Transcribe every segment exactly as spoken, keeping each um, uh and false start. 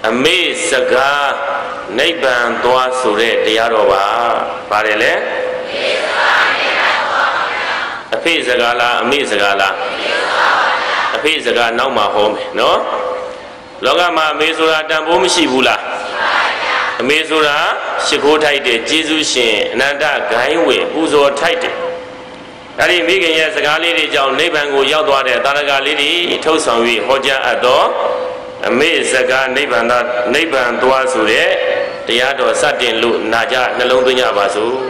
မေစကားနိဗ္ဗာန်သွားဆိုတဲ့တရားတော်ပါပါတယ်လေအဖေစကားလားအမေစကားလားအဖေစကားနောက်မှာဟောမယ်နော်လောကမှာအမေဆိုတာတန်ဖိုးမရှိဘူးလားအမေဆိုတာရှိခိုးထိုက်တယ်ကျေးဇူးရှင်အနန္တဂိုင်းဝင်ပူဇော်ထိုက်တယ်ဒါဒီမိခင်ရဲ့စကားလေးတွေကြောင့်နိဗ္ဗာန်ကိုရောက်သွားတဲ့တာရကလေးတွေထုတ်ဆောင်ပြီးဟောကြားအပ်သောအမေစကားနိဗ္ဗာန်သာနိဗ္ဗာန်သွားဆိုတဲ့တရားတော်စတင်လို့နာကြနှလုံးသွင်းကြပါစို့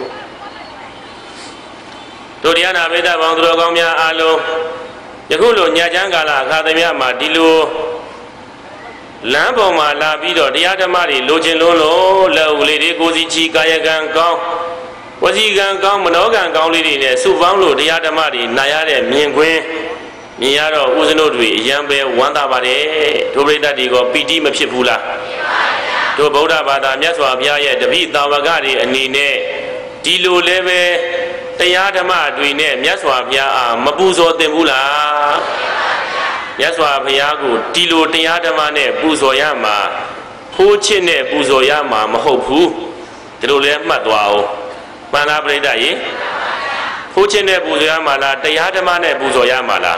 တို့တရားနာပိဋကပေါင်းသူတော်ကောင်းများအားလုံးယခုလိုညချမ်းကာလအခါသမယမှာဒီလိုလမ်းပေါ်မှာလာပြီးတော့တရားဓမ္မတွေလိုချင်လို့လို့လက်ဦးလေးတွေကိုစီချီကာယကံကောင်းဝစီကံကောင်းမနောကံကောင်းလေးတွေနဲ့စုပေါင်းလို့တရားဓမ္မတွေနာရတဲ့မြင်ကွင်းမြင်ရတော့ဦးဇင်းတို့တွေအရန်ပဲဝမ်းသာပါတယ်ဒုပရိသတ်တွေကပီတိမဖြစ်ဘူးလားတို့ဗုဒ္ဓဘာသာမြတ်စွာဘုရားရဲ့တပိသာဝကတွေအနေနဲ့ဒီလိုလည်းပဲတရားဓမ္မတွေနဲ့မြတ်စွာဘုရားအားမပူဇော်သင့်ဘူးလားမြတ်စွာဘုရားကိုဒီလိုတရားဓမ္မနဲ့ပူဇော်ရမှာဖိုးချစ်နဲ့ပူဇော်ရမှာမဟုတ်ဘူးဒီလိုလည်းမှတ်သွားအောင်မှန်လားပြိတ္တရေဖိုးချစ်နဲ့ပူဇော်ရမှာလားတရားဓမ္မနဲ့ပူဇော်ရမှာလား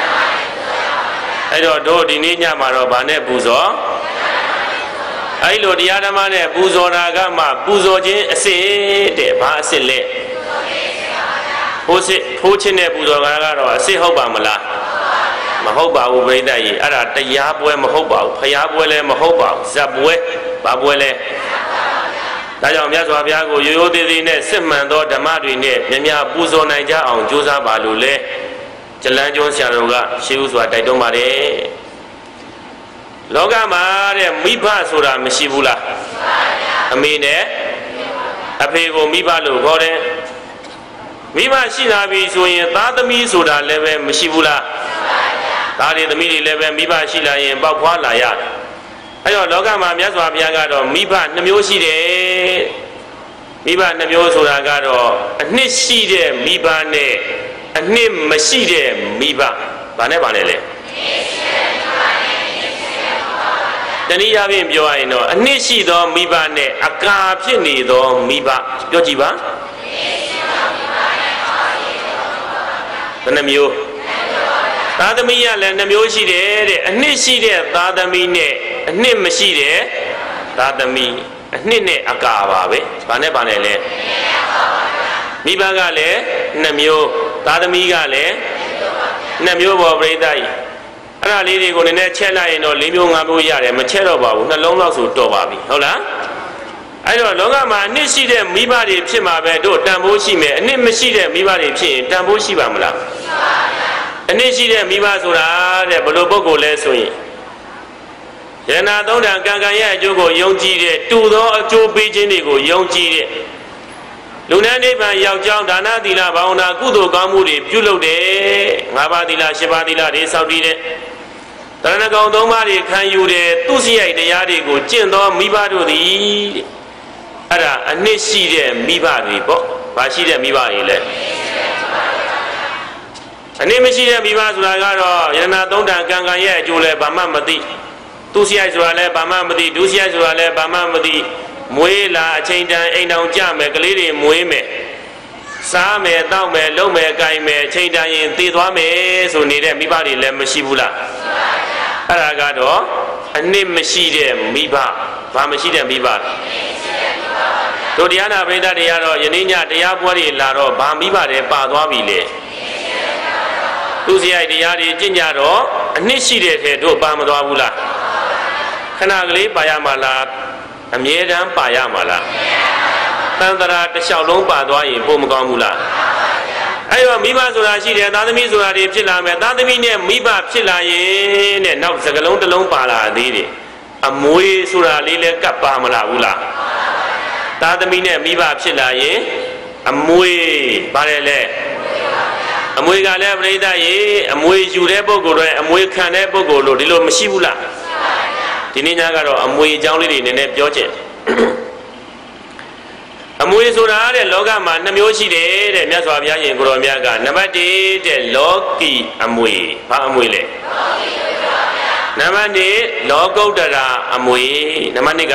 အဲ့တော့တို့ဒီနေ့ညမှာတော့ဗာနဲ့ပူဇော်အဲ့လိုတရားဓမ္မနဲ့ပူဇော်တာကမှပူဇော်ခြင်းအစစ်တဲ့ဘာအစစ်လဲဖိုးစစ်ဖိုးချစ်နဲ့ပူဇော်တာကတော့အစစ်ဟုတ်ပါမလားမဟုတ်ပါဘူးပြိတ္တရေအဲ့ဒါတရားပွဲမဟုတ်ပါဘူးဖရာပွဲလည်းမဟုတ်ပါဘူးဇက်ပွဲဘာပွဲလဲဒါကြောင့်မြတ်စွာဘုရားကိုရိုးရိုးသေးသေးနဲ့စစ်မှန်သောဓမ္မတွေနဲ့မြတ်များပူဇော်နိုင်ကြအောင်ကြိုးစားပါလို့လဲဇလန်းကျွန်းဆရာတော်ကရှေးဥစွာတိုက်တွန်းပါတယ်လောကမှာတဲ့မိဘဆိုတာမရှိဘူးလားအမေနဲ့အဖေကိုမိဘလို့ခေါ်တယ်မိဘရှိလာပြီဆိုရင်သားသမီးဆိုတာလည်းပဲမရှိဘူးလားသားတွေသမီးတွေလည်းပဲမိဘရှိလာရင်ပေါက်ဖွားလာရတယ်အဲ့တော့လောကမှာမြတ်စွာဘုရားကတော့မိဘနှမျိုးရှိတယ်မိဘနှမျိုးဆိုတာကတော့အနှစ်ရှိတဲ့မိဘနဲ့အနှစ်မရှိတဲ့မိဘဘာနဲ့ဘာနဲ့လဲတနည်းအားဖြင့်ပြောရရင်တော့အနှစ်ရှိသောမိဘနဲ့အကာဖြစ်နေသောမိဘပြောကြည့်ပါဘယ်နှမျိုးသားသမီးကလည်းနှမျိုးရှိတယ်တဲ့အနှစ်ရှိတဲ့သားသမီးနဲ့အနှစ်မရှိတဲ့သားသမီးအနှစ်နဲ့အကာပါပဲဘာနဲ့ဘာနဲ့လဲမိဘကလည်းနှစ်မျိုးသားသမီးကလည်းနှစ်မျိုးပေါ်ပြိတ္တကြီးအဲ့ဒါလေးတွေကိုနည်းနည်းချက်လိုက်ရင်တော့လေးမျိုးငါးမျိုးရတယ်မချက်တော့ပါဘူးနှလုံးလောက်ဆိုတော့ပါပြီဟုတ်လားအဲ့တော့လောကမှာအနှစ်ရှိတဲ့မိဘတွေဖြစ်မှာပဲတို့တန်ဖိုးရှိမယ်အနှစ်မရှိတဲ့မိဘတွေဖြစ်ရင်တန်ဖိုးရှိပါမလားအနှစ်ရှိတဲ့မိဘဆိုတာတဲ့ဘယ်လိုပုဂ္ဂိုလ်လဲဆိုရင်ယန္နာသုံးတန်ကံကံရဲ့အကျိုးကိုယုံကြည်တဲ့တူသောအကျိုးပေးခြင်းတွေကိုယုံကြည်တဲ့လူနဲ့နိဗ္ဗာန်ရောက်ကြောင်းဒါနသီလဘာဝနာကုသိုလ်ကောင်းမှုတွေပြုလုပ်တယ်ငါးပါးသီလရှစ်ပါးသီလတွေစောင့်တည်တဲ့တရဏဂုံသုံးပါးတွေခံယူတဲ့သူစရိုက်တရားတွေကိုကျင့်သောမိဘတို့သည်အဲ့ဒါအနှစ်ရှိတဲ့မိဘတွေပေါ့ဘာရှိတဲ့မိဘတွေလဲအနှစ်မရှိတဲ့မိဘဆိုတာကတော့ယန္နာသုံးတန်ကံကံရဲ့အကျိုးလဲဘာမှမသိသူစရိုက်ဆိုတာလဲဘာမှမသိဒုစရိုက်ဆိုတာလဲဘာမှမသိမွေးလာအချိန်တန်အိမ်တောင်ကြမယ်ကလေးတွေမွေးမယ်စားမယ်တောက်မယ်လုံမယ်ကြိုင်မယ်အချိန်တန်ရင်သေသွားမယ်ဆိုနေတဲ့မိဘတွေလည်းမရှိဘူးလားအဲ့ဒါကတော့အနှစ်မရှိတဲ့မိဘဘာမရှိတဲ့မိဘတို့တရားနာပရိသတ်တွေကတော့ယနေ့ညတရားပွဲတွေလာတော့ဘာမိဘတွေပါသွားပြီလေသူစရိုက်တရားတွေကျင့်ကြတော့အနှစ်ရှိတဲ့ထဲတို့ပါမသွားဘူးလားခဏကလေးပါရမှာလားအမြဲတမ်းပါရမှာလားတန်တရာတစ်လျှောက်လုံးပါသွားရင်ပိုမကောင်းဘူးလားအဲ့တော့မိဘဆိုတာရှိတယ်သားသမီးဆိုတာတွေဖြစ်လာမယ်သားသမီးနဲ့မိဘဖြစ်လာရင်တဲ့နောက်စကလုံးတစ်လုံးပါလာသေးတယ်အမွေဆိုတာလေးလည်းကပ်ပါမလားဘူးလားသားသမီးနဲ့မိဘဖြစ်လာရင်အမွေပါတယ်လေအမွေကလည်းပြိတ္တရေအမွေယူတဲ့ပုဂ္ဂိုလ်တွေအမွေခံတဲ့ပုဂ္ဂိုလ်တို့ဒီလိုမရှိဘူးလားဒီနေ့ညကတော့အမွေအကြောင်းလေးတွေနည်းနည်းပြောချင်အမွေဆိုတာတဲ့လောကမှာနှမျိုးရှိတယ်တဲ့မြတ်စွာဘုရားရှင်ကိုရောမြတ်ကနံပါတ်တစ်တဲ့လောကီအမွေဘာအမွေလဲနံပါတ်နှစ်လောကုတ္တရာအမွေနံပါတ်နှစ်က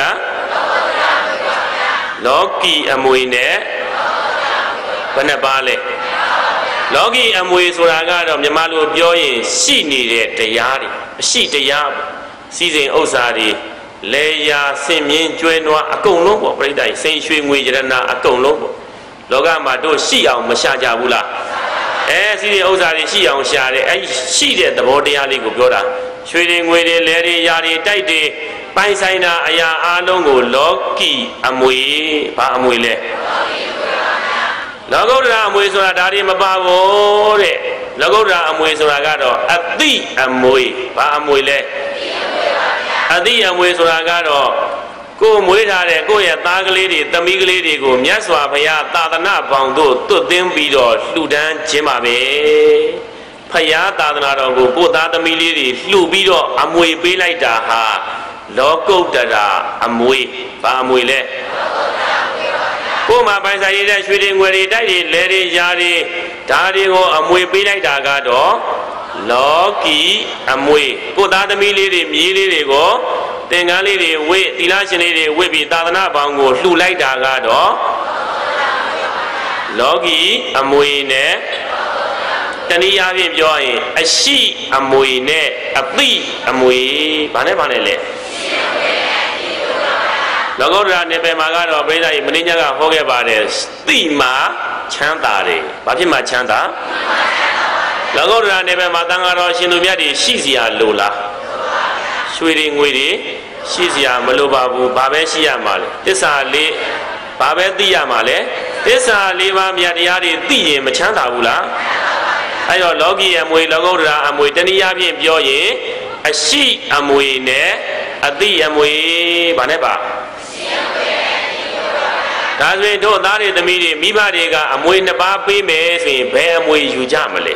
လောကီအမွေနဲ့ဘယ်နှပါလဲလောကီအမွေဆိုတာကတော့မြန်မာလိုပြောရင်ရှိနေတဲ့တရားတွေအရှိတရားစီစဉ်ဥစ္စာတွေလေယာဆင်မြင်းကျွဲနွားအကုန်လုံးပေါ့ပြိတ္တိုင်စိန်ရွှေငွေကြရဏအကုန်လုံးပေါ့လောကမှာတို့ရှိအောင်မရှာကြဘူးလားအဲစီစဉ်ဥစ္စာတွေရှိအောင်ရှာတယ်အဲရှိတဲ့သဘောတရားလေးကိုပြောတာရွှေတွေငွေတွေလဲတွေယာတွေတိုက်တွေပိုင်ဆိုင်တာအရာအလုံးကိုလောကီအမွေဘာအမွေလဲလောကုတ္တရာအမွေဆိုတာဒါတွေမပါဘူးတဲ့လောကုတ္တရာအမွေဆိုတာကတော့အတိအမွေဘာအမွေလဲအတိအမွေဆိုတာကတော့ကိုယ်မွေးထားတဲ့ကိုယ့်ရဲ့သားကလေးတွေသမီးကလေးတွေကိုမြတ်စွာဘုရားသာသနာပေါင်းတို့သွတ်သွင်းပြီးတော့လှူဒန်းခြင်းပါပဲဖယားသာသနာတော်ကိုကိုယ်သားသမီးလေးတွေလှူပြီးတော့အမွေပေးလိုက်တာဟာလောကုတ္တရာအမွေဘာအမွေလဲကိုယ်မှာပိုင်ဆိုင်ရတဲ့ရွှေတွေငွေတွေတိုက်တွေလဲတွေယာတွေဒါတွေကိုအမွေပေးလိုက်တာကတော့လောကီအမွေကိုယ်သားသမီးလေးတွေမြေးလေးတွေကိုသင်္ကန်းလေးတွေဝိသီလရှင်လေးတွေဝိပြီးသာသနာပေါင်းကိုလှူလိုက်တာကတော့လောကီအမွေနဲ့တနည်းအားဖြင့်ပြောရင်အရှိအမွေနဲ့အသိအမွေဘာနဲ့ဘာနဲ့လဲလောကုတ္တရာနယ်ပယ်မှာကတော့ပြိဿကြီးမင်းညကဟောခဲ့ပါတယ်သိမှာချမ်းသာတယ်ဘာဖြစ်မှချမ်းသာလောကုတ္တရာနယ်ပယ်မှာတန်ဃာတော်ရှင်သူမြတ်တွေရှိစီရလိုလားရွှေတွေငွေတွေရှိစီရမလိုပါဘူးဘာပဲရှိရမှာလဲသစ္စာလေးဘာပဲသိရမှာလဲသစ္စာလေးပါးမြတ်တရားတွေသိရင်မချမ်းသာဘူးလားအဲ့တော့လောကီအမွေလောကုတ္တရာအမွေတနည်းအားဖြင့်ပြောရင်အရှိအမွေနဲ့အသိအမွေဘာနဲ့ပါဒါဆိုရင်တို့သားတွေသမီးတွေမိဘတွေကအမွေနှစ်ပါးပေးမယ်ဆိုရင်ဘယ်အမွေယူကြမလဲ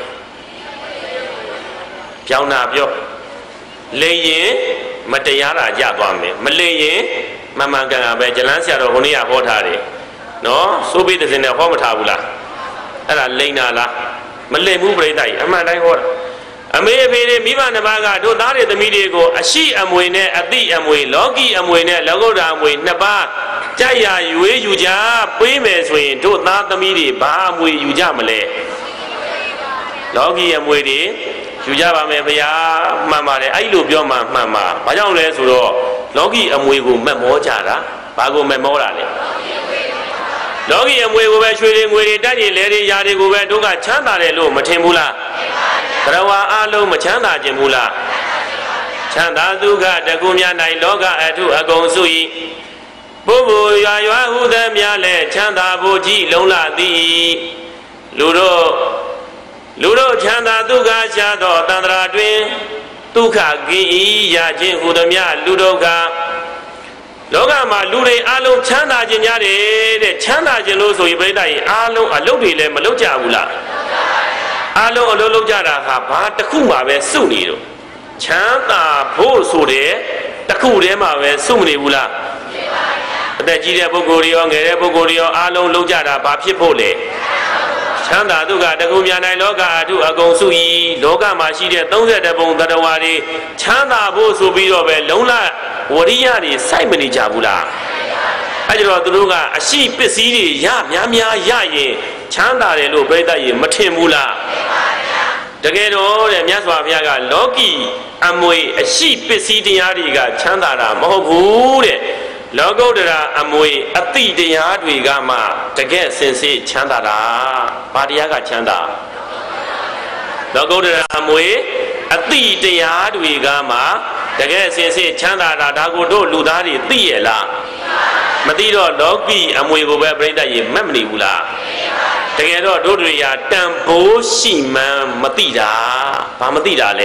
ပြောင်းတာပြောလိန်ရင်မတရားတာကြသွားမယ်မလိန်ရင်မမှန်ကန်တာပဲဇလန်းဆရာတော်ဟိုနေ့ကဟောထားတယ်နော်စိုးပိတစင်နဲ့ဟောမထားဘူးလားအဲ့ဒါလိန်တာလားမလိန်ဘူးပြိတ္တိုင်အမှန်တိုင်းဟောတာအမေအဖေတွေမိဘနှစ်ပါးကတို့သားတွေသမီးတွေကိုအရှိအမွေနဲ့အတိအမွေလောကီအမွေနဲ့လောကုတ္တရာအမွေနှစ်ပါးကြိုက်ရရွေးယူကြပေးမယ်ဆိုရင်တို့သားသမီးတွေဘာအမွေယူကြမလဲလောကီအမွေတွေယူကြပါမယ်ဗျာမှန်ပါတယ်အဲ့လိုပြောမှမှန်ပါဘာကြောင့်လဲဆိုတော့လောကီအမွေကိုမက်မောကြတာဘာကိုမက်မောတာလဲလောကီအမွေကိုပဲရွှေတွေငွေတွေတက်တွေလဲတွေယာတွေကိုပဲတို့ကချမ်းသာတယ်လို့မထင်ဘူးလားဘရဝါအလုံးမချမ်းသာခြင်းဘူးလားချမ်းသာဒုက္ခတကူများ၌လောကအထုအကုန်စု၏ပုဗ္ဗောရွာရွာဟုသည်များလဲချမ်းသာဖို့ကြည်လုံးလာသည်လူတို့လူတို့ချမ်းသာဒုက္ခရှာသောတန္တရာတွင်ဒုက္ခကင်း၏ရခြင်းဟူသည်များလူဒုက္ခလောကမှာလူတွေအလုံးချမ်းသာခြင်းများတယ်တဲ့ချမ်းသာခြင်းလို့ဆိုရင်ပြိတ္တာကြီးအလုံးအလုပ်တွေလည်းမလုပ်ကြဘူးလားအလုံးအလုပ်လုပ်ကြတာဟာဘာတစ်ခုမှပဲစုနေတော့ချမ်းသာဖို့ဆိုတဲ့တစ်ခုတည်းမှပဲစုမနေဘူးလားအသက်ကြီးတဲ့ပုဂ္ဂိုလ်တွေရောငယ်တဲ့ပုဂ္ဂိုလ်တွေရောအလုံးလုပ်ကြတာဘာဖြစ်ဖို့လဲချမ်းသာဒုက္ခတကူများ၌လောကအထုအကုန်စု၏လောကမှာရှိတဲ့သုံးဆယ်တပုံတတဝါတွေချမ်းသာဖို့ဆိုပြီးတော့ပဲလုံလဝရိယတွေစိုက်မနေကြဘူးလားအဲကြတော့သူတို့ကအရှိပစ္စည်းတွေရများများရရင်ချမ်းသာတယ်လို့ပြိတ္တရေမထင်ဘူးလားတကယ်တော့တဲ့မြတ်စွာဘုရားကလောကီအမွေအရှိပစ္စည်းတရားတွေကချမ်းသာတာမဟုတ်ဘူးတဲ့လောကုတ္တရာအမွေအတိတရားတွေကမှတကယ်စင်စစ်ချမ်းသာတာဘာတရားကချမ်းသာလောကုတ္တရာအမွေအတိတရားတွေကမှတကယ်စင်စစ်ချမ်းသာတာဒါကိုတို့လူသားတွေသိရလားမသိတော့လောကီအမွေကိုပဲပြိတ္တရေမက်မနေဘူးလားတကယ်တော့တို့တွေရာတန်ဖိုးရှိမှန်းမသိတာဘာမသိတာလဲ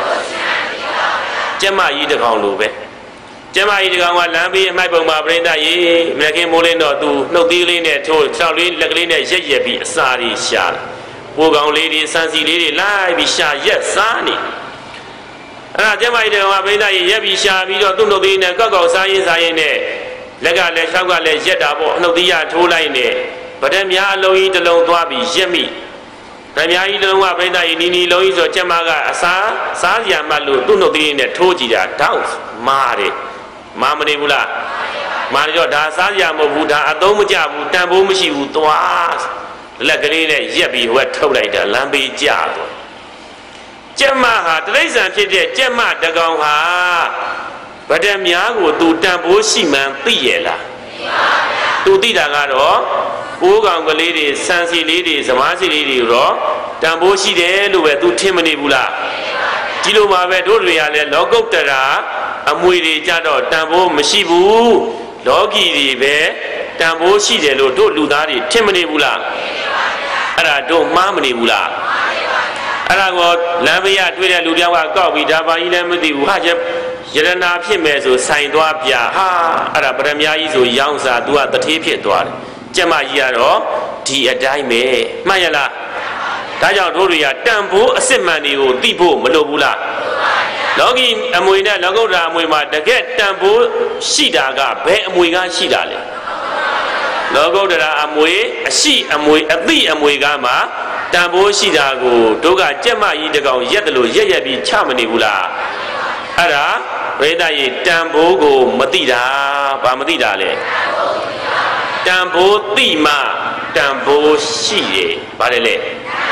ကျမကြီးတကောင်လိုပဲကျမကြီးတကောင်ကလမ်းပြီးအမိုက်ပုံမှာပြိတ္တရေမြခင်မိုးလင်းတော့သူနှုတ်သီးလေးနဲ့ထိုး၆လေးလက်ကလေးနဲ့ရက်ရက်ပြီးအစာတွေရှာပိုးကောင်လေးတွေစံစီလေးတွေလိုက်ပြီးရှာရက်စားနေအဲ့ဒါကျမကြီးတကောင်ကပြိတ္တရေရက်ပြီးရှာပြီးတော့သူ့နှုတ်သီးနဲ့ကောက်ကောက်စားရင်းစားရင်းနဲ့လက်ကလည်း၆ကလည်းရက်တာပေါ့နှုတ်သီးရထိုးလိုက်နေဗဒက်များအလုံးကြီးတစ်လုံးသွားပြီးရက်မိဗမာကြီးလုံးဝပြိဿကြီးနီနီလုံးကြီးဆိုကျမကအစားစားစရာမှလို့သူ့နှုတ်သီးနဲ့ထိုးကြည့်တာတောက်မာတယ်မာမနေဘူးလားမာနေတော့ဒါစားစရာမဟုတ်ဘူးဒါအသုံးမကျဘူးတန်ဖိုးမရှိဘူးသွားလက်ကလေးနဲ့ရက်ပြီးဟိုကထုတ်လိုက်တာလမ်းပေးကြတော့ကျမဟာတိရစ္ဆာန်ဖြစ်တဲ့ကျမတကောင်ဟာဗဒံများကိုသူတန်ဖိုးရှိမှန်သိရလားသိပါဗျာသူသိတာကတော့ကိုးကောင်ကလေးတွေစံစီလေးတွေစမားစီလေးတွေတော့တန်ဖိုးရှိတယ်လို့ပဲသူထင်မနေဘူးလားဒီလိုပါပဲတို့တွေကလည်းလောကုတ္တရာအမွေတွေကြတော့တန်ဖိုးမရှိဘူးလောကီတွေပဲတန်ဖိုးရှိတယ်လို့တို့လူသားတွေထင်မနေဘူးလားအဲ့ဒါတို့မှားမနေဘူးလားအဲ့ဒါကိုလမ်းမရတွေ့တဲ့လူတယောက်ကကောက်ပြီးဒါပါကြီးလည်းမသိဘူးဟာကျယရနာဖြစ်မယ်ဆိုဆိုင်သွားပြဟာအဲ့ဒါပရမကြီးဆိုရောင်းစား तू ကတထေးဖြစ်သွားတယ်ကျမကြီးကတော့ဒီအတိုင်းပဲမှတ်ရလားဒါကြောင့်တို့တွေကတန်ဖိုးအစစ်မှန်တွေကိုသိဖို့မလိုဘူးလားလောကီအမွေနဲ့လောကုတ္တရာအမွေမှာတကယ်တန်ဖိုးရှိတာကဘယ်အမွေကရှိတာလဲလောကုတ္တရာအမွေအရှိအမွေအသိအမွေကမှတန်ဖိုးရှိတာကိုတို့ကကြက်မကြီးတကောင်ရက်တယ်လို့ရက်ရက်ပြီးချမနေဘူးလားအဲ့ဒါဘိဓာကြီးတန်ဖိုးကိုမသိတာဘာမသိတာလဲတန်ဖိုးသိမှတန်ဖိုးရှိတယ်ဘာလဲလဲ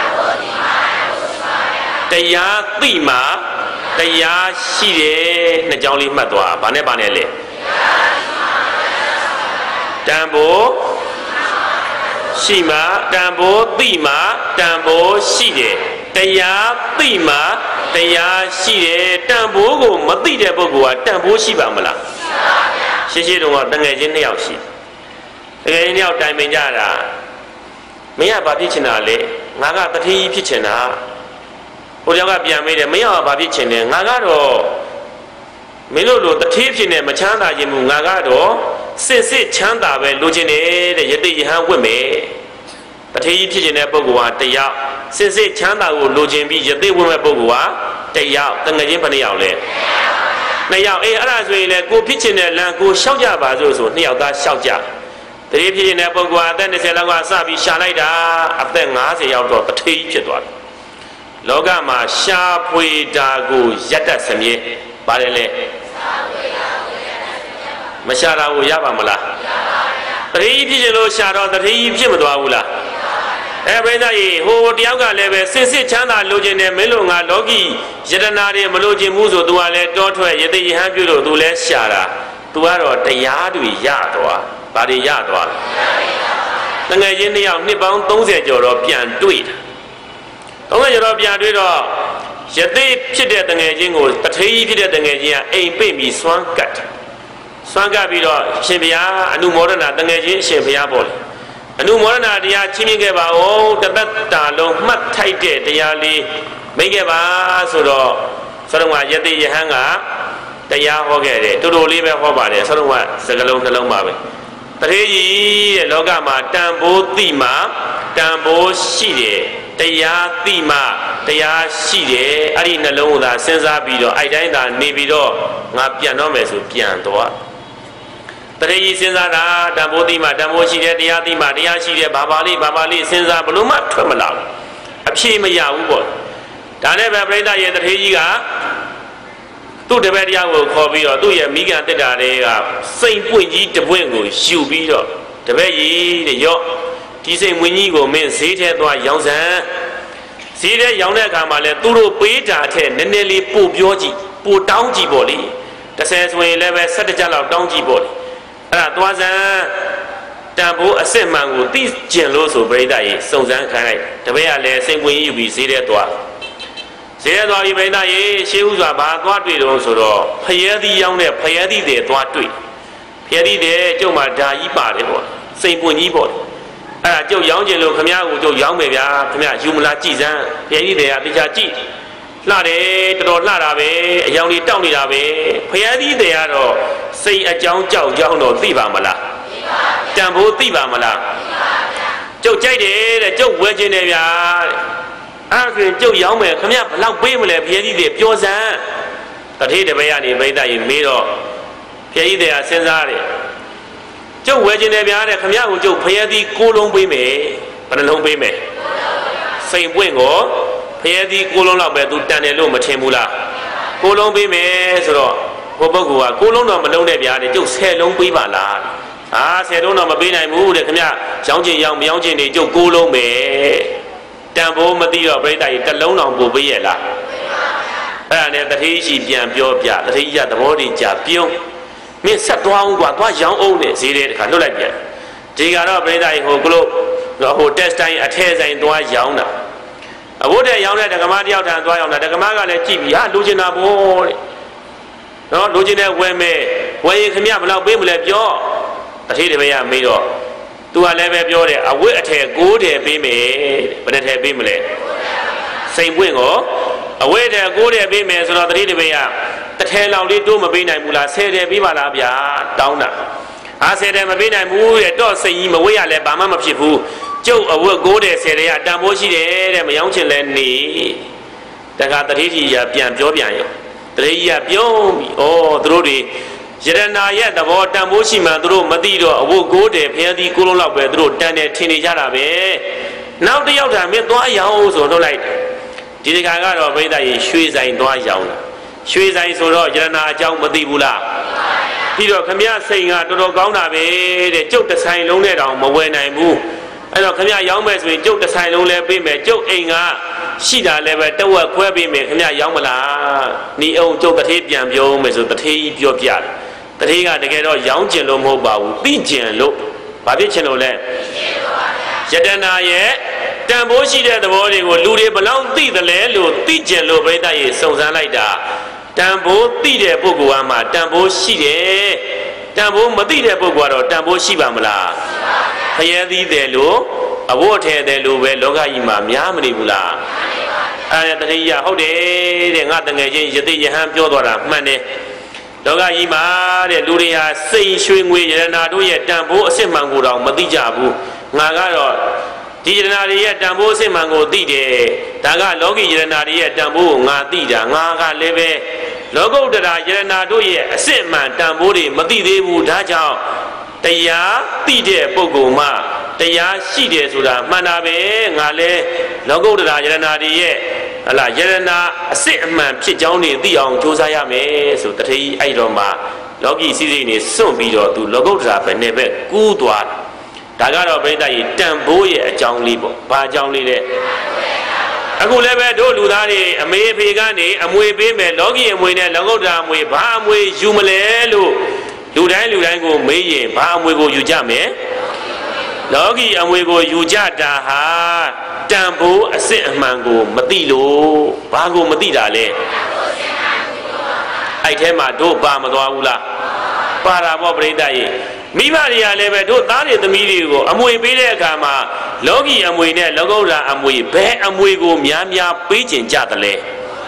တရားသိမှတရားရှိတယ်နှစ်ကြောင်းလေးမှတ်သွားဘာနဲ့ဘာနဲ့လဲတန်ဖိုးရှိမှတန်ဖိုးသိမှတန်ဖိုးရှိတယ်တရားသိမှတရားရှိတယ်တန်ဖိုးကိုမသိတဲ့ပုဂ္ဂိုလ်ကတန်ဖိုးရှိပါမလားရှိပါဗျာရှိရှိတော့တငယ်ချင်းနှစ်ယောက်ရှိတငယ်ချင်းနှစ်ယောက်တိုင်ပင်ကြတာမင်းကဘာဖြစ်ချင်တာလဲငါကတတိဖြစ်ချင်တာဟိုတယောက်ကပြန်မေးတယ်မင်းကဘာဖြစ်ချင်လဲငါကတော့မင်းတို့လိုတတိဖြစ်နေမချမ်းသာခြင်းမူငါကတော့စစ်စစ်ချမ်းသာပဲလိုချင်တယ်တဲ့ယတိယဟန်ဝတ်မယ်တထေကြီးဖြစ်နေတဲ့ပုဂ္ဂိုလ်ဟာတယောက်စစ်စစ်ချမ်းသာကိုလိုချင်ပြီးယတိဝတ်မဲ့ပုဂ္ဂိုလ်ဟာတယောက်တငယ်ချင်းဘယ်နှယောက်လဲနှစ်ယောက်အေးအဲ့ဒါဆိုရင်လေကိုဖြစ်ချင်တဲ့လမ်းကိုရှောက်ကြပါစို့ဆိုနှစ်ယောက်သားရှောက်ကြတထေဖြစ်နေတဲ့ပုဂ္ဂိုလ်ဟာအသက်၂၀လောက်ကစပြီးရှာလိုက်တာအသက်၅၀ရောက်တော့တထေကြီးဖြစ်သွားတယ်လောကမှာရှာဖွေတာကိုယတ္တစမြဲပါတယ်လေမရှာတာကိုရပါမလားတတိဖြစ်ချင်လို့ရှာတော့တတိဖြစ်မသွားဘူးလားအဲပြိဿကြီးဟိုတယောက်ကလည်းပဲစစ်စစ်ချမ်းသာလိုချင်တယ်မင်းတို့ငါလောကီယတနာတွေမလိုချင်ဘူးဆိုသူကလည်းတောထွက်ယတိယဟန်ပြုလို့သူလည်းရှာတာသူကတော့တရားတွေရသွားဘာတွေရသွားလဲတငယ်ချင်းနှစ်ယောက်နှစ်ပေါင်း၃၀ကျော်တော့ပြန်တွေ့တာ၃၀ကျော်တော့ပြန်တွေ့တော့ယတိဖြစ်တဲ့တငယ်ချင်းကိုတထေးကြီးဖြစ်တဲ့တငယ်ချင်းကအိမ်ပိတ်ပြီးစွမ်းကတ်စွမ်းကပ်ပြီးတော့ရှင်ဘုရားအနုမောဒနာတငယ်ချင်းရှင်ဘုရားပေါ့လေအနုမောဒနာတရားချင်းမြင်ခဲ့ပါဦးတသက်တာလုံးမှတ်ထိုက်တဲ့တရားလေးမိတ်ခဲ့ပါဆိုတော့ဆရာကယတိယဟန်ကတရားဟောခဲ့တယ်တူတူလေးပဲဟောပါတယ်ဆရာကစကလုံးနှလုံးပါပဲတထေးကြီးတဲ့လောကမှာတန်ဖိုးသိမှတန်ဖိုးရှိတယ်တရားသိမှတရားရှိတယ်အဲ့ဒီနှလုံးကိုသာစဉ်းစားပြီးတော့အဲ့တိုင်းသာနေပြီးတော့ငါပြန်တော့မယ်ဆိုပြန်တော့တရေကြီးစဉ်းစားတာတန်ဖိုးသိမှတန်ဖိုးရှိတယ်တရားသိမှတရားရှိတယ်ဘာပါလေးဘာပါလေးစဉ်းစားဘလို့မှထွက်မလာဘူးအဖြေမရဘူးပေါ့ဒါနဲ့ပဲပြိဿရဲ့တရေကြီးကသူ့တပည့်တရားကိုခေါ်ပြီးတော့သူ့ရဲ့မိခင်တက်တာတွေကစိတ်ပွင့်ကြီးတပွင့်ကိုယူပြီးတော့တပည့်ကြီးတဲ့ရော့ဒီစိတ်မွင်းကြီးကိုမင်းဈေးထဲသွားရောင်းစမ်းဈေးထဲရောင်းတဲ့အခါမှာလဲသူတို့ပေးတာထက်နည်းနည်းလေးပို့ပြောကြည့်ပို့တောင်းကြည့်ပေါ့လေတစ်ဆယ်ဆိုရင်လည်းပဲ၁၁ကျပ်လောက်တောင်းကြည့်ပေါ့လေအဲ့ဒါသွားစမ်းတန်ဖိုးအစစ်မှန်ကိုသိကျင်လို့ဆိုပြိဿရေစုံစမ်းခိုင်းလိုက်တပည့်ကလည်းစိတ်ဝင်ယူပြီးဈေးထဲသွားဈေးထဲသွားပြီးပြိဿရေရှေးဥစွာဘာသွားတွေ့တော့ဆိုတော့ဖယဲသီးရောင်းတဲ့ဖယဲသီးတွေသွားတွေ့ဖယဲသီးတွေကျုပ်မှာဓာကြီးပါတယ်ပေါ့စိတ်ပွင့်ကြီးပေါ့အဲ့ဒါကျုပ်ရောင်းကျင်လို့ခမ ्या ကိုကျုပ်ရောင်းမယ်ဗျာခမ ्या ယူမလားကြည်စမ်းဖယဲသီးတွေကတခြားကြည့်လှတယ်တော်တော်လှတာပဲအယောင်လေးတောက်နေတာပဲဖယဲသီးတွေကတော့စိတ်အကြောင်းကြောက်ကြောင်းတော့သိပါမလားသိပါဗျာတန်ဖိုးသိပါမလားသိပါဗျာကျုပ်ကြိုက်တယ်တဲ့ကျုပ်ဝယ်ခြင်းတယ်ဗျာအဲ့ဒါဆိုရင်ကျုပ်ရောင်းမယ်ခမ ्या ဘလောက်ပေးမလဲဖယဲသီးတွေပြောစမ်းတထေးတပည့်ရနေမိတ်ရင်မေးတော့ဖယဲသီးတွေကစဉ်းစားတယ်ကျုပ်ဝယ်ခြင်းတယ်ဗျာတဲ့ခမ ्या ကိုကျုပ်ဖယဲသီးကိုလုံးပေးမယ်ဘယ်နှလုံးပေးမယ်စစိန်ပွင့်ကိုဖျဲသီးကိုလုံးလောက်ပဲသူတန်တယ်လို့မထင်ဘူးလားကိုလုံးပေးမယ်ဆိုတော့ဘုပုဂ္ဂိုလ်ကကိုလုံးတော့မလုံးနဲ့ဗျာတဲ့ကျုပ်ဆယ်လုံးပေးပါလားအာဆယ်လုံးတော့မပေးနိုင်ဘူးတဲ့ခင်ဗျရောင်းချင်ရောင်းမရောင်းချင်နေကျုပ်ကိုလုံးပဲတန်ဖိုးမသိတော့ပြိတ္တာကြီးတစ်လုံးတောင်ပို့ပေးရလားအဲ့ဒါနဲ့တတိရှိပြန်ပြောပြတတိယသဘောတည်းကြပြုံးမင်းဆက်သွားအောင်ကွာသွားရောင်းအောင်နဲ့ဈေးတဲ့တခါလွတ်လိုက်ပြန်ဒီကတော့ပြိတ္တာကြီးဟိုကလို့ဟိုတက်စတိုင်းအထဲဆိုင်သွားရောင်းတာအဘိုးတဲ့ရောင်းတဲ့ဒကမတယောက်ထံသွားရောင်းတာဒကမကလည်းကြည့်ပြီးဟာလိုချင်တာပေါ့တဲ့နော်လိုချင်တဲ့ဝယ်မယ်ဝယ်ရင်ခင်ဗျဘယ်လောက်ပေးမလဲပြောတတိတပည့်ရမေးတော့သူကလည်းပဲပြောတယ်အဝတ်အထည်ကိုးတယ်ပေးမယ်ဘယ်နဲ့ထည်ပေးမလဲစိန်ပွင့်ကိုအဝတ်အထည်ကိုးတယ်ပေးမယ်ဆိုတော့တတိတပည့်ရတစ်ထည်လောက်လေးတိုးမပေးနိုင်ဘူးလားဆယ်ထည်ပေးပါလားဗျာတောင်းတာအားဆယ်ထည်မပေးနိုင်ဘူးတဲ့တော့စိန်ကြီးမဝေးရလဲဘာမှမဖြစ်ဘူးကျုပ်အဝတ်ကိုးတယ်ဆယ်ထည်ကတန်ဖိုးရှိတယ်တဲ့မယောင်းချင်လဲနေတခါတတိကြီးကပြန်ပြောပြန်ရောတတိကြီးကပြုံးပြီးဩသူတို့တွေယရနာရဲ့သဘောတန်ဖိုးရှိမှသူတို့မသိတော့အဝတ်ကိုးတယ်ဖျဲသီးကိုလုံးလောက်ပဲသူတို့တန်တယ်ထင်နေကြတာပဲနောက်တစ်ယောက်တည်းမင်းသွားရောင်းဆိုထုတ်လိုက်ဒီတခါကတော့ပြိတ္တာကြီးရွှေဆိုင်သွားရောင်းတာရွှေဆိုင်ဆိုတော့ယရနာအကြောင်းမသိဘူးလားပြီးတော့ခမရစိန်ကတော်တော်ကောင်းတာပဲတဲ့ကျုပ်တစ်ဆိုင်လုံးနဲ့တောင်မဝယ်နိုင်ဘူးအဲ့တော့ခမရရောင်းမယ်ဆိုရင်ကျုပ်တစ်ဆိုင်လုံးလဲပေးမယ်ကျုပ်အိမ်ကရှိတာလည်းပဲတဝက်ခွဲပေးမယ်ခမရရောင်းမလားနီအောင်ကျုပ်တထေးပြန်ပြောမယ်ဆိုတထေးကြီးပြောပြတယ်တထေးကတကယ်တော့ရောင်းကျင်လို့မဟုတ်ပါဘူးသိကျင်လို့ဘာဖြစ်ချင်လို့လဲယတနာရဲ့တန်ဖိုးရှိတဲ့သဘောတွေကိုလူတွေဘလောက်သိတယ်လဲလို့သိကျင်လို့ပြိတ္တာရေစုံစမ်းလိုက်တာတန်ဖိုးသိတဲ့ပုဂ္ဂိုလ်ကမှတန်ဖိုးရှိတယ်တန်ဖိုးမသိတဲ့ပုဂ္ဂိုလ်ကတော့တန်ဖိုးရှိပါမလားဖျဲသီးတယ်လို့အဝတ်ထည်တယ်လို့ပဲလောကကြီးမှာများမနေဘူးလားအဲ့ဒါတတိယဟုတ်တယ်တဲ့ငါတငယ်ချင်းယသိယဟန်ပြောသွားတာမှန်တယ်လောကကြီးမှာတဲ့လူတွေဟာစိတ်ရွှေငွေယရနာတို့ရဲ့တန်ဖိုးအစစ်မှန်ကိုတော့မသိကြဘူးငါကတော့ဒီယရနာတွေရဲ့တန်ဖိုးအစစ်မှန်ကိုသိတယ်ဒါကလောကီယရနာတွေရဲ့တန်ဖိုးကိုငါသိတာငါကလည်းပဲလောကုတ္တရာယရနာတို့ရဲ့အစစ်မှန်တန်ဖိုးတွေမသိသေးဘူးဒါကြောင့်တရားသိတဲ့ပုဂ္ဂိုလ်မှတရားရှိတယ်ဆိုတာမှန်တာပဲငါလဲလောကုတ္တရာယရနာတွေရဲ့ဟလာယရနာအစစ်အမှန်ဖြစ်ကြောင်းနေသိအောင်ကြိုးစားရမယ်ဆိုတထေးအဲ့တော့မှလောကီစီးစိမ်နေစွန့်ပြီးတော့သူလောကုတ္တရာပဲနဲ့ပဲကူးသွားဒါကတော့ပြိတ္တာကြီးတန်ဖိုးရဲ့အကြောင်းလေးပေါ့ဘာအကြောင်းလေးလဲအခုလည်းပဲတို့လူသားတွေအမေအဖေကနေအမွေပေးမယ်လောကီအမွေနဲ့လောကုတ္တရာအမွေဘာအမွေယူမလဲလို့လူတိုင်းလူတိုင်းကိုမေးရင်ဘာအမွေကိုယူကြမယ်လောကီအမွေကိုယူကြတာဟာတန်ဖိုးအစစ်အမှန်ကိုမသိလို့ဘာကိုမသိတာလဲအဲ့ထဲမှာတို့ပါမသွားဘူးလားပါတာပေါ့ပြိတ္တာရေမိဘတွေကလည်းပဲတို့သားတွေသမီးတွေကိုအမွေပေးတဲ့အခါမှာလောကီအမွေနဲ့လောကုတ္တရာအမွေဘယ်အမွေကိုများများပေးကျင်ကြသလဲ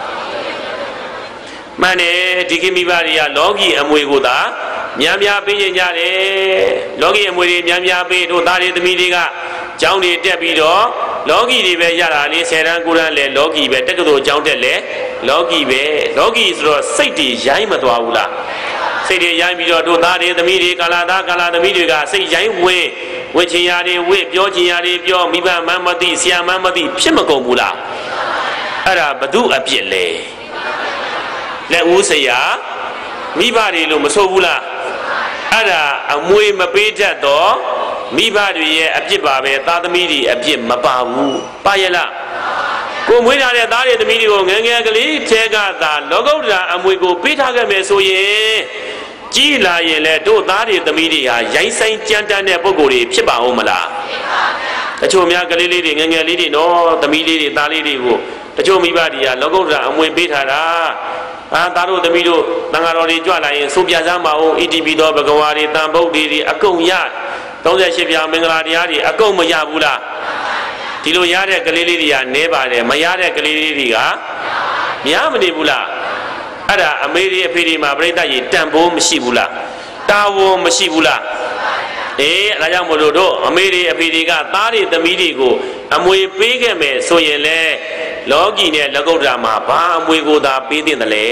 မှန်တယ်ဒီကိမိဘတွေကလောကီအမွေကိုသာများများပေးကျင်ကြတယ်လောကီအမွေတွေများများပေးတို့သားတွေသမီးတွေကကျောင်းတွေတက်ပြီးတော့လောကီတွေပဲရတာလေဆယ်တန်းကိုယ်တန်းလဲလောကီပဲတက္ကသိုလ်ကျောင်းတက်လဲလောကီပဲလောကီဆိုတော့စိတ်တွေရိုင်းမသွားဘူးလားစိတ်တွေရိုင်းပြီးတော့တို့သားတွေသမီးတွေကာလာသားကာလာသမီးတွေကစိတ်ရိုင်းဝင်းဝင့်ချင်ရာတွေဝင့်ပြောချင်ရာတွေပြောမိဘမှမသိဆရာမှမသိဖြစ်မကုန်ဘူးလားအဲ့ဒါဘု து အပြစ်လဲလက်ဦးဆရာမိဘတွေလို့မဆိုဘူးလားအဲ့ဒါအမွေမပေးတတ်တော့မိဘတွေရဲ့အပြစ်ပါပဲသားသမီးတွေအပြစ်မပါဘူးပါရဲ့လားကိုမွေးထားတဲ့သားတွေသမီးတွေကိုငယ်ငယ်ကလေးထဲကသာလောကုတ္တရာအမွေကိုပေးထားခဲ့မယ်ဆိုရင်ကြီးလာရင်လေတို့သားတွေသမီးတွေဟာရိုင်းဆိုင်ကြမ်းတမ်းတဲ့ပုံကိုယ်တွေဖြစ်ပါဦးမလားဖြစ်ပါဗျာတချို့များကလေးလေးတွေငယ်ငယ်လေးတွေနော်သမီးလေးတွေသားလေးတွေကိုတချို့မိဘတွေကလောကုတ္တရာအမွေပေးထားတာအာသားတို့သမီးတို့တန်ဃာတော်တွေကြွလာရင်ဆိုပြစမ်းပါဦး E T V တော်ဘဂဝါတွေတန်ဗုဒ္ဓတွေအကုန်ရသုံးရှစ်ပြာမင်္ဂလာတရားတွေအကုန်မရဘူးလားဒီလိုရတဲ့ကလေးလေးတွေကနဲပါတယ်မရတဲ့ကလေးလေးတွေကများမနေဘူးလားအဲ့ဒါအမေတွေအဖေတွေမှာပြိတ္တရေတန်ဖိုးမရှိဘူးလားတာဝန်မရှိဘူးလားအေးအဲဒါကြောင့်မလို့တို့အမေတွေအဖေတွေကသားတွေသမီးတွေကိုအမွေပေးခဲ့မယ်ဆိုရင်လေလောကီနဲ့လောကုတ္တရာမှာဘာအမွေကိုသာပေးသင့်တယ်လဲ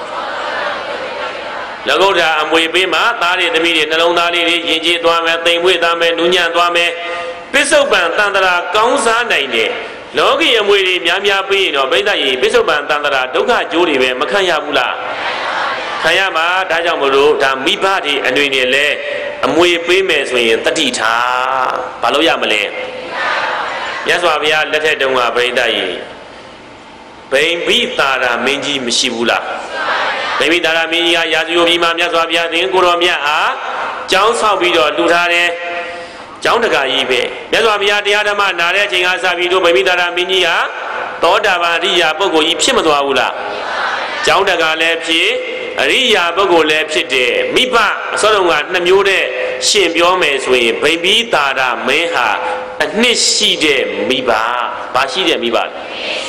လောကုတ္တရာအမွေပေးမှသားတွေသမီးတွေနှလုံးသားလေးတွေယဉ်ကျေးသွားမယ်တိမ်မွေ့သွားမယ်နူးညံ့သွားမယ်ပစ္စုပန်တန်တရာကောင်းစားနိုင်တယ်လောကီအမွေတွေများများပေးရင်တော့ပြိဿရေပိဿုပန်တန်တရာဒုက္ခကျိုးတွေပဲမခံရဘူးလားခံရမှာဒါကြောင့်မလို့ဒါမိဘတွေအနှွေနေလဲအမွေပေးမယ်ဆိုရင်တတိထားဘာလို့ရမလဲမြတ်စွာဘုရားလက်ထက်တုန်းကပြိဿရေဗိမ္ပိတာရာမင်းကြီးမရှိဘူးလားဗိမ္ပိတာရာမင်းကြီးကရာဇဂိုပြည်မှာမြတ်စွာဘုရားသင်ကိုတော်မြတ်အားကျောင်းဆောက်ပြီးတော့လှူထားတယ်ကျောင်းတကာကြီးပဲမြတ်စွာဘုရားတရားဓမ္မနာတဲ့အချိန်ကစပြီးတော့ဗိမိတာရမင်းကြီးဟာသောတာပန်အရိယာပုဂ္ဂိုလ်ကြီးဖြစ်မသွားဘူးလားကျောင်းတကာလည်းဖြစ်အရိယာပုဂ္ဂိုလ်လည်းဖြစ်တယ်မိဘအစောတုန်းကနှစ်မျိုးတဲ့ရှင်ပြောမယ်ဆိုရင်ဗိမိတာရမင်းဟာအနှစ်ရှိတဲ့မိဘဘာရှိတဲ့မိဘလဲ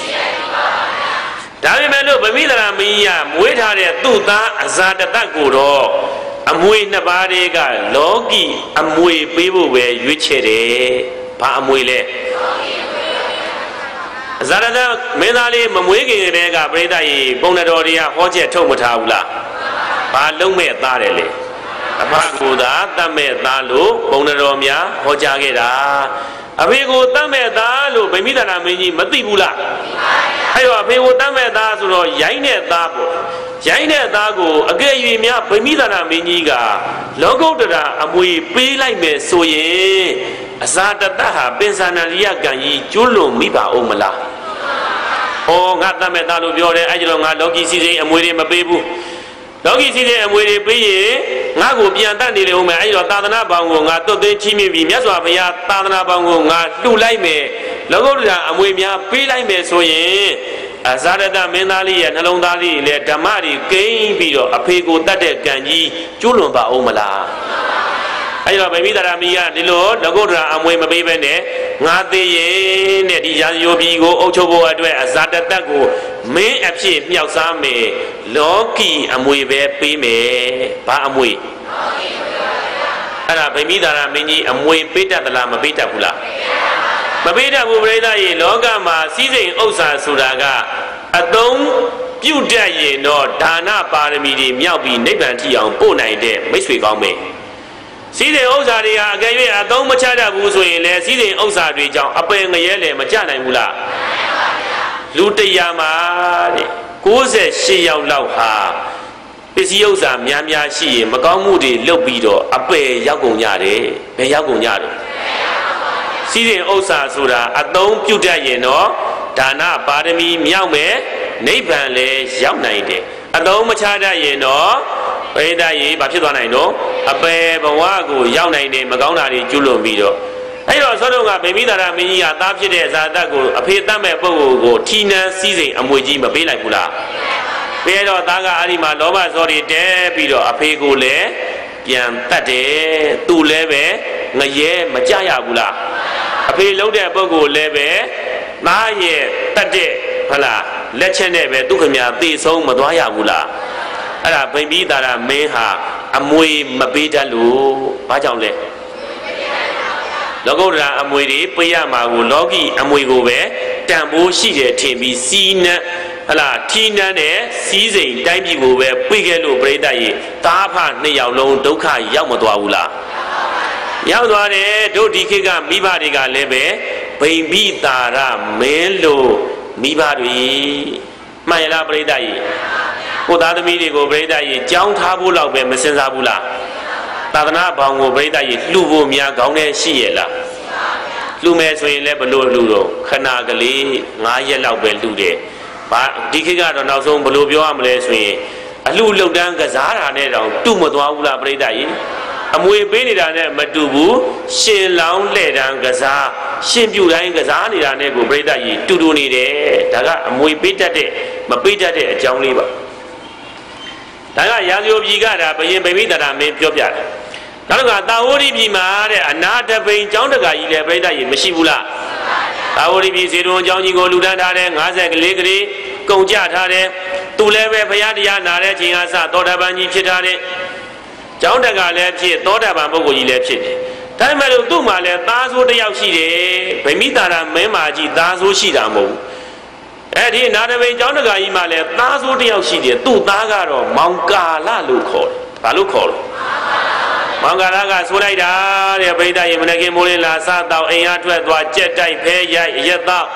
ဒါပေမဲ့လို့ဗိမိတာရမင်းကြီးကမွေးထားတဲ့သူ့သားအဇာတတကိုတော့အမွေနှစ်ပါးတည်းကလောကီအမွေပေးဖို့ပဲရွေးချယ်တယ်။ဘာအမွေလဲ။ဇာရတမင်းသားလေးမမွေးခင်တည်းကပရိသတ်ရေပုံတော်တွေကဟောချက်ထုတ်မထားဘူးလား။ဘာလုံးမဲ့သားတယ်လေ။အဖကိုသာတတ်မဲ့သားလို့ပုံတော်များဟောကြားခဲ့တာ။အဖေကိုတတ်မဲ့သားလို့ဗိမိတာရမင်းကြီးမသိဘူးလား။အဲ့တော့အဖေကိုတတ်မဲ့သားဆိုတော့ရိုင်းတဲ့သားပေါ့။ရိုင်းတဲ့သားကိုအကယ်၍များဗိမိတာရမင်းကြီးကလောကုတ္တရာအမွေပေးလိုက်မယ်ဆိုရင်အဇာတတဟာပင်စန္ဒရိယကံကြီးကျွလွန်မိပါအောင်မလား။ဟောငါတတ်မဲ့သားလို့ပြောတယ်အဲ့ကျတော့ငါလောကီစီစဉ်အမွေတွေမပေးဘူး။လောကီစီစဉ်အမွေတွေပေးရင်ငါကိုပြန်တတ်နေလေဦးမယ်အဲ့တော့သာသနာပေါင်းကိုငါတွတ်သိမ်းချီးမြှင့်ပြီးမြတ်စွာဘုရားသာသနာပေါင်းကိုငါလှူလိုက်မယ်လောကုတ္တရာအမွေများပေးလိုက်မယ်ဆိုရင်အဇာရတမင်းသားလေးရဲ့နှလုံးသားလေးလည်းဓမ္မတွေကိန်းပြီးတော့အဖေကိုတတ်တဲ့ကံကြီးကျွလွန်ပါအောင်မလားအဲ့တော့ဗိမိတာရမီးကဒီလိုလောကုတ္တရာအမွေမပေးဘဲနဲ့ငါသေးရင်တဲ့ဒီရာဇဂိုပြည်ကိုအုပ်ချုပ်ဖို့အတွက်အဇာတတကိုမင်းအဖြစ်မြောက်စားမယ်လောကီအမွေပဲပေးမယ်ဘာအမွေအဲ့ဒါဗိမိတာရမင်းကြီးအမွေပေးတတ်သလားမပေးတတ်ဘူးလားမပေးတတ်ဘူးပြိဿရေလောကမှာစီးစိမ်ဥစ္စာဆိုတာကအသုံးပြုတ်တတ်ရင်တော့ဒါနပါရမီတွေမြောက်ပြီးနိဗ္ဗာန်ထိအောင်ပို့နိုင်တဲ့မိတ်ဆွေကောင်းမယ်စီးစိမ်ဥစ္စာတွေဟာအကယ်၍အသုံးမချတတ်ဘူးဆိုရင်လည်းစီးစိမ်ဥစ္စာတွေကြောင့်အပယ်ငရဲလည်းမကြနိုင်ဘူးလားလူတရားမှာတဲ့ကိုးဆယ်ရှစ်ယောက်လောက်ဟာပစ္စည်းဥစ္စာများများရှိရင်မကောင်းမှုတွေလုပ်ပြီးတော့အပယ်ရောက်ကုန်ကြတယ်ဘယ်ရောက်ကုန်ကြတော့စီးစိမ်ဥစ္စာဆိုတာအသုံးပြုတ်တတ်ရင်တော့ဒါနပါရမီမြောက်မယ်နိဗ္ဗာန်လည်းရောက်နိုင်တယ်အသုံးမချတတ်ရင်တော့ပရိသတ်ရေဘာဖြစ်သွားနိုင်တော့အပယ်ဘဝကိုရောက်နိုင်တယ်မကောင်းတာတွေကျွလွန်ပြီးတော့အဲ့တော့သောတုံကဗိမိတာရမင်းကြီးကသားဖြစ်တဲ့ဇာတကိုအဖေတတ်မဲ့ပုဂ္ဂိုလ်ကိုထီနန်းစည်းစိမ်အမွေကြီးမပေးလိုက်ဘူးလားပေးတော့သားကအဲ့ဒီမှာလောဘဇောတွေတဲပြီးတော့အဖေကိုလည်းပြန်တတ်တယ်သူလည်းပဲငရဲမကြရဘူးလားအဖေလုံးတဲ့ပုဂ္ဂိုလ်လည်းပဲသားရဲ့တတ်တဲ့ဟလားလက်ချက်နဲ့ပဲသူခင်ဗျာသေဆုံးမသွားရဘူးလားအဲ့ဒါဗိမိတာရမင်းဟာအမွေမပေးတတ်လို့ဘာကြောင့်လဲလောကုတ္တရာအမွေတွေပေးရမှာကိုလောကီအမွေကိုပဲတန်ဖိုးရှိတယ်ထင်ပြီးစီးနှံဟလားထီးနှံတဲ့စီးစိမ်တိုင်းပြည်ကိုပဲပေးခဲ့လို့ပြိဿရေသားဖနှစ်ယောက်လုံးဒုက္ခရောက်မသွားဘူးလားရောက်သွားတယ်တို့ဒီခေတ်ကမိဘတွေကလည်းပဲဗိမိတာရမင်းလို့မိဘတွေမှန်ရလားပြိဿရေကိုသားသမီးတွေကိုပြိဿရေကြောင်းထားဖို့လောက်ပဲမစင်စားဘူးလားသာသနာဘောင်ကိုပြိဿရေလှူဖို့များကောင်းတဲ့ရှိရလားလှူမယ်ဆိုရင်လည်းဘလို့လှူတော့ခဏကလေးငါးရက်လောက်ပဲလှူတယ်ဘာဒီခေတ်ကတော့နောက်ဆုံးဘလို့ပြောရမလဲဆိုရင်အလှလုတ်တန်းကစားတာနဲ့တောင်တူမသွားဘူးလားပြိဿရေအမွေပေးနေတာနဲ့မတူဘူးရှင်လောင်းလှဲ့တန်းကစားရှင်ပြူတိုင်းကစားနေတာနဲ့ကိုပြိဿရေတူတူနေတယ်ဒါကအမွေပေးတတ်တဲ့မပေးတတ်တဲ့အကြောင်းလေးပါဒါကရာဇဂိုပြည်ကဒါဘယင်ဗိမိတာရမင်းပြောပြတယ်နောက်တစ်ခါတာဝတိပြည်မှာတဲ့အနာတပိန်ကျောင်းတကာကြီးလည်းပြိဿရေမရှိဘူးလားတာဝတိပြည်ဇေဒုံကျောင်းကြီးကိုလူတန်းထားတယ်ငါးဆယ်ကလေးကလေးကုန်ကြထားတယ်သူလည်းပဲဘုရားတရားနာတဲ့ချိန်ကစသောတာပန်ကြီးဖြစ်ထားတယ်ကျောင်းတကာလည်းဖြစ်သောတာပန်ပုဂ္ဂိုလ်ကြီးလည်းဖြစ်တယ်ဒါပေမဲ့လို့သူ့မှာလည်းသားဆိုးတစ်ယောက်ရှိတယ်ဗိမိတာရမင်းမာကြီးသားဆိုးရှိတာမဟုတ်ဘူးအဲ့ဒီနာတပိန်ကျောင်းတကာကြီးမှာလည်းသားဆိုးတစ်ယောက်ရှိတယ်သူ့သားကတော့မောင်ကာလလို့ခေါ်တယ်ဘာလို့ခေါ်လဲမောင်ကာလကဆိုလိုက်တာတဲ့ပရိသတ်ရေမနခင်မိုးလေးလာစားတော့အိမ်အားထွက်သွားကြက်တိုက်ဖဲရိုက်ရက်တော့တ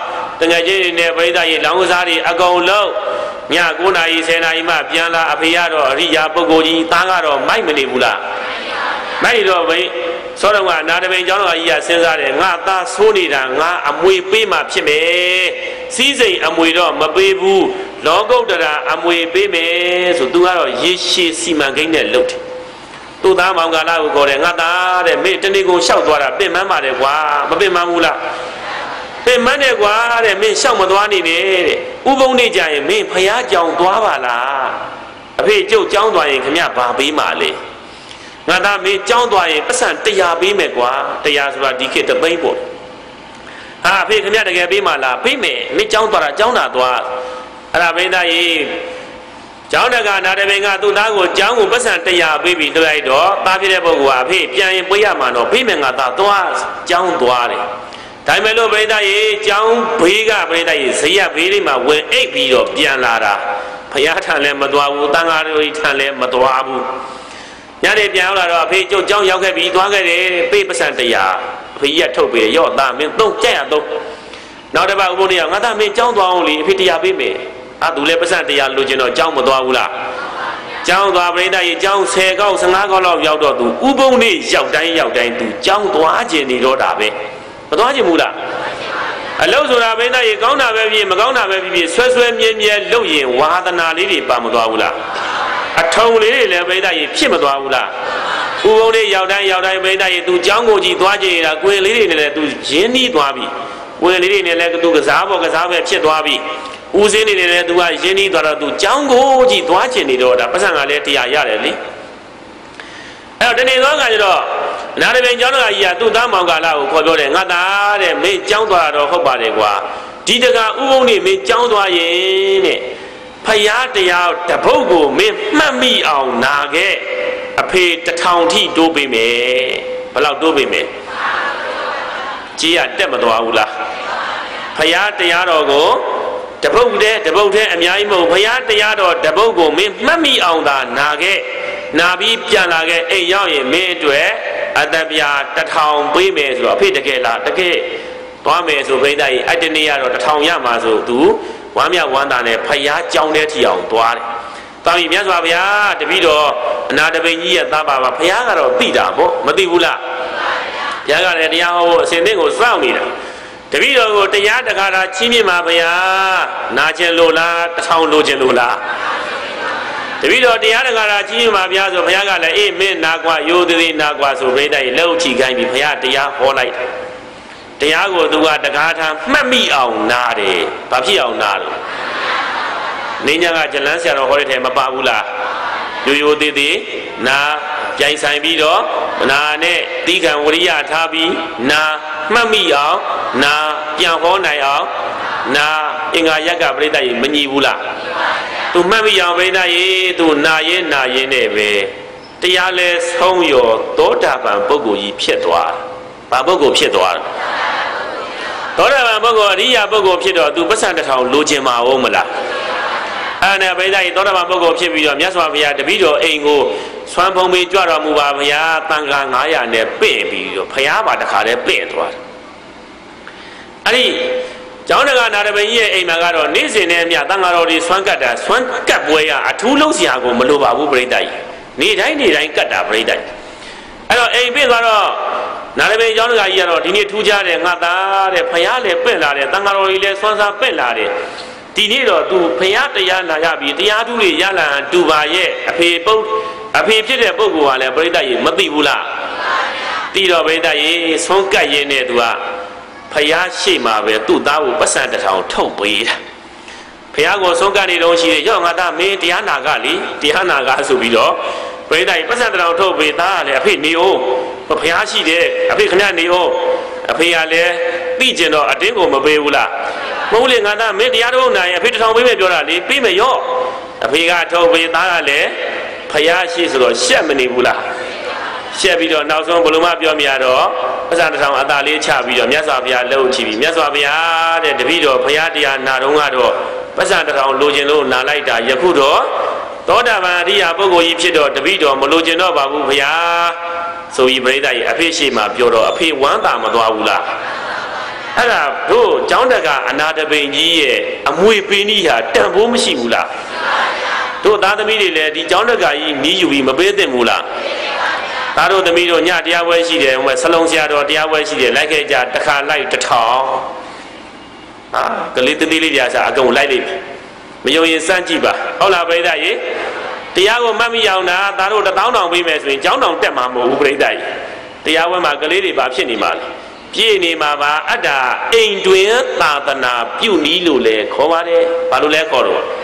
တငယ်ချင်းတွေနဲ့ပြိဿကြီးလောင်းစားတွေအကုန်လုံးည၉နာရီ၁၀နာရီမှပြန်လာအဖေကတော့အရိယာပုဂ္ဂိုလ်ကြီးသားကတော့မိုက်မနေဘူးလားမိုက်တော့ဘယ်စောတော့ကနာတပင်ကျောင်းတော်ကြီးကစဉ်းစားတယ်ငါသားဆိုးနေတာငါအမွေပေးမှဖြစ်မယ်စီးစိမ်အမွေတော့မပေးဘူးလောကုတ္တရာအမွေပေးမယ်ဆိုသူကတော့ရေရှည်စီမံကိန်းနဲ့လုပ်တယ်သူ့သားမောင်ကာလကိုခေါ်တယ်ငါသားတဲ့မင်းတနေ့ကုန်လျှောက်သွားတာပင်မန်းပါတယ်ကွာမပင်မန်းဘူးလားပင်မန်းတယ်ကွာတဲ့မင်းလျှောက်မသွားနေနဲ့တဲ့ဥပုံနေကြရင်မင်းဖယားကြောင်သွားပါလားအဖေကျုပ်ကြောင်းသွားရင်ခင်ဗျဘာပေးမှလဲငါသားမင်းကြောင်းသွားရင်ပတ်စံတရားပေးမယ်ကွာတရားဆိုတာဒီခေတ်တသိန်းပေါ့ဟာအဖေခင်ဗျတကယ်ပေးမှလားပေးမယ်မင်းကြောင်းသွားတာကြောင်းတာသွားအဲ့ဒါဘိန်းသားကြီးကျောင်းတက္ကနာတပင်ကသူ့သားကိုကျောင်းကိုပတ်စံတရားပေးပြီးတွေ့လိုက်တော့သားဖြစ်တဲ့ပုဂ္ဂိုလ်ကအဖေပြန်ရင်ပေးရမှာတော့ပေးမယ်ငါသားသွားကျောင်းသွားတယ်ဒါပေမဲ့လို့ပရိသတ်ကြီးကျောင်းဘေးကပရိသတ်ကြီးဇရက်ဘေးလေးမှာဝင်အိပ်ပြီးတော့ပြန်လာတာဘုရားထံလည်းမသွားဘူးတန်ဃာတော်ကြီးထံလည်းမသွားဘူးညနေပြန်လာတော့အဖေကျုပ်ကျောင်းရောက်ခဲ့ပြီးသွားခဲ့တယ်ပေးပတ်စံတရားအဖေကြီးကထုတ်ပေးရော့သားမင်းသုံးကြက်ရသုံးနောက်တစ်ပတ်ဥပုသ်နေ့ငါသားမင်းကျောင်းသွားအောင်လေအဖေတရားပေးမယ်အာသူလည်းပတ်စံတရားလိုချင်တော့ကျောင်းမသွားဘူးလားကျောင်းသွားပရိသတ်ကြီးကျောင်းဆယ်ကောက်၁၅ကောက်လောက်ရောက်တော့သူဥပုသ်နေ့ရောက်တိုင်းရောက်တိုင်းသူကျောင်းသွားခြင်းနေတော့တာပဲမသွားခြင်းဘူးလားအလုံးဆိုတာဘိန်းသားရေကောင်းတာပဲဖြစ်မကောင်းတာပဲဖြစ်ဖြစ်ဆွဲဆွဲမြဲမြဲလုပ်ရင်ဝါသနာလေးတွေပါမသွားဘူးလားအထုံလေးတွေလည်းဘိန်းသားရေဖြစ်မသွားဘူးလားဥပုံလေးရောက်တိုင်းရောက်တိုင်းဘိန်းသားရေသူကျောင်းကိုကြည့်သွားကြည့်တာကွင်လေးတွေနဲ့လည်းသူရင်းနှီးသွားပြီကွင်လေးတွေနဲ့လည်းသူကစားပေါ်ကစားပဲဖြစ်သွားပြီဦးစင်းနေတယ်သူကရင်းနှီးသွားတော့သူကျောင်းကိုကြည့်သွားခြင်းနေတော့ဒါပတ်စံကလည်းတရားရတယ်လေအဲ့တော့တနေ့သောကကျတော့နာရပင်ကျောင်းတော်ကြီးကသူ့သားမောင်ကာလကိုခေါ်ပြောတယ်ငါသားတဲ့မင်းကျောင်းသွားတော့ဟုတ်ပါတယ်ကွာဒီတကဥပုံနေမင်းကျောင်းသွားရင်တဲ့ဖယားတရားတပုတ်ကိုမင်းမှတ်မိအောင်နာခဲ့အဖေတထောင်ထိတိုးပေးမယ်ဘယ်လောက်တိုးပေးမယ်ကြီးရတက်မသွားဘူးလားဖယားတရားတော်ကိုတပုတ်တဲ့တပုတ်တဲ့အများကြီးမဟုတ်ဘုရားတရားတော်တပုတ်ကိုမင်းမှတ်မိအောင်သာနာခဲ့နာပြီးပြန်လာခဲ့အိမ်ရောက်ရင်မင်းအတွက်အတပြာတထောင်ပေးမယ်ဆိုတော့အဖေတကယ်လားတကယ်သွားမယ်ဆိုဘိန်းသားကြီးအဲ့တနေ့ကတော့တထောင်ရမှာဆိုသူဝမ်းမြဝမ်းသာနဲ့ဖယားကြောင်းတဲ့ထီအောင်သွားတယ်။တောင်းရင်မြတ်စွာဘုရားတပည့်တော်အနာတပိန်ကြီးရဲ့သားပါပါဖယားကတော့သိတာပေါ့မသိဘူးလား။ဘုရားကလည်းတရားဟောဖို့အစဉ်သင့်ကိုစောင့်နေတာတပည့်တော်ကိုတရားတခါတာချင်းမြင့်မှာဘုရားနာကျင်လို့လားတထောင်လိုချင်လို့လားတပည့်တော်တရားတခါတာချင်းမြင့်မှာဘုရားဆိုဘုရားကလည်းအေးမင်းနာကွာရိုးသေးနာကွာဆိုပြိတ္တရဲ့လက်ဥချီခိုင်းပြီးဘုရားတရားဟောလိုက်တရားကိုသူကတကားထားမှတ်မိအောင်နာတယ်ဘာဖြစ်အောင်နာလို့နေညာကဇလန်းဆရာတော်ဟောတဲ့ထဲမပါဘူးလားရိုးရိုးသေးသေးနာပြိုင်ဆိုင်ပြီးတော့နာနဲ့သီကံဝရိယထားပြီးနာမှတ်မိအောင်နာပြန်ဟောနိုင်အောင်နာအင်္ဂါရက်ကပြိတ္တရေမညီဘူးလားသူမှတ်မိအောင်ပြိတ္တရေသူနာရင်နာရင်နဲ့ပဲတရားလဲဆုံးရောသောတာပန်ပုဂ္ဂိုလ်ကြီးဖြစ်သွားဘာပုဂ္ဂိုလ်ဖြစ်သွားသောတာပန်ပုဂ္ဂိုလ်အရိယာပုဂ္ဂိုလ်ဖြစ်တော့သူပတ်စံတစ်ထောင်လိုချင်မှာဟုတ်မလားအဲ့နဲ့ပြိတ္တရေသောတာပန်ပုဂ္ဂိုလ်ဖြစ်ပြီးတော့မြတ်စွာဘုရားတပည့်တော်အိမ်ကိုဆွမ်းဖုံးပြီးကြွတော်မူပါဘုရားတန်ခါငါးရာနဲ့ပင့်ပြီးတော့ဘုရားပါတခါတည်းပင့်သွားတယ်အဲ့ဒီကျောင်းတက္ကနာတပင်ကြီးရဲ့အိမ်မှာကတော့နေ့စဉ်နဲ့အမျှတန်ခါတော်တွေဆွမ်းကတ်တာဆွမ်းကတ်ပွဲရအထူးလုံးစရာကိုမလိုပါဘူးပြိတ္တကြီးနေတိုင်းနေတိုင်းကတ်တာပြိတ္တကြီးအဲ့တော့အိမ်ပင့်သွားတော့နာရပင်ကျောင်းတက္ကကြီးကတော့ဒီနေ့ထူးခြားတယ်ငါသားတဲ့ဘုရားလည်းပင့်လာတယ်တန်ခါတော်ကြီးလည်းဆွမ်းစားပင့်လာတယ်ဒီနေ့တော့သူဘုရားတရားနာရပြီတရားထုတွေရလာတူပါရဲ့အဖေပုတ်အဖေဖြစ်တဲ့ပုဂ္ဂိုလ်ကလည်းပြိတ္တကြီးမသိဘူးလားသိတော့ပြိတ္တကြီးဆွမ်းကတ်ရင်းနဲ့သူကဖယားရှိမှာပဲသူ့သားကိုပတ်စံတစ်ထောင်ထုတ်ပေးတာဖယားကိုဆုံးကနေတော့ရှိတယ်ရောငါသားမင်းတရားနာကလေတရားနာကဆိုပြီးတော့ပရိသတ်ပတ်စံတစ်ထောင်ထုတ်ပေးသားကလည်းအဖေနေအောင်ဖယားရှိတယ်အဖေခဏနေအောင်အဖေကလည်းသိကျင်တော့အတင်းကိုမပေးဘူးလားမဟုတ်လေငါသားမင်းတရားတော်နိုင်အဖေတစ်ထောင်ပေးမယ်ပြောတာလေပေးမယ်ရောအဖေကထုတ်ပေးသားကလည်းဖယားရှိဆိုတော့ရှက်မနေဘူးလားရှက်ပြီးတော့နောက်ဆုံးဘလို့မှပြောမရတော့ပဇာတထောင်အသာလေးချပြီးတော့မြတ်စွာဘုရားလှုပ်ချပြီးမြတ်စွာဘုရားတဲ့တပည့်တော်ဘုရားတရားနာတော့ကတော့ပဇာတထောင်လိုချင်လို့နာလိုက်တာယခုတော့သောတာပန်အရိယာပုဂ္ဂိုလ်ကြီးဖြစ်တော့တပည့်တော်မလိုချင်တော့ပါဘူးဘုရားဆိုပြီးပရိသတ်ကြီးအဖေရှိမှပြောတော့အဖေဝမ်းသာမသွားဘူးလားအဲ့ဒါတို့ကျောင်းတကအနာတပိန်ကြီးရဲ့အမွေပင်ကြီးဟာတန်ဖိုးမရှိဘူးလားတို့သားသမီးတွေလည်းဒီကျောင်းတကကြီးနီးယူပြီးမပေးသင့်ဘူးလားသားတို့သမီးတို့ညတရားပွဲရှိတယ်ဟိုဆလုံးဆရာတော်တရားပွဲရှိတယ်လိုက်ခဲ့ကြတစ်ခါလိုက်တစ်ထောင်ဟာကလေးတတိလေးကြာစားအကုန်လိုက်လိုက်မယုံရင်စမ်းကြည့်ပါဟုတ်လားပြိဿရေတရားကိုမှတ်မိအောင်တာသားတို့တစ်သောင်းတောင်ပေးမယ်ဆိုရင်ကျောင်းတောင်တက်မှာမဟုတ်ဘူးပြိဿရေတရားပွဲမှာကလေးတွေဘာဖြစ်နေမှာလဲပြည့်နေမှာပါအတ္တအိမ်တွင်သာသနာပြုနီးလို့လဲခေါ်ပါတယ်ဘာလို့လဲခေါ်တော့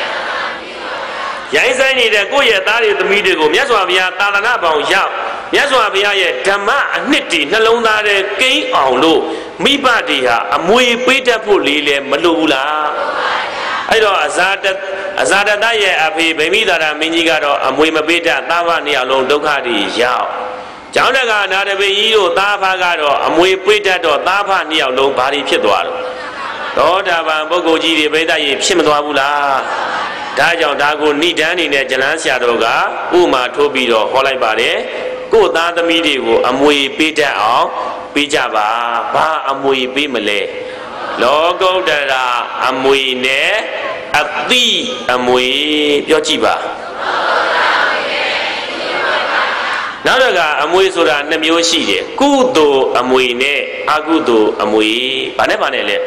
ရိုင်းဆိုင်နေတဲ့ကိုယ့်ရဲ့သားတွေသမီးတွေကိုမြတ်စွာဘုရားသာသနာပေါင်းရောက်မြတ်စွာဘုရားရဲ့ဓမ္မအနှစ်တည်နှလုံးသားထဲကိန်းအောင်လို့မိဘတွေဟာအမွေပေးတတ်ဖို့လေးလဲမလိုဘူးလားအဲ့တော့အဇာတအဇာတတရဲ့အဖေဗိမိသာရမင်းကြီးကတော့အမွေမပေးတတ်သားဖနှစ်ယောက်လုံးဒုက္ခတွေရောက်ကျောင်းတက္ကနာတပင်ကြီးတို့သားဖကတော့အမွေပေးတတ်တော့သားဖနှစ်ယောက်လုံးဘာတွေဖြစ်သွားတော့သောတာပန်ပုဂ္ဂိုလ်ကြီးတွေပြိဿရေဖြစ်မသွားဘူးလားဒါကြောင့်ဒါကိုဏိဒန်းနေနဲ့ဇလန်းဆရာတော်ကဥမာထိုးပြီးတော့ဟောလိုက်ပါတယ်ကိုယ်သားသမီးတွေကိုအမွေပေးတတ်အောင်ပေးကြပါဘာအမွေပေးမလဲလောကုတ္တရာအမွေနဲ့အတိအမွေပြောကြည့်ပါနောက်တစ်ခါအမွေဆိုတာနှစ်မျိုးရှိတယ်ကုသိုလ်အမွေနဲ့အကုသိုလ်အမွေဘာနဲ့ဘာနဲ့လဲ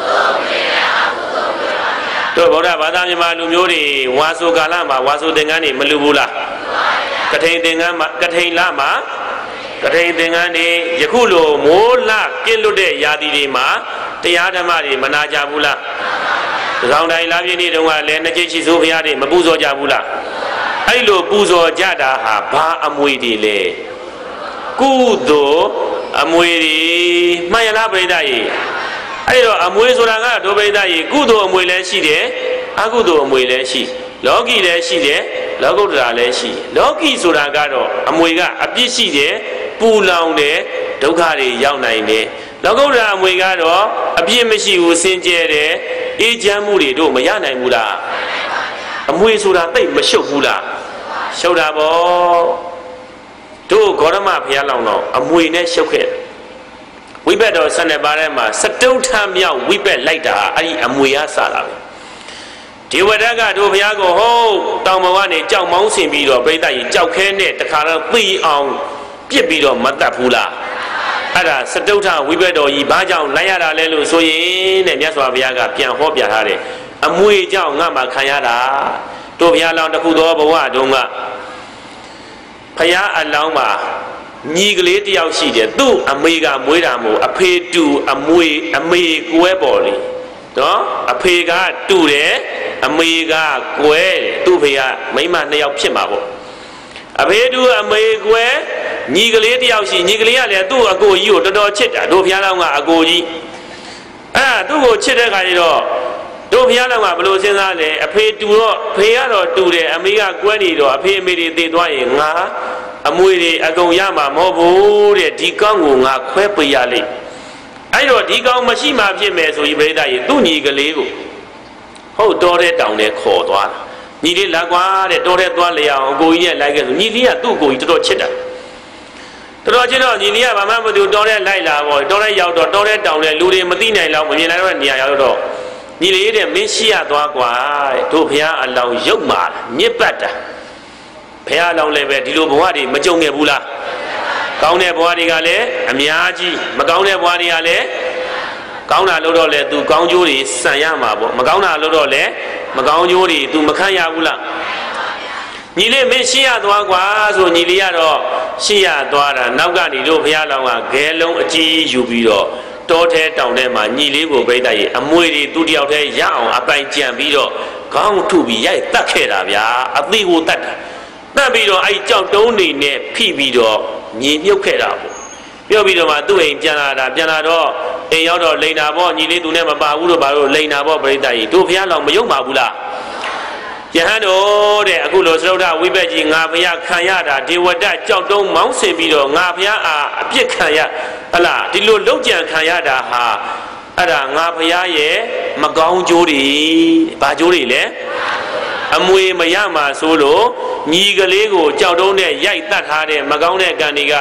တို့ဗုဒ္ဓဘာသာမြန်မာလူမျိုးတွေဝါဆိုကာလမှာဝါဆိုသင်္ကန်းတွေမလူဘူးလားကထိန်သင်္ကန်းမှာကထိန်လမှာကထိန်သင်္ကန်းတွေယခုလိုမိုးလကင်းလွတ်တဲ့ရာသီတွေမှာတရားဓမ္မတွေမနာကြဘူးလားသကောင်တိုင်းလာပြည့်နေ့တုန်းကလည်းနှစ်ကျိတ်ရှိစိုးဘုရားတွေမပူဇော်ကြဘူးလားအဲ့လိုပူဇော်ကြတာဟာဘာအမွေတွေလဲကုသိုလ်အမွေတွေမှန်ရလားပရိသတ်ကြီးအဲ့တော့အမွေဆိုတာကဒုပရိသတ်ကြီးကုသိုလ်အမွေလည်းရှိတယ်အကုသိုလ်အမွေလည်းရှိလောကီလည်းရှိတယ်လောကုတ္တရာလည်းရှိလောကီဆိုတာကတော့အမွေကအပြစ်ရှိတယ်ပူလောင်တယ်ဒုက္ခတွေရောက်နိုင်တယ်လောကုတ္တရာအမွေကတော့အပြစ်မရှိဘူးစင်ကြယ်တယ်အေးချမ်းမှုတွေတို့မရနိုင်ဘူးလားအမွေဆိုတာသိမရှုပ်ဘူးလားရှုပ်တာပေါ့တို့ဂေါရမဘုရားလောင်းတော့အမွေနဲ့ရှုပ်ခဲ့ဝိဘက်တော်ဆန္ဒပါထဲမှာစတုထမြောက်ဝိဘက်လိုက်တာအဲ့ဒီအမွေရစတာပဲဒီဝဒကတို့ဘုရားကိုဟုတ်တောင်ပေါ်ကနေကြောက်မောင်းဆင်ပြီးတော့ပြိဿကြီးကြောက်ခဲနဲ့တခါတော့သိအောင်ပြစ်ပြီးတော့မတတ်ဘူးလားအဲ့ဒါစတုထဝိဘက်တော်ကြီးဘာကြောင့်လိုက်ရတာလဲလို့ဆိုရင်တဲ့မြတ်စွာဘုရားကပြန်ဟောပြထားတယ်အမွေကြောင့်ငါမှခံရတာတို့ဘုရားလောင်းတစ်ခုသောဘဝတုန်းကဘုရားအလောင်းမှာညီကလေးတယောက်ရှိတယ်သူ့အမေကမွေးတာမို့အဖေတူအမွေအမေကွဲပေါ်လေနော်အဖေကတူတယ်အမေကကွဲတယ်သူ့ဖေကမိန်းမနှစ်ယောက်ဖြစ်မှာပေါ့အဖေတူအမေကွဲညီကလေးတယောက်ရှိညီကလေးကလည်းသူ့အကိုကြီးကိုတော်တော်ချစ်တာတို့ဘုရားလောင်းကအကိုကြီးအဲ့သူ့ကိုချစ်တဲ့ခါကျတော့တို့ဘုရားလောင်းကဘယ်လိုစဉ်းစားလဲအဖေတူတော့ဖေကတော့တူတယ်အမေကကွဲနေတော့အဖေအမေတွေတည်သွားရင်ငါအမွေတွေအကုန်ရမှာမဟုတ်ဘူးတဲ့ဒီကောင်းကိုငါခွဲပေးရလိမ့်အဲ့တော့ဒီကောင်းမရှိမှဖြစ်မယ်ဆိုရင်ပြိဿရေသူ့ညီကလေးကိုဟုတ်တော်တဲ့တောင်နဲ့ခေါ်သွားညီလေးလာကွာတဲ့တော်တဲ့သွားလေအောင်အကိုကြီးနဲ့လိုက်ခဲ့ဆိုညီလေးကသူ့ကိုကြီးတော်တော်ချစ်တာတော်တော်ချစ်တော့ညီလေးကဘာမှမသိတော်တဲ့လိုက်လာပေါ့တော်တဲ့ရောက်တော့တော်တဲ့တောင်နဲ့လူတွေမသိနိုင်လောက်မမြင်နိုင်တော့နေရာရောက်တော့ညီလေးတဲ့မင်းရှိရသွားကွာတဲ့တို့ဘုရားအလောင်းရုပ်မာမြစ်ပတ်တာဘုရားအလောင်းလည်းပဲဒီလိုဘဝတွေမကြုံခဲ့ဘူးလားကောင်းတဲ့ဘဝတွေကလည်းအများကြီးမကောင်းတဲ့ဘဝတွေကလည်းကောင်းတာလို့တော့လေ तू ကောင်းကျိုးတွေစံရမှာပေါ့မကောင်းတာလို့တော့လေမကောင်းကျိုးတွေ तू မခံရဘူးလားညီလေးမင်းရှင်းရသွားကွာဆိုညီလေးကတော့ရှင်းရသွားတာနောက်ကနေတို့ဘုရားလောင်းကဂဲလုံးအကြီးယူပြီးတော့တောထဲတောင်ထဲမှာညီလေးကိုပြိတ္တရေအမွေတွေသူ့တယောက်တည်းရအောင်အပိုင်ကြံပြီးတော့ခေါင်းထုပြီးရိုက်တတ်ခဲ့တာဗျာအသေးကိုတတ်တာတတ်ပြီးတော့အဲ့ကြောက်တုံးနေနဲ့ဖိပြီးတော့ညီမြုပ်ခဲ့တာပေါ့ပြောပြီးတော့မှသူ့အိမ်ပြန်လာတာပြန်လာတော့အိမ်ရောက်တော့လိန်တာပေါ့ညီလေးသူနဲ့မပါဘူးလို့ပါလို့လိန်တာပေါ့ပြိတ္တရေတို့ဘုရားလောင်းမယုံပါဘူးလားယဟန်တို့တဲ့အခုလိုသရုတ်ထဝိဘက်ကြီးငါဘုရားခံရတာဒေဝတကြောက်တုံးမောင်းဆင်ပြီးတော့ငါဘုရားအားအပြစ်ခံရဟလားဒီလိုလုံကြံခံရတာဟာအဲ့ဒါငါဘုရားရဲ့မကောင်းကျိုးတွေဘာကျိုးတွေလဲအမွေမရမှာဆိုလို့ညီကလေးကိုကြောက်တုံးနဲ့ရိုက်တတ်ထားတဲ့မကောင်းတဲ့ကံတွေက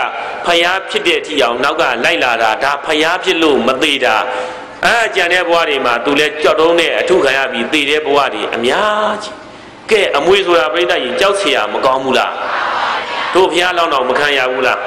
ဖျားဖြစ်တဲ့အထိအောင်နောက်ကလိုက်လာတာဒါဖျားဖြစ်လို့မသေးတာအဲကြံတဲ့ဘဝတွေမှာသူလည်းကြောက်တုံးနဲ့အထုခံရပြီးသေတဲ့ဘဝတွေအများကြီးကဲအမွေဆိုတာပြိဿကြီးကြောက်เสียမကောင်းဘူးလားတို့ဘုရားလောင်းတော်မခံရဘူးလား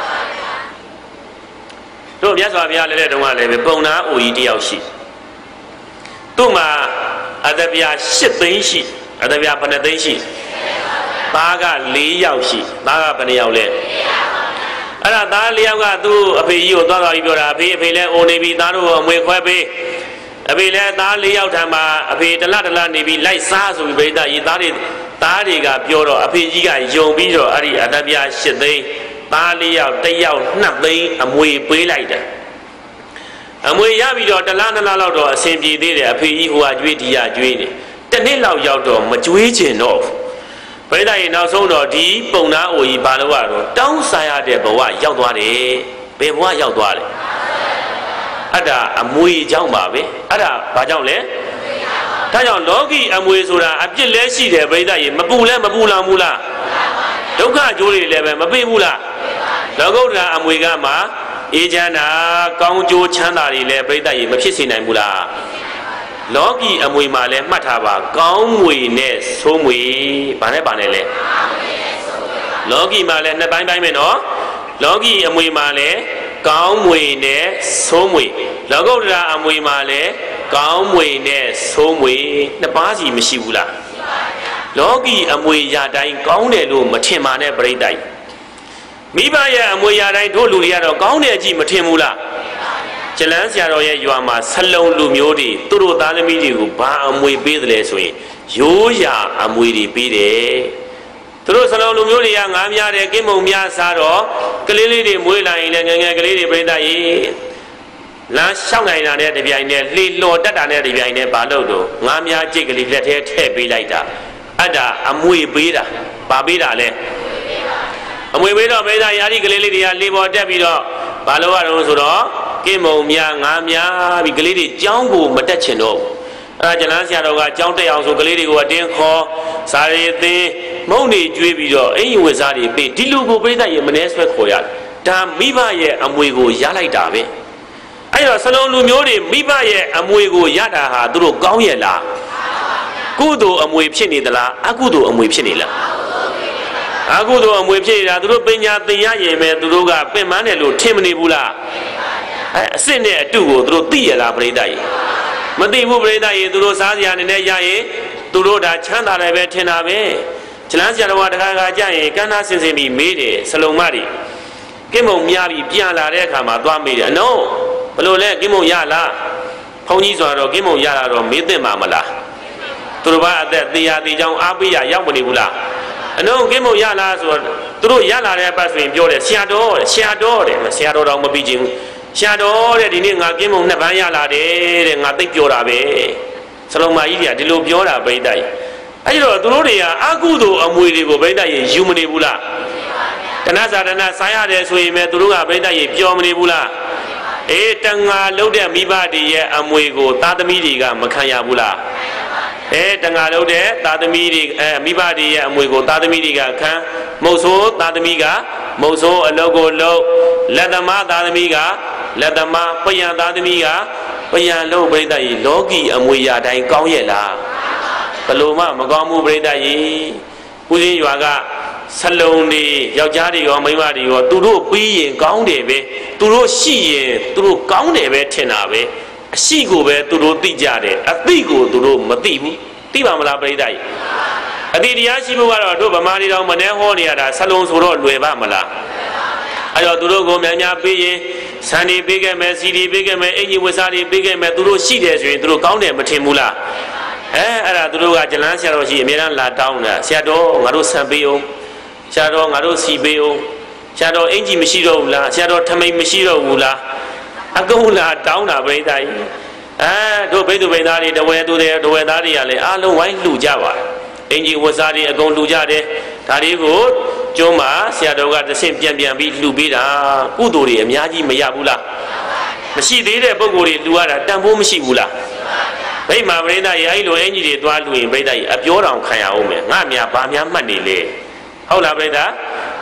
တို့မြတ်စွာဘုရားလည်းတဲ့တုန်းကလည်းပဲပုံနာအိုကြီးတယောက်ရှိသူ့မှာအတပြာရှစ်သိန်းရှိအတပြာဘယ်နှသိန်းရှိသားကလေးယောက်ရှိသားကဘယ်နှယောက်လဲအဲ့ဒါသားလေးယောက်ကသူ့အဖေကြီးကိုသွားသွားပြီးပြောတာအဖေအဖေလည်းအိုနေပြီသားတို့အမွေခွဲပေးအဖေလည်းသားလေးယောက်ထံမှာအဖေတလတလနေပြီးလိုက်စားဆိုပြီးပြိဿရေးသားတွေသားတွေကပြောတော့အဖေကြီးကယုံပြီးတော့အဲ့ဒီအတပြာရှစ်သိန်းသားလေးယောက်တစ်ယောက်နှစ်သိန်းအမွေပေးလိုက်တယ်အမွေရပြီးတော့တလားနှစ်လားလောက်တော့အဆင်ပြေသေးတယ်အဖေကြီးဟိုကကြွေးဒီကကြွေးနေတနေ့လောက်ရောက်တော့မကြွေးချင်တော့ဘိဓါရေနောက်ဆုံးတော့ဒီပုံနာအိုကြီးဘာလို့ရတော့တောင်းစားရတဲ့ဘဝရောက်သွားတယ်ဘယ်ဘဝရောက်သွားလဲအဲ့ဒါအမွေကြောင့်ပါပဲအဲ့ဒါဘာကြောင့်လဲဒါကြောင့်လောကီအမွေဆိုတာအပြစ်လဲရှိတယ်ဘိဓါရေမပူလဲမပူလောင်ဘူးလားဒုက္ခကြိုးတွေလည်းပဲမပေးဘူးလားလောကုတ္တရာအမွေကမှအေးချမ်းသာကောင်းကျိုးချမ်းသာတွေလည်းပြိဿရေမဖြစ်စေနိုင်ဘူးလားလောကီအမွေမှာလည်းမှတ်ထားပါကောင်းမွေနဲ့ဆိုးမွေဘာနဲ့ဘာနဲ့လဲလောကီမှာလည်းနှစ်ပိုင်းပိုင်းပဲနော်လောကီအမွေမှာလည်းကောင်းမွေနဲ့ဆိုးမွေလောကုတ္တရာအမွေမှာလည်းကောင်းမွေနဲ့ဆိုးမွေနှစ်ပါးစီမရှိဘူးလားလောကီအမွေရာတိုင်းကောင်းတယ်လို့မထင်ပါနဲ့ပြိဿရေမိဘရဲ့အမွေရာတိုင်းတို့လူတွေကတော့ကောင်းတယ်အကြည့်မထင်ဘူးလားကျလန်းဆရာတော်ရဲ့ရွာမှာဆလုံလူမျိုးတွေသူတို့သားသမီးတွေကိုဘာအမွေပေးတယ်လဲဆိုရင်ရိုးရာအမွေတွေပေးတယ်သူတို့ဆလုံလူမျိုးတွေကငားများတယ်ကိမုံများစားတော့ကလေးလေးတွေမွေးလာရင်လည်းငယ်ငယ်ကလေးတွေပြိဿရေလမ်းလျှောက်နိုင်တာနဲ့တပြိုင်နက်လှေလော်တက်တာနဲ့တပြိုင်နက်ဘာလို့တော့ငားများကြိတ်ကလေးလက်ထဲထည့်ပေးလိုက်တာအဲ့ဒါအမွေပေးတာဘာပေးတာလဲအမွေပေးတော့ပြိဿရာဒီကလေးလေးတွေကလေပေါ်တက်ပြီးတော့ဘာလို့ရတော့ဆိုတော့ကိမုံများငါးများပြီးကလေးတွေကြောင်းကိုမတက်ချင်တော့အဲကျလန်းဆရာတော်ကကြောင်းတက်အောင်ဆိုကလေးတွေကိုအတင်းခေါ်စာရီအသင်းမုံနေကျွေးပြီးတော့အင်ကြီးဝစားတွေပေးဒီလူကိုပြိဿရေမနှဲဆွဲခေါ်ရတယ်ဒါမိဘရဲ့အမွေကိုရလိုက်တာပဲအဲ့တော့ဆလုံလူမျိုးတွေမိဘရဲ့အမွေကိုရတာဟာသူတို့ကောင်းရဲ့လားကုသိုလ်အမွေဖြစ်နေသလားအကုသိုလ်အမွေဖြစ်နေလားအကုသိုလ်အမွေဖြစ်နေတာသူတို့ပညာသင်ရရင်ပဲသူတို့ကပင်ပန်းတယ်လို့ထင်မနေဘူးလားအဲအစစ်နဲ့အတုကိုသူတို့သိရလားပြိဿရေမသိဘူးပြိဿရေသူတို့စားစရာနေနဲ့ရရင်သူတို့ဒါချမ်းသာတယ်ပဲထင်တာပဲကျလန်းဆရာတော်ကတခါခါကြရင်ကန်းသားစင်စင်ပြီးမေးတယ်ဆလုံမတွေကိမုံများပြီးပြန်လာတဲ့အခါမှာသွားမေးတယ်အနော်ဘလို့လဲကိမုံရလားဘုန်းကြီးဆိုတော့ကိမုံရတာတော့မေးသင့်ပါမလားသူတို့ဘာအသက်တရားသေးကြောင်းအားပေးရရောက်မနေဘူးလားအနှုံကိမုံရလားဆိုတော့သူတို့ရလာတဲ့ပတ်ဆိုရင်ပြောတယ်ဆရာတော်ဆရာတော်တဲ့ဆရာတော်တော့မပြီးချင်ဘူးဆရာတော်တဲ့ဒီနေ့ငါကိမုံနှစ်ပန်းရလာတယ်တဲ့ငါသိပြောတာပဲဆလုံမကြီးတွေကဒီလိုပြောတာပြိဿရေအဲ့တော့သူတို့တွေကအကုသိုလ်အမွေတွေကိုပြိဿရေယူမနေဘူးလားတဏှာစာတဏှာစားရတယ်ဆိုရင်ပဲသူတို့ကပြိဿရေပြောမနေဘူးလားအေးတန်ငါလုံးတဲ့မိဘတွေရဲ့အမွေကိုသားသမီးတွေကမခံရဘူးလားအဲတန်ငါလုံးတဲ့သားသမီးတွေအဲမိဘတွေရဲ့အမွေကိုသားသမီးတွေကခံမုတ်ဆိုးသားသမီးကမုတ်ဆိုးအလုပ်ကိုလုပ်လက်သမားသားသမီးကလက်သမားပယံသားသမီးကပယံလုံးပြိဿရေလောကီအမွေရာတိုင်းကောင်းရဲ့လားဘလို့မှမကောင်းဘူးပြိဿရေဦးစင်းရွာကဆလုံတွေယောက်ျားတွေရောမိန်းမတွေရောသူတို့ပြီးရင်ကောင်းတယ်ပဲသူတို့ရှိရင်သူတို့ကောင်းတယ်ပဲထင်တာပဲအရှိကိုပဲသူတို့သိကြတယ်အသိကိုသူတို့မသိဘူးသိပါမလားပြိဿရေအသိတရားရှိဖို့ကတော့တို့ဗမာတွေတောင်မနှဲဟောနေရတာဆလုံဆိုတော့လွယ်ပါမလားအဲ့တော့သူတို့ကိုများများပေးရင်ဆန်တွေပေးခဲ့မယ်စီတွေပေးခဲ့မယ်အင်ကြီးဝစားတွေပေးခဲ့မယ်သူတို့ရှိတယ်ဆိုရင်သူတို့ကောင်းတယ်မထင်ဘူးလားအဲအဲ့ဒါသူတို့ကကျလန်းဆရာတော်ရှိအများအားလာတောင်းတာဆရာတော်ငါတို့ဆန်ပေးအောင်ဆရာတော်ငါတို့စီပေးအောင်ဆရာတော်အင်ကြီးမရှိတော့ဘူးလားဆရာတော်ထမိန်မရှိတော့ဘူးလားအကုန်လာတောင်းတာပြိဿကြီးအဲတို့ဘိသုဘိသားတွေတဝဲသူတွေတဝဲသားတွေကလည်းအားလုံးဝိုင်းလှူကြပါတယ်အင်ကြီးဝစားတွေအကုန်လှူကြတယ်ဒါတွေကိုကျုံးမှာဆရာတော်ကတစ်ဆင့်ပြန်ပြန်ပြီးလှူပေးတာကုသိုလ်တွေအများကြီးမရဘူးလားမရှိသေးတဲ့ပုံကိုယ်တွေလှူရတာတန်ဖိုးမရှိဘူးလားဗိမာပရိသတ်ရဲ့အဲ့လိုအင်ကြီးတွေသွားလှူရင်ပရိသတ်ကြီးအပြောတော်ခံရအောင်မယ်ငါများဘာများမှတ်နေလေဟုတ်လားပရိသတ်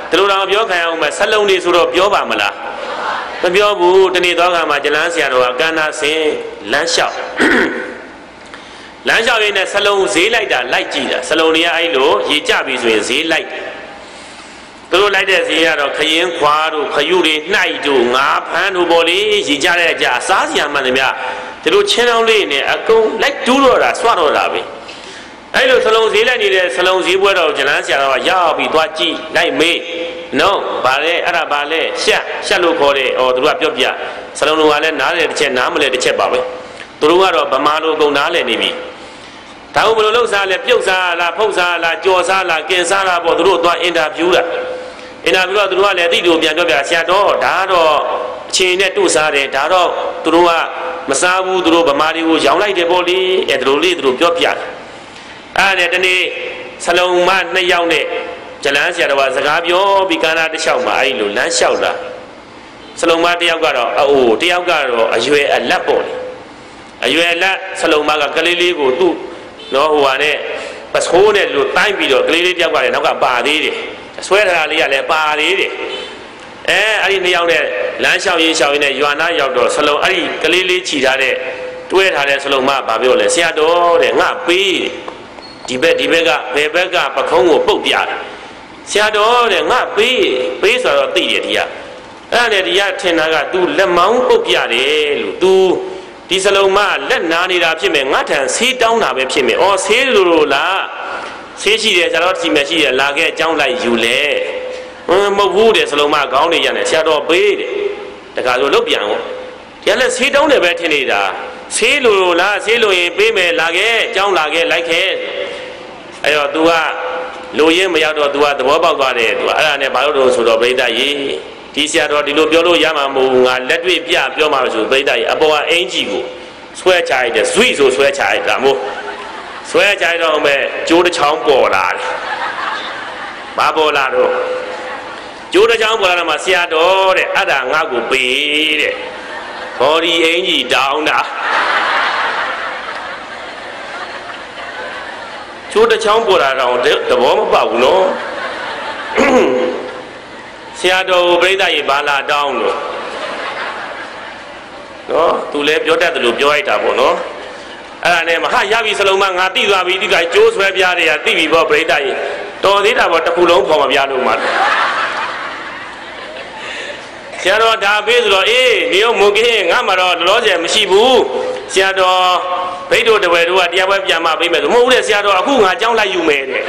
သူတို့တော့ပြောခံရအောင်ပဲဆက်လုံးနေဆိုတော့ပြောပါမလားမပြောဘူးတနေ့တော့ကမှကျလန်းဆရာတော်ကကန္နာစင်လမ်းလျှောက်လမ်းလျှောက်ရင်းနဲ့ဆက်လုံးဈေးလိုက်တာလိုက်ကြည့်တာဆက်လုံးတွေကအဲ့လိုရေကျပြီဆိုရင်ဈေးလိုက်သူတို့လိုက်တဲ့ဈေးကတော့ခရင်ခွာတို့ခရုတွေနှိုက်တို့ငါးဖန်းတို့ပေါ်လေရေကျတဲ့အကြစားစရာမှန်တယ်ဗျသူတို့ချင်းတောင်းလေးနဲ့အကုန်လိုက်တူးတော့တာဆွတော့တာပဲအဲ့လိုဆလုံးဈေးလိုက်နေတဲ့ဆလုံးဈေးပွဲတော်ကျလန်းဆရာတော်ကရောက်ပြီးသွားကြည့်လိုက်မေးနော်ဗာလဲအဲ့ဒါဗာလဲရှက်ရှက်လို့ခေါ်တယ်ဩသူတို့ကပြောပြဆလုံးတော်ကလည်းနားလေတစ်ချက်နားမလဲတစ်ချက်ပါပဲသူတို့ကတော့ဗမာလိုအကုန်နားလဲနေပြီဒါဘုမလို့လှုပ်စားလဲပြုတ်စားလားဖုတ်စားလားကြော်စားလားကင်စားလားပေါ့သူတို့သွားအင်တာဗျူးတာအင်တာဗျူးတော့သူတို့ကလည်းအတိတို့ပြန်ပြောပြဆရာတော်ဒါတော့အချိန်နဲ့တို့စားတယ်ဒါတော့သူတို့ကမစားဘူးသူတို့ဗမာတွေကိုရောင်းလိုက်တယ်ပေါ့လေအဲ့ဒါလိုလေးသူတို့ပြောပြတယ်အဲ့ဒါနဲ့တနေ့ဆလုံးမနှစ်ယောက်နဲ့ကျလန်းဆရာတော်ကစကားပြောပြီးကန္နာတစ်လျှောက်မှာအဲ့လိုလမ်းလျှောက်တာဆလုံးမတစ်ယောက်ကတော့အိုးတစ်ယောက်ကတော့အရွယ်အလတ်ပေါ့လေအရွယ်အလတ်ဆလုံးမကကလေးလေးကိုသူ့နော်ဟိုဟာနဲ့ပစိုးနဲ့လို့တိုင်းပြီးတော့ကလေးလေးတစ်ယောက်ကလည်းနောက်ကပါသေးတယ်ဆွဲထားတာလေးကလည်းပါသေးတယ်အဲအဲ့ဒီနှစ်ယောက်နဲ့လမ်းလျှောက်ရင်းလျှောက်ရင်းနဲ့ရွာနာရောက်တော့ဆလုံးအဲ့ဒီကလေးလေးခြိထားတဲ့တွဲထားတဲ့ဆလုံးမကပြောလဲဆရာတော်တဲ့ငါပေးဒီဘက်ဒီဘက်ကဘယ်ဘက်ကပခုံးကိုပုတ်ပြတယ်ဆရာတော်တဲ့ငါပေးပေးဆိုတော့သိတယ်ဒီကအဲ့ဒါနဲ့ဒီကထင်တာက तू လက်မောင်းပုတ်ပြတယ်လို့ तू ဒီစလုံးမလက်နာနေတာဖြစ်မယ်ငါထံဆေးတောင်းတာပဲဖြစ်မယ်ဩဆေးလိုလိုလားဆေးရှိတယ်ဆရာတော်ဒီမှာရှိတယ်လာခဲ့အကြောင်းလိုက်ယူလေဟမ်မဟုတ်ဘူးတဲ့စလုံးမခေါင်းနေရတယ်ဆရာတော်ပေးတယ်တခါဆိုလုတ်ပြန်ဟောဒီကလည်းဆေးတောင်းတယ်ပဲထင်နေတာဆေးလိုလိုလားဆေးလိုရင်ပေးမယ်လာခဲ့အကြောင်းလာခဲ့လိုက်ခဲ့အဲ့တော့ तू ကလိုရင်းမရောက်တော့ तू ကသဘောပေါက်သွားတယ် तू အဲ့ဒါနဲ့ဘာလို့တော့ဆိုတော့ပြိဿရေဒီဆရာတော်ဒီလိုပြောလို့ရမှာမဟုတ်ဘူးငါလက်တွေ့ပြပြောမှာဆိုပြိဿရေအပေါ်ကအင်ကြီးကိုဆွဲချလိုက်တယ်ဇွိဆိုဆွဲချလိုက်တာမို့ဆွဲချလိုက်တော့မဲ့ကျိုးတစ်ချောင်းပေါ်လာတယ်ဘာပေါ်လာတော့ကျိုးတစ်ချောင်းပေါ်လာတော့မှဆရာတော်တဲ့အဲ့ဒါငါ့ကိုပေးတဲ့ဘော်ဒီအင်ကြီးတောင်းတာကျိုးတစ်ချောင်းပေါ်လာတော့သဘောမပေါက်ဘူးနော်ဆရာတော်ပြိဿရေဘာလာတောင်းလို့နော်သူလည်းပြောတတ်တယ်လို့ပြောလိုက်တာပေါ့နော်အဲ့ဒါနဲ့မဟာရပြီစလုံးမငါတိသွားပြီတိသွားကျိုးဆွဲပြားတွေကတိပြီပေါ့ပြိဿရေတော်သေးတာပေါ့တစ်ခုလုံးခေါ်မပြလို့မှဆရာတော်ဒါပေးဆိုတော့အေးနေအောင်မုန်ကင်းငါမှတော့လောဆယ်မရှိဘူးဆရာတော်ဘိတ်တို့တပည့်တို့ကတရားပွဲပြန်မပေးမယ်ဆိုမဟုတ်ဘူးတဲ့ဆရာတော်အခုငါအကြောင်းလိုက်ယူမယ်တဲ့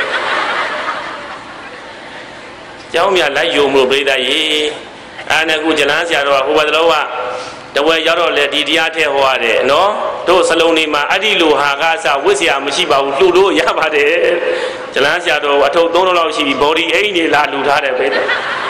ကျောင်းမြလိုက်ယုံလို့ပြိဿရေအာနကုကျလန်းဆရာတော်ကဟိုဘက်တော်ကတဝဲရောက်တော့လေဒီတရားထဲဟောရတယ်နော်တို့စလုံးလေးမှာအဲ့ဒီလိုဟာကားစဝစ်ဆရာမရှိပါဘူးလှူလို့ရပါတယ်ကျလန်းဆရာတော်အထုပ်သုံးလုံးလောက်ရှိပြီဘော်ဒီအိမ်နေလာလှူထားတယ်ပြိဿ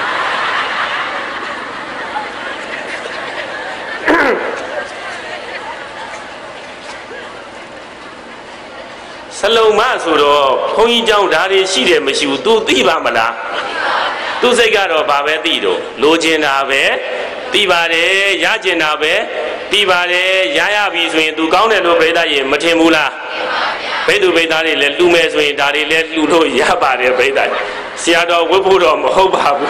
စလုံးမဆိုတော့ဘုန်းကြီးเจ้าဓာတ်တွေရှိတယ်မရှိဘူး तू သိပါမလားသူစိတ်ကတော့ဘာပဲသိတော့လိုချင်တာပဲသိပါတယ်ရချင်တာပဲသိပါတယ်ရရပြီဆိုရင် तू ကောင်းတယ်လို့ပြိဿရေမထင်ဘူးလားဘိသူဘိသားတွေလည်းလှူမယ်ဆိုရင်ဒါတွေလည်းလှူလို့ရပါတယ်ပြိဿဆရာတော်ဝတ်ဖို့တော့မဟုတ်ပါဘူး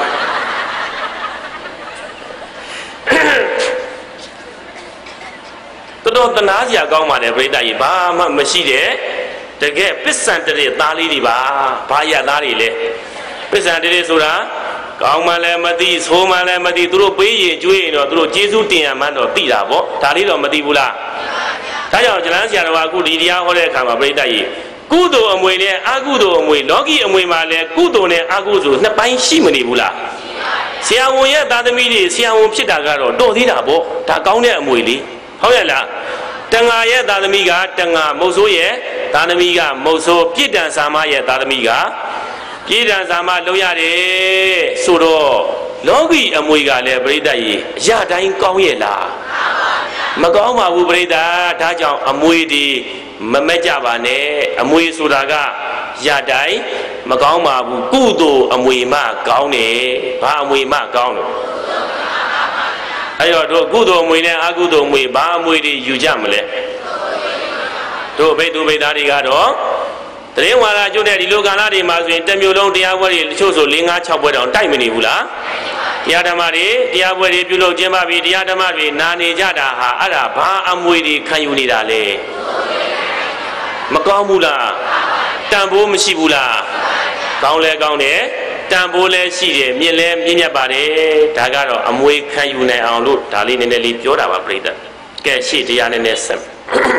တော်တော်တနာစရာကောင်းပါတယ်ပြိဿရေဘာမှမရှိတဲ့တကယ်ပစ္စံတရေသားလေးတွေပါဘာရသားတွေလဲပစ္စံတရေဆိုတာကောင်းမှလည်းမသိဆိုးမှလည်းမသိသူတို့ပေးရင်ကျွေးရင်တော့သူတို့ကျေးဇူးတင်ရမှန်းတော့သိတာပေါ့ဒါလေးတော့မသိဘူးလားဒါကြောင့်ကျလန်းဆရာတော်ကအခုဒီတရားဟောတဲ့အခါမှာပြိဿရေကုသိုလ်အမွေနဲ့အကုသိုလ်အမွေလောကီအမွေမှာလည်းကုသိုလ်နဲ့အကုသိုလ်နှစ်ပိုင်းရှိမနေဘူးလားဆရာဝန်ရဲ့သားသမီးတွေဆရာဝန်ဖြစ်တာကတော့တော်သေးတာပေါ့ဒါကောင်းတဲ့အမွေလေးဟုတ်ရဲ့လားတန်ဃာရဲ့သားသမီးကတန်ဃာမုတ်ဆိုးရဲ့သားသမီးကမုတ်ဆိုးပြစ်ဒဏ်စာမရဲ့သားသမီးကပြည်ဒံစာမလုံးရတယ်ဆိုတော့လောကီအမွေကလည်းပြိဿရေအရာတိုင်းကောင်းရဲ့လားမကောင်းပါဘူးပြိဿဒါကြောင့်အမွေဒီမမက်ကြပါနဲ့အမွေဆိုတာကရတိုင်းမကောင်းပါဘူးကုသိုလ်အမွေမှကောင်းတယ်ဘာအမွေမှကောင်းလို့အဲ့တော့တို့ကုသိုလ်အမွေနဲ့အကုသိုလ်အမွေဘာအမွေတွေယူကြမလဲတို့ဘိသူဘိသားတွေကတော့တရင်ဝါဒကျွတ်တဲ့ဒီလိုကာလတွေမှာဆိုရင်တမျိုးလုံးတရားပွဲတွေတချို့ဆို၄၅၆ပွဲတောင်တိုက်မနေဘူးလားတရားဓမ္မတွေတရားပွဲတွေပြုလုပ်ကျင်းပပြီးတရားဓမ္မတွေနာနေကြတာဟာအဲ့ဒါဘာအမွေတွေခံယူနေတာလဲမကောင်းဘူးလားတန်ဖိုးမရှိဘူးလားကောင်းလဲကောင်းတယ်တန်ဖိုးလဲရှိတယ်မြင့်လဲမြင့်မြတ်ပါတယ်ဒါကတော့အမွေခံယူနိုင်အောင်လို့ဒါလေးနည်းနည်းလေးပြောတာပါပြိတ္တကဲရှေ့တရားနည်းနည်းဆက်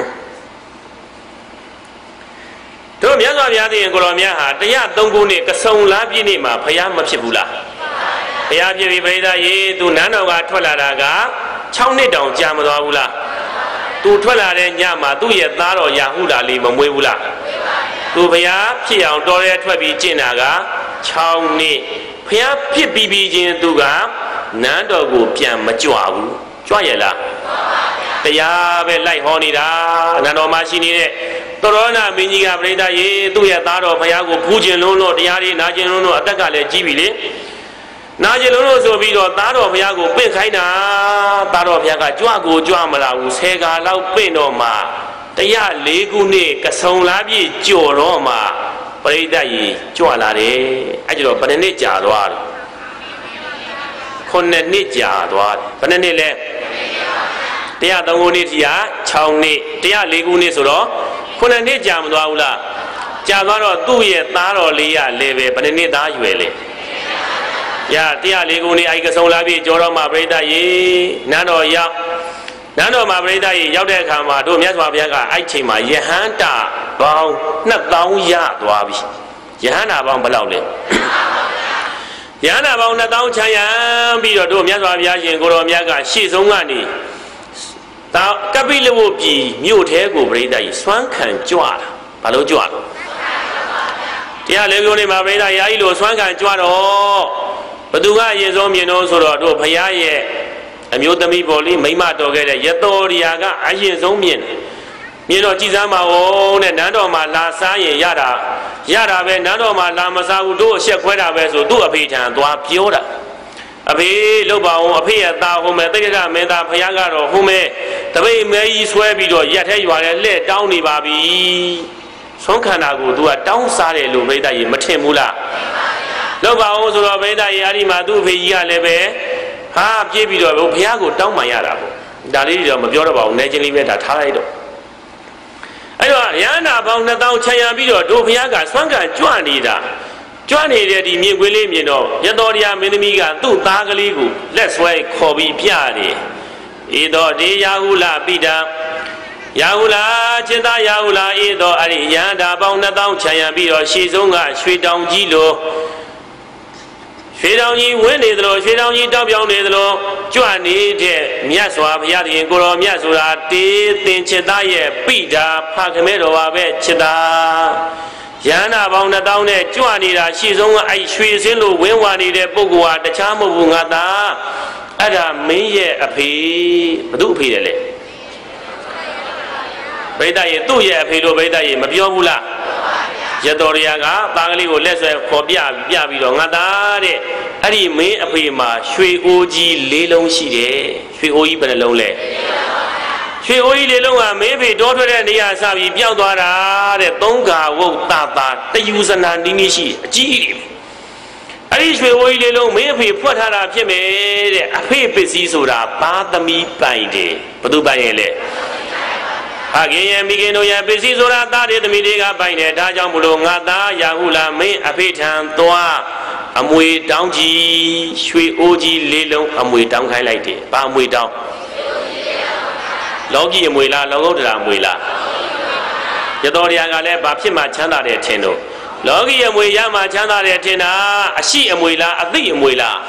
တို့မြတ်စွာဘုရားသိရင်ကိုတော်မြတ်ဟာတရားသုံးခုနဲ့ကစုံလားပြည့်နေ့မှာဘုရားမဖြစ်ဘူးလားဘုရားဖြစ်ပြီးပြိတ္တရေသူနန်းတော်ကထွက်လာတာက၆နှစ်တောင်ကြာမသွားဘူးလားသူထွက်လာတဲ့ညမှာသူ့ရဲ့သားတော်ယာဟုလာလေးမမွေးဘူးလားသူဘုရားဖြစ်အောင်တော်ရဲထွက်ပြီးကျင့်တာက၆နှစ်ဘုရားဖြစ်ပြီးပြီးချင်းသူကနန်းတော်ကိုပြန်မကြွဘူးကြွရလားတရားပဲလိုက်ဟောနေတာနန်းတော်မှာရှိနေတဲ့သောရဏမင်းကြီးကပြိတ္တရေသူ့ရဲ့သားတော်ဘုရားကိုဖူးခြင်းလုံးလို့တရားတွေနာကျင်လုံးလို့အသက်ကလည်းကြီးပြီလေနာကျင်လုံးလို့ဆိုပြီးတော့သားတော်ဘုရားကိုပင့်ခိုင်းတာသားတော်ဘုရားကကြွကိုကြွမလာဘူးဆယ်ကာလောက်ပင့်တော့မှတရားလေးခုနှစ်ကစုံလားပြည့်ကြော်တော့မှပရိသတ်ကြီးကြွလာတယ်အဲ့ကြတော့ဘယ်နှစ်ကြာသွားလဲခုနှစ်နှစ်ကြာသွားဘယ်နှစ်လဲတရားသုံးခုနှစ်ကြီးက၆နှစ်တရားလေးခုနှစ်ဆိုတော့ခုနှစ်နှစ်ကြာမသွားဘူးလားကြာသွားတော့သူ့ရဲ့သားတော်လေးရလည်းပဲဘယ်နှစ်သားရွယ်လဲရတရားလေးခုနှစ်အဲ့ကစုံလားပြည့်ကြော်တော့မှပရိသတ်ကြီးနန်းတော်ရောက်နန်းတော်မှာပြိတ္တရေရောက်တဲ့အခါမှာတို့မြတ်စွာဘုရားကအဲ့ချိန်မှာယဟန္တာပေါင်းနှစ်သောင်းရသွားပြီယဟန္တာပေါင်းဘယ်လောက်လဲယဟန္တာပေါင်းနှစ်သောင်းချမ်းရံပြီးတော့တို့မြတ်စွာဘုရားရှင်ကိုတော်မြတ်ကရှေ့ဆုံးကနေတောကပိလဝုပြည်မြို့ထဲကိုပြိတ္တရေစွမ်းခံကြွတာဘာလို့ကြွတော့တရားလေးမျိုးနေမှာပြိတ္တရာကြီးလို့စွမ်းခံကြွတော့ဘသူကအရင်ဆုံးမြင်တော့ဆိုတော့တို့ဘုရားရဲ့အမျိုးသမီးပေါ်လေးမိမတော်ခဲ့တဲ့ရတော်ရီယာကအရင်ဆုံးမြင်မြင်တော့ကြည်စားမအောင်တဲ့နန်းတော်မှာလာစားရင်ရတာရတာပဲနန်းတော်မှာလာမစားဘူးတို့အဆက်ခွဲတာပဲဆိုသူ့အဖေထံသွားပြောတာအဖေလို့ပါအောင်အဖေရဲ့သားဟိုမဲ့တိရကမင်းသားဖယားကတော့ဟိုမဲ့တပိတ်မဲကြီးဆွဲပြီးတော့ရက်ထဲရွာလဲလှဲ့တောင်းနေပါပြီဆုံးခန္ဓာကိုသူကတောင်းစားတယ်လို့ဘိဒ္ဓရေမထင်ဘူးလားလို့ပါအောင်ဆိုတော့ဘိဒ္ဓရေအဒီမှာသူ့အဖေကြီးကလည်းပဲဟာပြေးပြီးတော့ဘုရားကိုတောင်းပန်ရတာပေါ့ဒါလေးတွေတော့မပြောတော့ပါဘူးနေချင်းလေးပဲဒါထားလိုက်တော့အဲ့တော့ရဟန္တာပေါင်းနှစ်သောင်းချမ်းရံပြီးတော့တို့ဘုရားကဆွမ်းခံကြွနေတာကြွနေတဲ့ဒီမြေခွေးလေးမြင်တော့ရတော်တရားမင်းသမီးကသူ့သားကလေးကိုလက်ဆွဲခေါ်ပြီးပြတယ်ဧသောတေယာဟုလပိတံယာဟုလာจิตယာဟုလာဧသောအဲ့ဒီရဟန္တာပေါင်းနှစ်သောင်းချမ်းရံပြီးတော့ရှေ့ဆုံးကရွှေတောင်ကြီးလိုရွှေတောင်ကြီးဝင်းနေသလိုရွှေတောင်ကြီးတောက်ပြောင်းနေသလိုကြွနေတဲ့မြတ်စွာဘုရားသခင်ကိုတော်မြတ်ဆိုတာတေးသင်จิตရဲ့ပိတာဖခင်မဲတော်ပါပဲจิตရဟန္တာပေါင်းနှစ်သောင်းနဲ့ကြွနေတာရှေ့ဆုံးကအဲ့ရွှေစင်းလိုဝင်းဝါနေတဲ့ပုဂ္ဂိုလ်ဟာတခြားမဟုတ်ဘူးငါသားအဲ့ဒါမင်းရဲ့အဖေဘသူအဖေတယ်လဲဘိဒ္ဓရဲ့သူ့ရဲ့အဖေလို့ဘိဒ္ဓရဲ့မပြောဘူးလားရတော်ရကသားကလေးကိုလက်ဆွဲခေါ်ပြပြပြီးတော့ငါသားတဲ့အဲ့ဒီမင်းအဖေမှာရွှေအိုးကြီးလေးလုံးရှိတယ်ရွှေအိုးကြီးဘယ်နှလုံးလဲရွှေအိုးကြီးလေးလုံးကမင်းအဖေတောထွက်တဲ့နေရာစပြီးပျောက်သွားတာတဲ့သုံးခါဝုတ်တာတာတယူဇနာနီးနီးရှိအကြီးကြီးအဲ့ဒီရွှေအိုးကြီးလေးလုံးမင်းအဖေဖွက်ထားတာဖြစ်မယ်တဲ့အဖေပစ္စည်းဆိုတာဘာသမီးပိုင်တယ်ဘသူပိုင်ရဲ့လဲအခင်ရဲ့မိခင်တို့ရဲ့ပစ္စည်းဆိုတာသားတွေသမီးတွေကပိုင်တယ်ဒါကြောင့်မလို့ငါသားယာဟုလာမင်းအဖေထံသွားအမွေတောင်းကြီးရွှေအိုးကြီးလေးလုံးအမွေတောင်းခိုင်းလိုက်တယ်ဘာအမွေတောင်းလောကီအမွေလားလောကုတ္တရာအမွေလားရတော်တရားကလည်းဘာဖြစ်မှချမ်းသာတယ်ထင်တော့လောကီအမွေရမှချမ်းသာတယ်ထင်တာအရှိအမွေလားအသိအမွေလား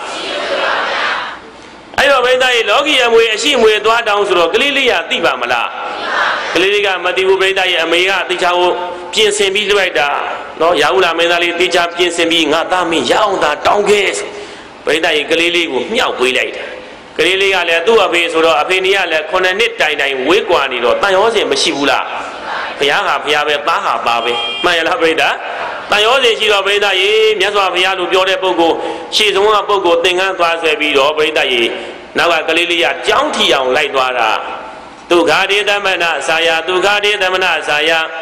အဲ့တော့ဘိသားရေလောကီအမွေအရှိအမွေသွားတောင်းဆိုတော့ကလေးလေးရသိပါမလားကလေးလေးကမသိဘူးဘိသားရေအမေကသိချာကိုပြင်ဆင်ပြီးလိုက်တာနော်ရာဟုလာမင်းသားလေးသိချာပြင်ဆင်ပြီးငါသားမင်းရအောင်သာတောင်းခဲ့ဘိသားရေကလေးလေးကိုမြှောက်ပေးလိုက်တာကလေးလေးကလည်းသူ့အဖေဆိုတော့အဖေနေကလည်းခုနှစ်နှစ်တိုင်တိုင်ဝေးကွာနေတော့တန်ရောစင်မရှိဘူးလားဘုရားဟာဘုရားပဲသားဟာသားပဲမှန်ရလားဘိသားတန်ရောစင်ရှိတော့ဘိသားရေမြတ်စွာဘုရားလို့ပြောတဲ့ပုဂ္ဂိုလ်ရှေ့ဆုံးကပုဂ္ဂိုလ်သင်္ကန်းသွားဆွဲပြီးတော့ဘိသားရေနောက်ကကလေးလေးကကြောင်းထီအောင်လိုက်သွားတာဒုက္ခဒေသမနဆာယဒုက္ခဒေသမနဆာယ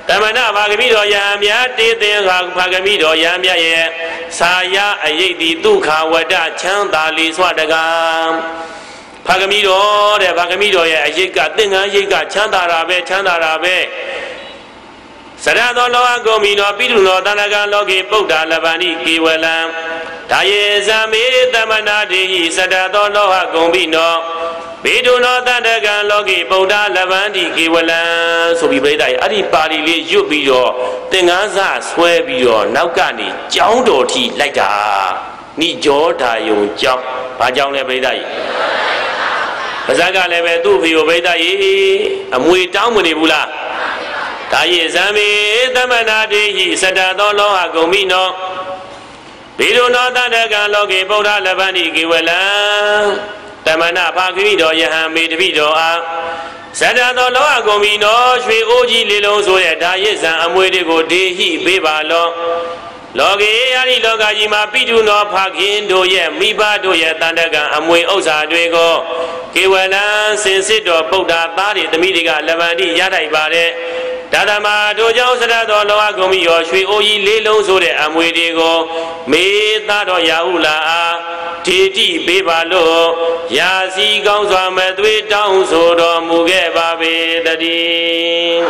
တမနာဘာဂမိတော်ယံမြတ်တေသင်္ခါဘာဂမိတော်ယံမြတ်ရဲ့စာယအယိတ်တိဒုက္ခဝတ္တချမ်းသာလီစွာတကံဘာဂမိတော်တဲ့ဘာဂမိတော်ရဲ့အယိတ်ကသင်္ကန်းအယိတ်ကချမ်းသာတာပဲချမ်းသာတာပဲစရသောလောကကုံမီနောပိတုနောတဏ္ဍကံလောကေပုဒ္ဓလဗန္တိကေဝလံဒါယေဇံမေတမနာတေဟိစရသောလောကကုံမီနောဘေဒုနောတန္တကံလောကေဗုဒ္ဓလဗန္တိကေဝလံဆိုပြီးပြိတ္တာရဲ့အဲ့ဒီပါဠိလေးရွတ်ပြီးတော့သင်္ကန်းစဆွဲပြီးတော့နောက်ကနေကျောင်းတော်ထိလိုက်တာနိကြောဓာယုံကျောင်းဘာကျောင်းလဲပြိတ္တာရဲ့ပါဇက်ကလည်းပဲသူ့ဖေကိုပြိတ္တာရဲ့အမွေတောင်းမနေဘူးလားဒါယေဇံမေသမနာတေဟိစတသောလောဟကုံမိနောဘေဒုနောတန္တကံလောကေဗုဒ္ဓလဗန္တိကေဝလံတမနာဖာခိမိတော်ယဟံမေတပိတော်အားဇတသောလောကကုံမီနောရွှေအိုးကြီးလေးလုံးဆိုတဲ့ဒါရစ်ဇံအမွေတွေကိုဒေဟိပေးပါလောလောကေယာရိလောကကြီးမှာပိတုနောဖခင်တို့ရဲ့မိဘတို့ရဲ့တန်တကံအမွေဥစ္စာတွေကိုကေဝလံစင်စစ်တော်ဗုဒ္ဓသားတွေသမီးတွေကလဗန္တိရနိုင်ပါတယ်ဒါသမတို့ကြောင့်စရသောလောကကုံမီရောရွှေအိုးကြီးလေးလုံးဆိုတဲ့အမွေတွေကိုမေသားတော်ရာဟုလာအားဒေတိပေးပါလို့ရာစီကောင်းစွာမသွေးတောင်းဆိုတော်မူခဲ့ပါပေတည်း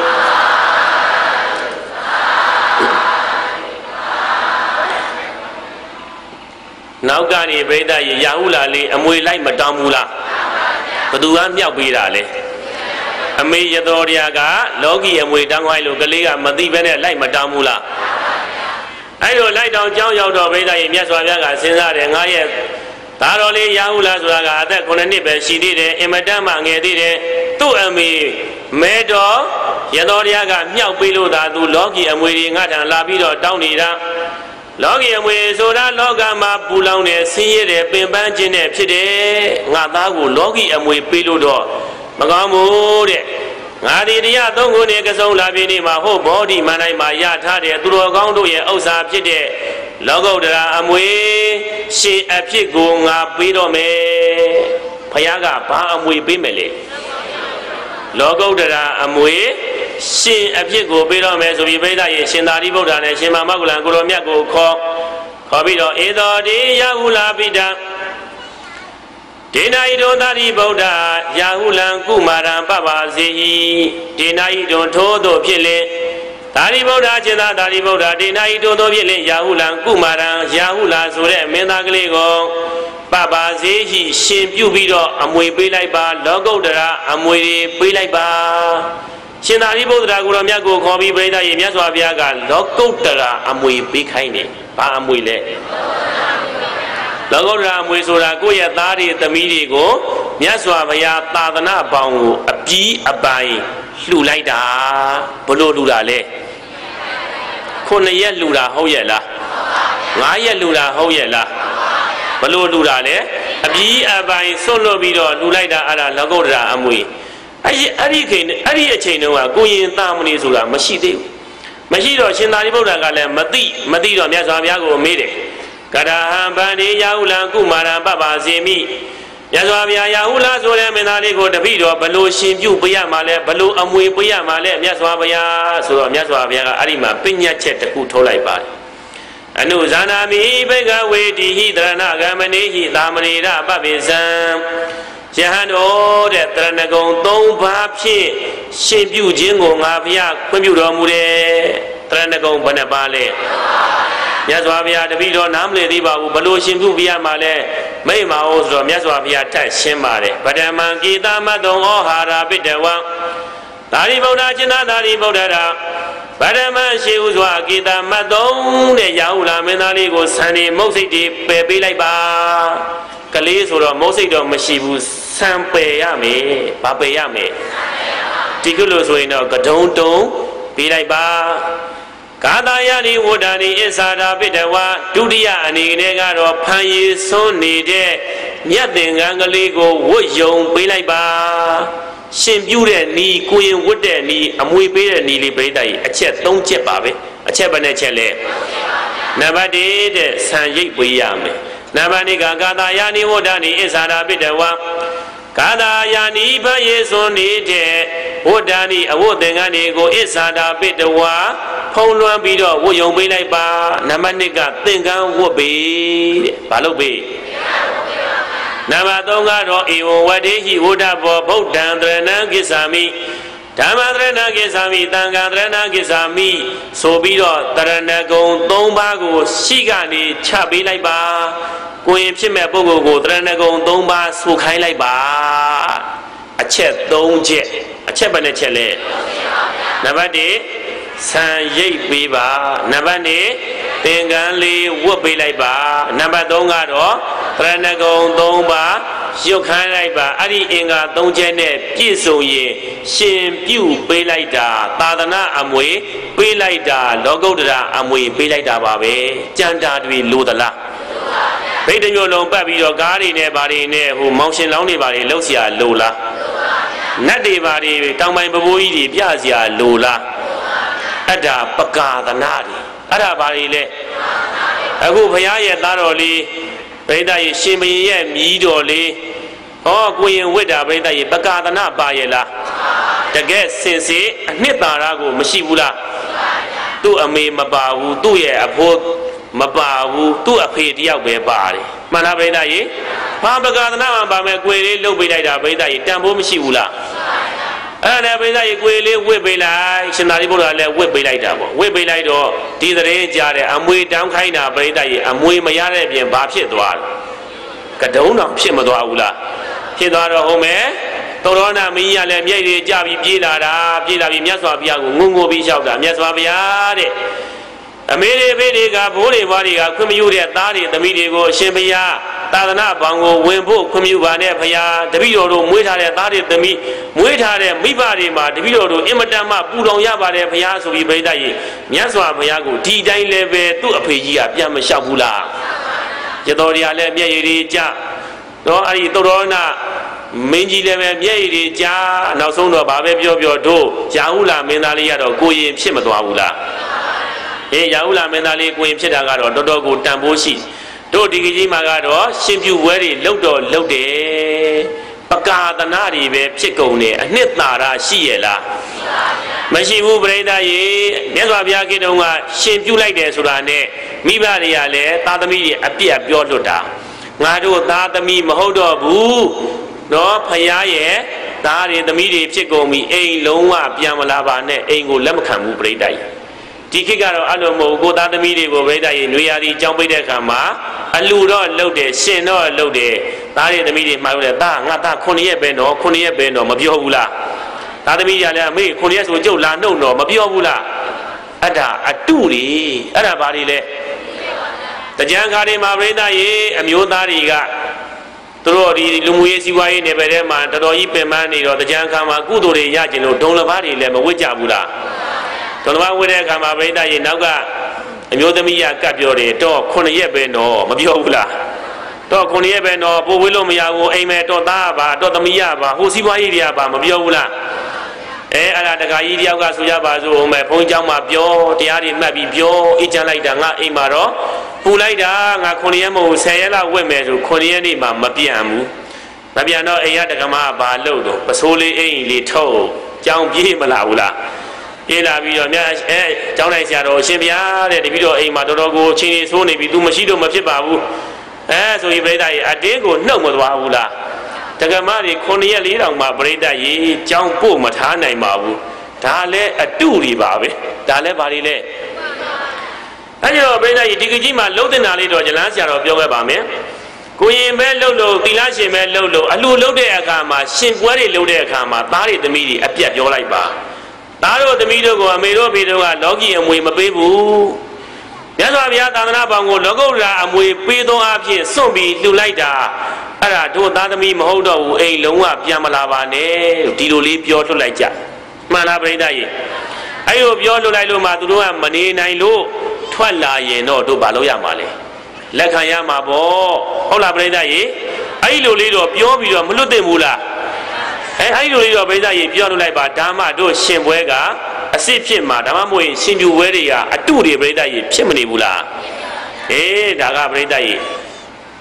နောက်ကနေဗိဒ္ဓရေရာဟုလာလေးအမွေလိုက်မတောင်းဘူးလားဘသူကမြောက်ပေးတာလဲအမေရတော်တရားကလောကီအမွေတောင်းခိုင်းလို့ကလေးကမသိဘဲနဲ့လိုက်မတောင်းဘူးလားအဲ့လိုလိုက်တောင်းကြောင်းရောက်တော့ဗိဒ္ဓရေမြတ်စွာဘုရားကစဉ်းစားတယ်ငါရဲ့ဒါတော်လေးရာဟုလာဆိုတာကအသက်ခုနှစ်နှစ်ပဲရှိသေးတယ်အင်မတန်မှငယ်သေးတယ်သူ့အမေမဲတော်ရတော်တရားကမြောက်ပေးလို့သာသူလောကီအမွေတွေငါထံလာပြီးတော့တောင်းနေတာလောကီအမွေဆိုတာလောကမှာပူလောင်တယ်ဆင်းရဲတယ်ပင်ပန်းခြင်းနဲ့ဖြစ်တယ်ငါသားကိုလောကီအမွေပေးလို့တော့မကောင်းဘူးတဲ့ငါဒီတရားသုံးခုနဲ့ကစုံလာပြီးနေမှာဟုတ်ဘောဓိမန္တိုင်းမှာရထားတယ်သူတော်ကောင်းတို့ရဲ့ဥစ္စာဖြစ်တဲ့လောကုတ္တရာအမွေရှင်အဖြစ်ကိုငါပေးတော့မယ်ဘုရားကဘာအမွေပေးမယ်လဲလောကုတ္တရာအမွေရှင်အဖြစ်ကိုပေးတော့မယ်ဆိုပြီးဗိဒ္ဓရေရှင်သာရိပုတ္တရာနဲ့ရှင်မမောဂလန်ကိုရောမြတ်ကိုခေါ်ခေါ်ပြီးတော့ဧသောတိယဟုလာပိတံဒေနာယိတောသာရိဗုဒ္ဓယာဟုလံကုမာရံပပစေဟိဒေနာယိတောထိုးသို့ဖြစ်လေသာရိဗုဒ္ဓရှင်သာသာရိဗုဒ္ဓဒေနာယိတောသို့ဖြစ်လေယာဟုလံကုမာရံယာဟုလာဆိုတဲ့မင်းသားကလေးကိုပပစေဟိရှင်ပြုပြီးတော့အမွေပေးလိုက်ပါလောကုတ္တရာအမွေတွေပေးလိုက်ပါရှင်သာရိပုတ္တရာကိုရောမြတ်ကိုခေါ်ပြီးပြိဿရေမြတ်စွာဘုရားကလောကုတ္တရာအမွေပေးခိုင်းတယ်ဘာအမွေလဲလောကုတ္တရာအမွေဆိုတာကိုယ့်ရဲ့သားတွေသမီးတွေကိုမြတ်စွာဘုရားသာသနာပေါင်းကိုအပြီးအပိုင်းလှူလိုက်တာဘလို့လှူတာလဲခုနှစ်ရက်လှူတာဟုတ်ရဲ့လားငါးရက်လှူတာဟုတ်ရဲ့လားဘလို့လှူတာလဲအပြီးအပိုင်းဆွတ်လွတ်ပြီးတော့လှူလိုက်တာအဲ့ဒါလောကုတ္တရာအမွေအဲ့ဒီအဲ့ဒီခင်အဲ့ဒီအချိန်တုန်းကကိုရင်သားမဏေဆိုတာမရှိသေးဘူးမရှိတော့ရှင်သာရိပုတ္တရာကလည်းမသိမသိတော့မြတ်စွာဘုရားကိုမေးတယ်ကရဟံဗန္တိယာဟုလံကုမာရံပပစေမိမြတ်စွာဘုရားယာဟုလဆိုတဲ့မင်းသားလေးကိုတပိတော့ဘလို့ရှင်ပြုပေးရမှာလဲဘလို့အမွေပေးရမှာလဲမြတ်စွာဘုရားဆိုတော့မြတ်စွာဘုရားကအဲ့ဒီမှာပညာချက်တစ်ခုထုတ်လိုက်ပါတယ်အနုဇာနာမိဘဂဝေတိဟိတရဏဂမနေဟိသာမဏေရပပိစံယဟန်တော်တဲ့တရဏဂုံသုံးပါးဖြင့်ရှင်ပြုခြင်းကိုငါဘုရားခွင့်ပြုတော်မူတယ်တရဏဂုံဘယ်နှပါလဲမြတ်စွာဘုရားတပည့်တော်နားမလည်သေးပါဘူးဘလို့ရှင်ပြုပြရမှာလဲမိမ့်ပါအောင်ဆိုတော့မြတ်စွာဘုရားထပ်ရှင်းပါတယ်ပထမံကိတမတုံဩဟာရပိတဝံသာရိပုတ္တကျင်သာသာရိပုတ္တရာပထမရှိဥစွာကိတမတုံတဲ့ရာဟုလာမင်းသားလေးကိုဆံနေမုတ်စိတ်တွေပယ်ပေးလိုက်ပါကလေးဆိုတော့မုတ်စိတ်တော့မရှိဘူးဆံပယ်ရမယ်ဘာပယ်ရမယ်ဒီကုလို့ဆိုရင်တော့ကဒုံတုံပေးလိုက်ပါကာသယနိဝဒ္ဒနိအစ္ဆာဒပိတဝါဒုတိယအနေနဲ့ကတော့ဖန်ရည်စွန်းနေတဲ့မြတ်သင်္ကန်းကလေးကိုဝတ်ယုံပေးလိုက်ပါရှင်ပြုတဲ့နီးကိုရင်ဝတ်တဲ့နီးအမွေပေးတဲ့နီးလေးပြိတ္တကြီးအချက်သုံးချက်ပါပဲအချက်ဘယ်နှချက်လဲနံပါတ်တစ်တဲ့ဆံရိပ်ပေးရမယ်နံပါတ်နှစ်ကကာသယနိဝဒ္ဒနိအစ္ဆာဒပိတဝါကာသာယာနိဖယေစွန်နေတဲ့ဝတ္တဏိအဝတ်သင်္ကန်းတွေကိုအစ္ဆာတာပိတဝါဖုံးလွှမ်းပြီးတော့ဝတ်ယုံပေးလိုက်ပါနံပါတ်နှစ်ကသင်္ကန်းဝတ်ပေးတဲ့ဘာလို့ပေးနံပါတ်သုံးကတော့ဧဝံဝတ္တိဟိဝဒ္ဓဘောဗုဒ္ဓံတရဏံကိစ္ဆာမိဓမ္မတရဏကိစ္ဆာမိသံဃာတရဏကိစ္ဆာမိဆိုပြီးတော့တရဏဂုံသုံးပါးကိုရှိကနေချပေးလိုက်ပါကိုရင်ဖြစ်မဲ့ပုဂ္ဂိုလ်ကိုတရဏဂုံသုံးပါးဆိုခိုင်းလိုက်ပါအချက်သုံးချက်အချက်ဘယ်နှချက်လဲနံပါတ်တစ်ဆံရိပ်ပေးပါနံပါတ်နှစ်သင်္ကန်းလေးဝတ်ပေးလိုက်ပါနံပါတ်သုံးကတော့တရဏဂုံသုံးပါးရုပ်ခိုင်းလိုက်ပါအဲ့ဒီအင်္ဂါသုံးချက်နဲ့ပြည့်စုံရင်ရှင်ပြုပေးလိုက်တာသာသနာအမွေပေးလိုက်တာလောကုတ္တရာအမွေပေးလိုက်တာပါပဲကြံတာတွေလိုသလားဘိတ်တမျိုးလုံးပတ်ပြီးတော့ကားတွေနဲ့ဘာတွေနဲ့ဟိုမောင်ရှင်လောင်းတွေဘာတွေလှုပ်ရှားလိုလားနတ်တွေဘာတွေတောင်ပိုင်ပပိုးကြီးတွေပြစရာလိုလားအဲ့ဒါပကာသနာတွေအဲ့ဒါဘာတွေလဲအခုဘုရားရဲ့သားတော်လေးပရိသတ်ရဲ့ရှင်ဘုရင်ရဲ့မြည်တော်လေးဟောကိုရင်ဝိတ္တာပရိသတ်ရဲ့ပကာသနာပါရဲ့လားတကယ်စင်စစ်အနှစ်သာရကိုမရှိဘူးလားသူ့အမေမပါဘူးသူ့ရဲ့အဖိုးမပါဘူးသူ့အဖေတယောက်ပဲပါတယ်မှန်လားပရိသတ်ရဲ့ဘာပကာသနာမှပါမယ်ကိုယ်လေးလှုပ်ပေးလိုက်တာပရိသတ်ရဲ့တန်ဖိုးမရှိဘူးလားအဲ့ဒါပရိသတ်ရဲ့ကိုယ်လေးဝစ်ပေးလိုက်ရှင်သာရိပုတ္တရာလည်းဝစ်ပေးလိုက်တာပေါ့ဝစ်ပေးလိုက်တော့ဒီသတင်းကြားတယ်အမွေတောင်းခိုင်းတာပရိသတ်ရဲ့အမွေမရတဲ့အပြင်ဘာဖြစ်သွားလဲကတုံးတော်ဖြစ်မသွားဘူးလားဖြစ်သွားတော့ဟုတ်မယ်သောရဏမင်းကြီးကလည်းမြိတ်တွေကြပြီးပြေးလာတာပြေးလာပြီးမြတ်စွာဘုရားကိုငုံငိုပြီးလျှောက်တာမြတ်စွာဘုရားတဲ့အမေတွေဖေးတွေကဘိုးတွေဘွားတွေကခွင့်မယူတဲ့သားတွေသမီးတွေကိုအရှင်ဘုရားသာသနာဘောင်ကိုဝင်ဖို့ခွင့်မယူပါနဲ့ဘုရားတပည့်တော်တို့မွေးထားတဲ့သားတွေသမီးမွေးထားတဲ့မိဘတွေမှာတပည့်တော်တို့အင်မတန်မှပူလောင်ရပါတယ်ဘုရားဆိုပြီးပရိသတ်ကြီးမြတ်စွာဘုရားကိုဒီတိုင်းလည်းပဲသူ့အဖေကြီးကပြန်မလျှောက်ဘူးလားရတော်တွေကလည်းမျက်ရည်တွေကျတော့အဲ့ဒီသောရဏမင်းကြီးလည်းပဲမျက်ရည်တွေကျနောက်ဆုံးတော့ဗာပဲပြောပြောတို့ရာဟုလာမင်းသားလေးရတော့ကိုရင်ဖြစ်မသွားဘူးလားအေးရာဟုလာမင်းသားလေးကိုရင်ဖြစ်တာကတော့တော်တော်ကိုတန်ဖိုးရှိတို့ဒီကြီးမှာကတော့ရှင်ပြုဝဲတွေလှုပ်တော့လှုပ်တယ်ပကာသနာတွေပဲဖြစ်ကုန်တယ်အနှစ်သာရရှိရဲ့လားမရှိဘူးပရိသတ်ရေမြတ်စွာဘုရားကိတုံးကရှင်ပြုလိုက်တယ်ဆိုတာနဲ့မိဘတွေကလည်းသားသမီးတွေအပြတ်ပြောလွတ်တာငါတို့သားသမီးမဟုတ်တော့ဘူးတော့ဖယားရဲ့သားတွေသမီးတွေဖြစ်ကုန်ပြီအိမ်လုံးဝပြန်မလာပါနဲ့အိမ်ကိုလက်မခံဘူးပရိသတ်ရေဒီခေတ်ကတော့အဲ့လိုမဟုတ်ကိုသားသမီးတွေကိုပြိတ္တာရေနွေရာသီကြောင်းပိတ်တဲ့အခါမှာအလူတော့လှုပ်တယ်ရှင်တော့လှုပ်တယ်သားတွေသမီးတွေမှားလို့တယ်သားငါသားခုနှစ်ရက်ပဲနော်ခုနှစ်ရက်ပဲနော်မပြောဘူးလားသားသမီးတွေကလည်းအမေခုနှစ်ရက်ဆိုကြုတ်လာနှုတ်တော့မပြောဘူးလားအဲ့ဒါအတုတွေအဲ့ဒါဘာတွေလဲတကြံခါတွေမှာပြိတ္တာရေအမျိုးသားတွေကသူတို့ဒီလူမှုရေးစီးပွားရေးနယ်ပယ်ထဲမှာတော်တော်ကြီးပင်ပန်းနေတော့တကြံခါမှာကုသိုလ်တွေရကျင်လို့ဒုံလဘာတွေလည်းမဝစ်ကြဘူးလားတော်တော်ဝိတဲ့အခါမှာပြိတ္တာရေနောက်ကအမျိုးသမီးကကပ်ပြောတယ်တော့ခုနှစ်ရက်ပဲနော်မပြောဘူးလားတော့ခုနှစ်ရက်ပဲနော်ပို့ဝေးလို့မရဘူးအိမ်မဲတော့သားပါတော့သမီးရပါဟိုစီးပွားရေးတွေကပါမပြောဘူးလားအဲအဲ့ဒါတခါကြီးတယောက်ကဆိုကြပါစို့မဲဘုန်းကြီးเจ้าမှာပြောတရားတွေမှတ်ပြီးပြောအိတ်ချလိုက်တာငါအိမ်မှာတော့ပူလိုက်တာငါခုနှစ်ရက်မဟုတ်ဆယ်ရက်လောက်ဝတ်မယ်ဆိုခုနှစ်ရက်နေမှမပြန်ဘူးမပြန်တော့အိမ်ရတက္ကမဘာလို့တော့ပစိုးလေးအိမ်လေးထုတ်ကြောင်ပြေးမလာဘူးလားပြေးလာပြီးတော့မြတ်အဲကျောင်းတိုင်းဆရာတော်ရှင်ဗျာတဲ့တပည့်တော်အိမ်မှာတော်တော်ကိုချင်းချင်းဆိုးနေပြီ तू မရှိတော့မဖြစ်ပါဘူးအဲဆိုရင်ပြိတ္တာရေအတင်းကိုနှုတ်မသွားဘူးလားတက္ကမတွေခုနှစ်ရက်လေးတောင်မှပြိတ္တာရေကျောင်းပို့မထားနိုင်ပါဘူးဒါလည်းအတုတွေပါပဲဒါလည်းဘာတွေလဲအဲ့ဒီတော့ပြိတ္တာရေဒီကကြီးမှာလှုပ်တင်တာလေးတော့ဇလန်းဆရာတော်ပြောခဲ့ပါမယ်ကိုရင်ပဲလှုပ်လို့သီလရှင်ပဲလှုပ်လို့အလှလှုပ်တဲ့အခါမှာရှင်ပွဲတွေလှုပ်တဲ့အခါမှာသားတွေသမီးတွေအပြတ်ပြောလိုက်ပါသားတို့သမီးတို့ကိုအမေတို့ဖေတို့ကလောကီအမွေမပေးဘူးမြတ်စွာဘုရားသာသနာပေါင်းကိုလောကုတ္တရာအမွေပေးသောအဖြစ်စွန့်ပြီးလှူလိုက်တာအဲ့ဒါတို့သားသမီးမဟုတ်တော့ဘူးအိမ်လုံးဝပြန်မလာပါနဲ့ဒီလိုလေးပြောလွတ်လိုက်ကြမှန်လားပြိတ္တာရေအဲ့လိုပြောလွတ်လိုက်လို့မှသူတို့ကမနေနိုင်လို့ထွက်လာရင်တော့တို့ဘာလို့ရမှာလဲလက်ခံရမှာပေါ့ဟုတ်လားပြိတ္တာရေအဲ့လိုလေးတော့ပြောပြီးတော့မလွတ်သင့်ဘူးလားအဲအဲ့ဒီလိုလေးတော့ပြိတ္တာရေပြောလို့လိုက်ပါဓမ္မတို့ရှင်ပွဲကအစစ်ဖြစ်မှာဓမ္မမို့ရင်ရှင်ပြူပွဲတွေကအတုတွေပြိတ္တာရေဖြစ်မနေဘူးလားအေးဒါကပြိတ္တာရေ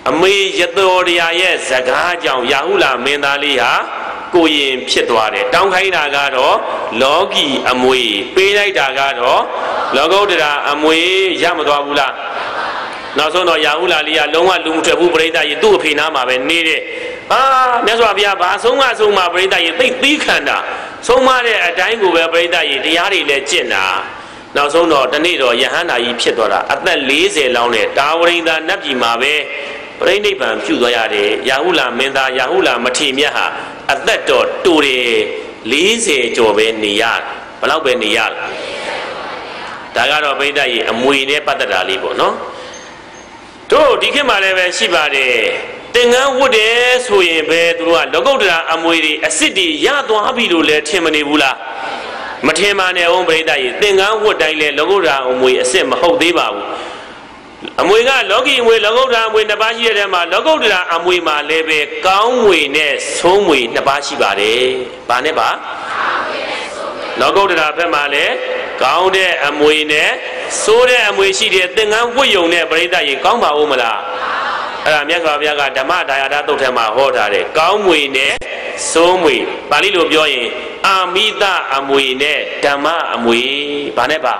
အမေရတော်ရရဲ့စကားကြောင့်ရာဟုလာမင်းသားလေးဟာကိုရင်ဖြစ်သွားတယ်တောင်းခိုင်းတာကတော့လောကီအမွေပေးလိုက်တာကတော့လောကုတ္တရာအမွေရမသွားဘူးလားနောက်ဆုံးတော့ရာဟုလာလေးကလုံးဝလူမထွက်ဘူးပရိသတ်ကြီးသူ့အဖေနားမှာပဲနေတဲ့အာမြတ်စွာဘုရားဘာဆုံးမဆုံးမပရိသတ်ကြီးသိသီးခံတာဆုံးမတဲ့အတိုင်းကိုပဲပရိသတ်ကြီးတရားတွေလည်းကျင့်တာနောက်ဆုံးတော့တနေ့တော့ယဟန္တာကြီးဖြစ်သွားတာအသက်၄၀လောင်းနဲ့တာဝရိန္ဒာနတ်ပြည်မှာပဲပြိဋိဘံပြုသွားရတယ်ရာဟုလာမင်းသားရာဟုလာမထေရမြတ်ဟာအသက်တော်တူတယ်၄၀ကျော်ပဲနေရဘယ်လောက်ပဲနေရဒါကတော့ပရိသတ်ကြီးအမွေနဲ့ပတ်သက်တာလေးပေါ့နော်တို့ဒီခေတ်မှာလည်းပဲရှိပါတယ်သင်္ကန်းဝတ်တယ်ဆိုရင်ပဲသူတို့ကလောကုတ္တရာအမွေတွေအစ်စ်တွေရသွားပြီလို့လည်းထင်မနေဘူးလားမထင်ပါနဲ့အောင်ပရိသတ်ကြီးသင်္ကန်းဝတ်တိုင်းလဲလောကုတ္တရာအမွေအစ်စ်မဟုတ်သေးပါဘူးအမွေကလောကီအမွေလောကုတ္တရာအမွေနှစ်ပါးရှိတဲ့ထဲမှာလောကုတ္တရာအမွေမှာလည်းပဲကောင်းငွေနဲ့ဆိုးငွေနှစ်ပါးရှိပါတယ်။ဘာနဲ့ပါလောကုတ္တရာဘက်မှာလည်းကောင်းတဲ့အမွေနဲ့ဆိုးတဲ့အမွေရှိတဲ့သင်္ကန်းဝတ်ယုံတဲ့ပရိသတ်ကြီးကောင်းပါဦးမလားအဲ့ဒါမြတ်စွာဘုရားကဓမ္မဒါယတာတုတ်ထဲမှာဟောထားတယ်ကောင်းငွေနဲ့ဆိုးငွေပါဠိလိုပြောရင်အာမိတအမွေနဲ့ဓမ္မအမွေဘာနဲ့ပါ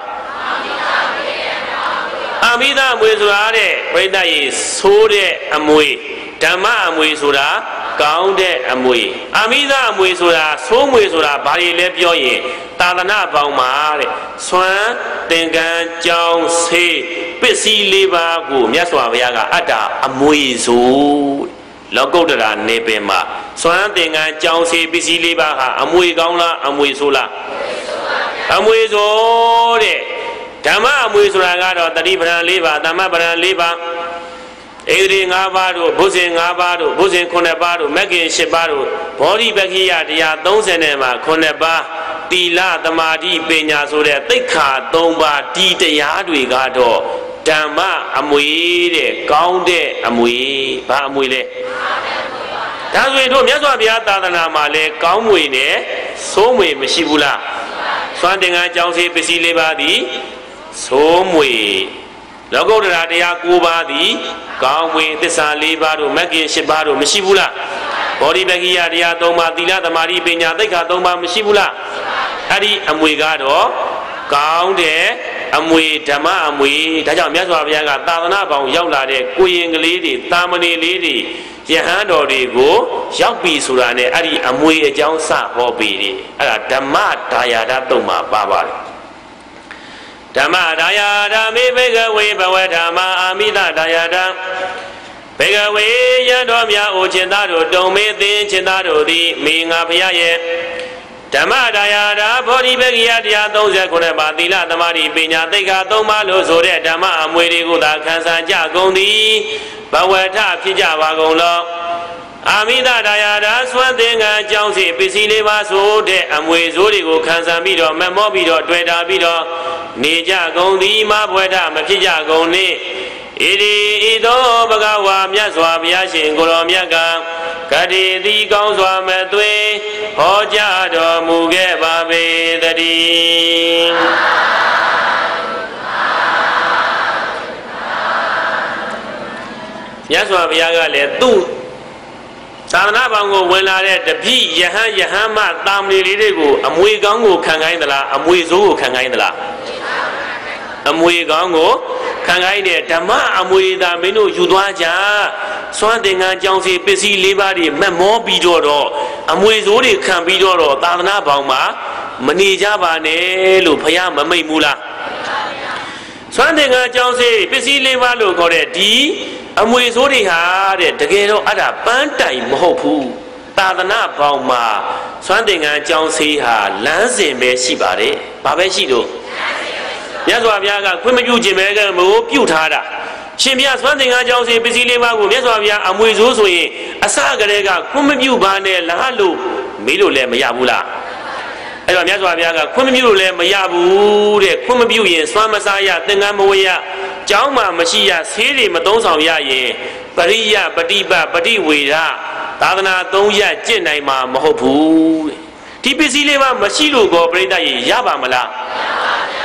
အာမိတအမွေဆိုတာတဲ့ပရိသတ်ကြီးဆိုးတဲ့အမွေဓမ္မအမွေဆိုတာကောင်းတဲ့အမွေအာမိတအမွေဆိုတာဆိုးငွေဆိုတာဘာတွေလဲပြောရင်သာသနာပေါင်းမှာတဲ့ဆွမ်းသင်္ကန်းကြောင်းဆေးပစ္စည်းလေးပါးကိုမြတ်စွာဘုရားကအတ္တအမွေဆိုလောကုတ္တရာနေပင်မှာဆွမ်းသင်္ကန်းကြောင်းဆေးပစ္စည်းလေးပါးဟာအမွေကောင်းလားအမွေဆိုလားအမွေဆိုတဲ့ဓမ္မအမွေဆိုတာကတော့တတိပဒံ၄ပါးသမ္မပဒံ၄ပါးဧဒရီ၅ပါးတို့ဘုဇင်၅ပါးတို့ဘုဇင်ခုနှစ်ပါးတို့မဂ္ဂင်၈ပါးတို့ဘောဓိပက္ခိယတရား၃၀နဲ့မှာခုနှစ်ပါးတီလသမာဓိပညာဆိုတဲ့သိက္ခာ၃ပါးဒီတရားတွေကတော့ဓမ္မအမွေတဲ့ကောင်းတဲ့အမွေဘာအမွေလဲဒါဆိုရင်တို့မြတ်စွာဘုရားသာသနာမှာလဲကောင်းမွေနဲ့ဆိုးမွေမရှိဘူးလားစွမ်းသင်္ကန်းကြောင်းစေပစ္စည်းလေးပါးသည်ဆိုးမွေလောကုတ္တရာတရား၉ပါးသည်ကောင်းမွေသစ္စာ၄ပါးတို့မဂ္ဂင်၈ပါးတို့မရှိဘူးလားဘောဓိပက္ခိယတရား၃ပါးသီလသမာဓိပညာသိက္ခာ၃ပါးမရှိဘူးလားအဲ့ဒီအမွေကတော့ကောင်းတဲ့အမွေဓမ္မအမွေဒါကြောင့်မြတ်စွာဘုရားကသာသနာပေါင်းရောက်လာတဲ့ကိုရင်ကလေးတွေတာမဏေလေးတွေယဟန်တော်တွေကိုရောက်ပြီဆိုတာနဲ့အဲ့ဒီအမွေအကြောင်းစဟောပြီးတယ်အဲ့ဒါဓမ္မဒါယာဒတုံမှာပါပါတယ်ဓမ္မဒါယာဓမ္မေဘေကဝေဘဝဓမ္မာအာမိတဒါယာဓဘေကဝေယံတော်များအိုခြင်းသားတို့တုံမေသင်ခြင်းသားတို့သည်မိငါဖရာရဲ့ဓမ္မဒါယာဓဘောဓိပက္ခိယတရား၃၉ပါးသီလသမာဓိပညာသိက္ခာ၃ပါးလို့ဆိုတဲ့ဓမ္မအမွေတွေကိုသာခံစားကြကုန်သည်ဘဝထဖြစ်ကြပါကုန်လောအာမိတဒါယာဓဆွမ်းသင်္ကန်းကြောင်းစီပစ္စည်းလေးပါးဆိုတဲ့အမွေဆိုးတွေကိုခံစားပြီးတော့မမောပြီးတော့တွေ့တာပြီးတော့နေကြကုန်သည်မဘဝထမဖြစ်ကြကုန်နှင့်ဣတိဣသောဘဂဝါမြတ်စွာဘုရားရှင်ကိုရောမြတ်ကကတိတိကောင်းစွာမသွေဟောကြားတော်မူခဲ့ပါပေတည်းမြတ်စွာဘုရားကလည်းသူ့သာသနာ့ဘောင်ကိုဝင်လာတဲ့တပည့်ယဟန်ယဟန်မတာမဏေလေးတွေကိုအမွေကောင်းကိုခံခိုင်းသလားအမွေဆိုးကိုခံခိုင်းသလားအမွေကောင်းကိုခံခိုင်းတဲ့ဓမ္မအမွေသာမင်းတို့ယူသွားကြစွမ်းသင်္ကန်းကြောင်းစီပစ္စည်းလေးပါးတွေမမောပြီးတော့တော့အမွေဆိုးတွေခံပြီးတော့တော့သာသနာ့ဘောင်မှာမနေကြပါနဲ့လို့ဘုရားမမိတ်ဘူးလားစွမ်းသင်္ကန်းကြောင်းစီပစ္စည်းလေးပါးလို့ခေါ်တဲ့ဒီအမွေဆိုးတွေဟာတဲ့တကယ်တော့အဲ့ဒါပန်းတိုင်မဟုတ်ဘူးသာသနာ့ဘောင်မှာစွမ်းသင်္ကန်းကြောင်းစီဟာလမ်းစဉ်ပဲရှိပါတယ်ဘာပဲရှိတော့မြတ်စွာဘုရားကခွင့်မပြုခြင်းပဲကမို့ပြုထားတာရှင်ဘုရားစွမ်းသင်္ကန်းကြောင်းစီပစ္စည်းလေးပါးကိုမြတ်စွာဘုရားအမွေဆိုးဆိုရင်အစကတည်းကခွင့်မပြုပါနဲ့လားလို့မေးလို့လည်းမရဘူးလားအဲ့တော့မြတ်စွာဘုရားကခွင့်မပြုလို့လည်းမရဘူးတဲ့ခွင့်မပြုရင်စွမ်းမစားရသင်္ကန်းမဝေရကျောင်းမှာမရှိရဆေးတွေမသုံးဆောင်ရရင်ပရိယပฏิပတ်ပฏิဝေရသာသနာသုံးရကျင့်နိုင်မှာမဟုတ်ဘူးဒီပစ္စည်းလေးပါမရှိလို့ကောပြိဿရေရပါမလား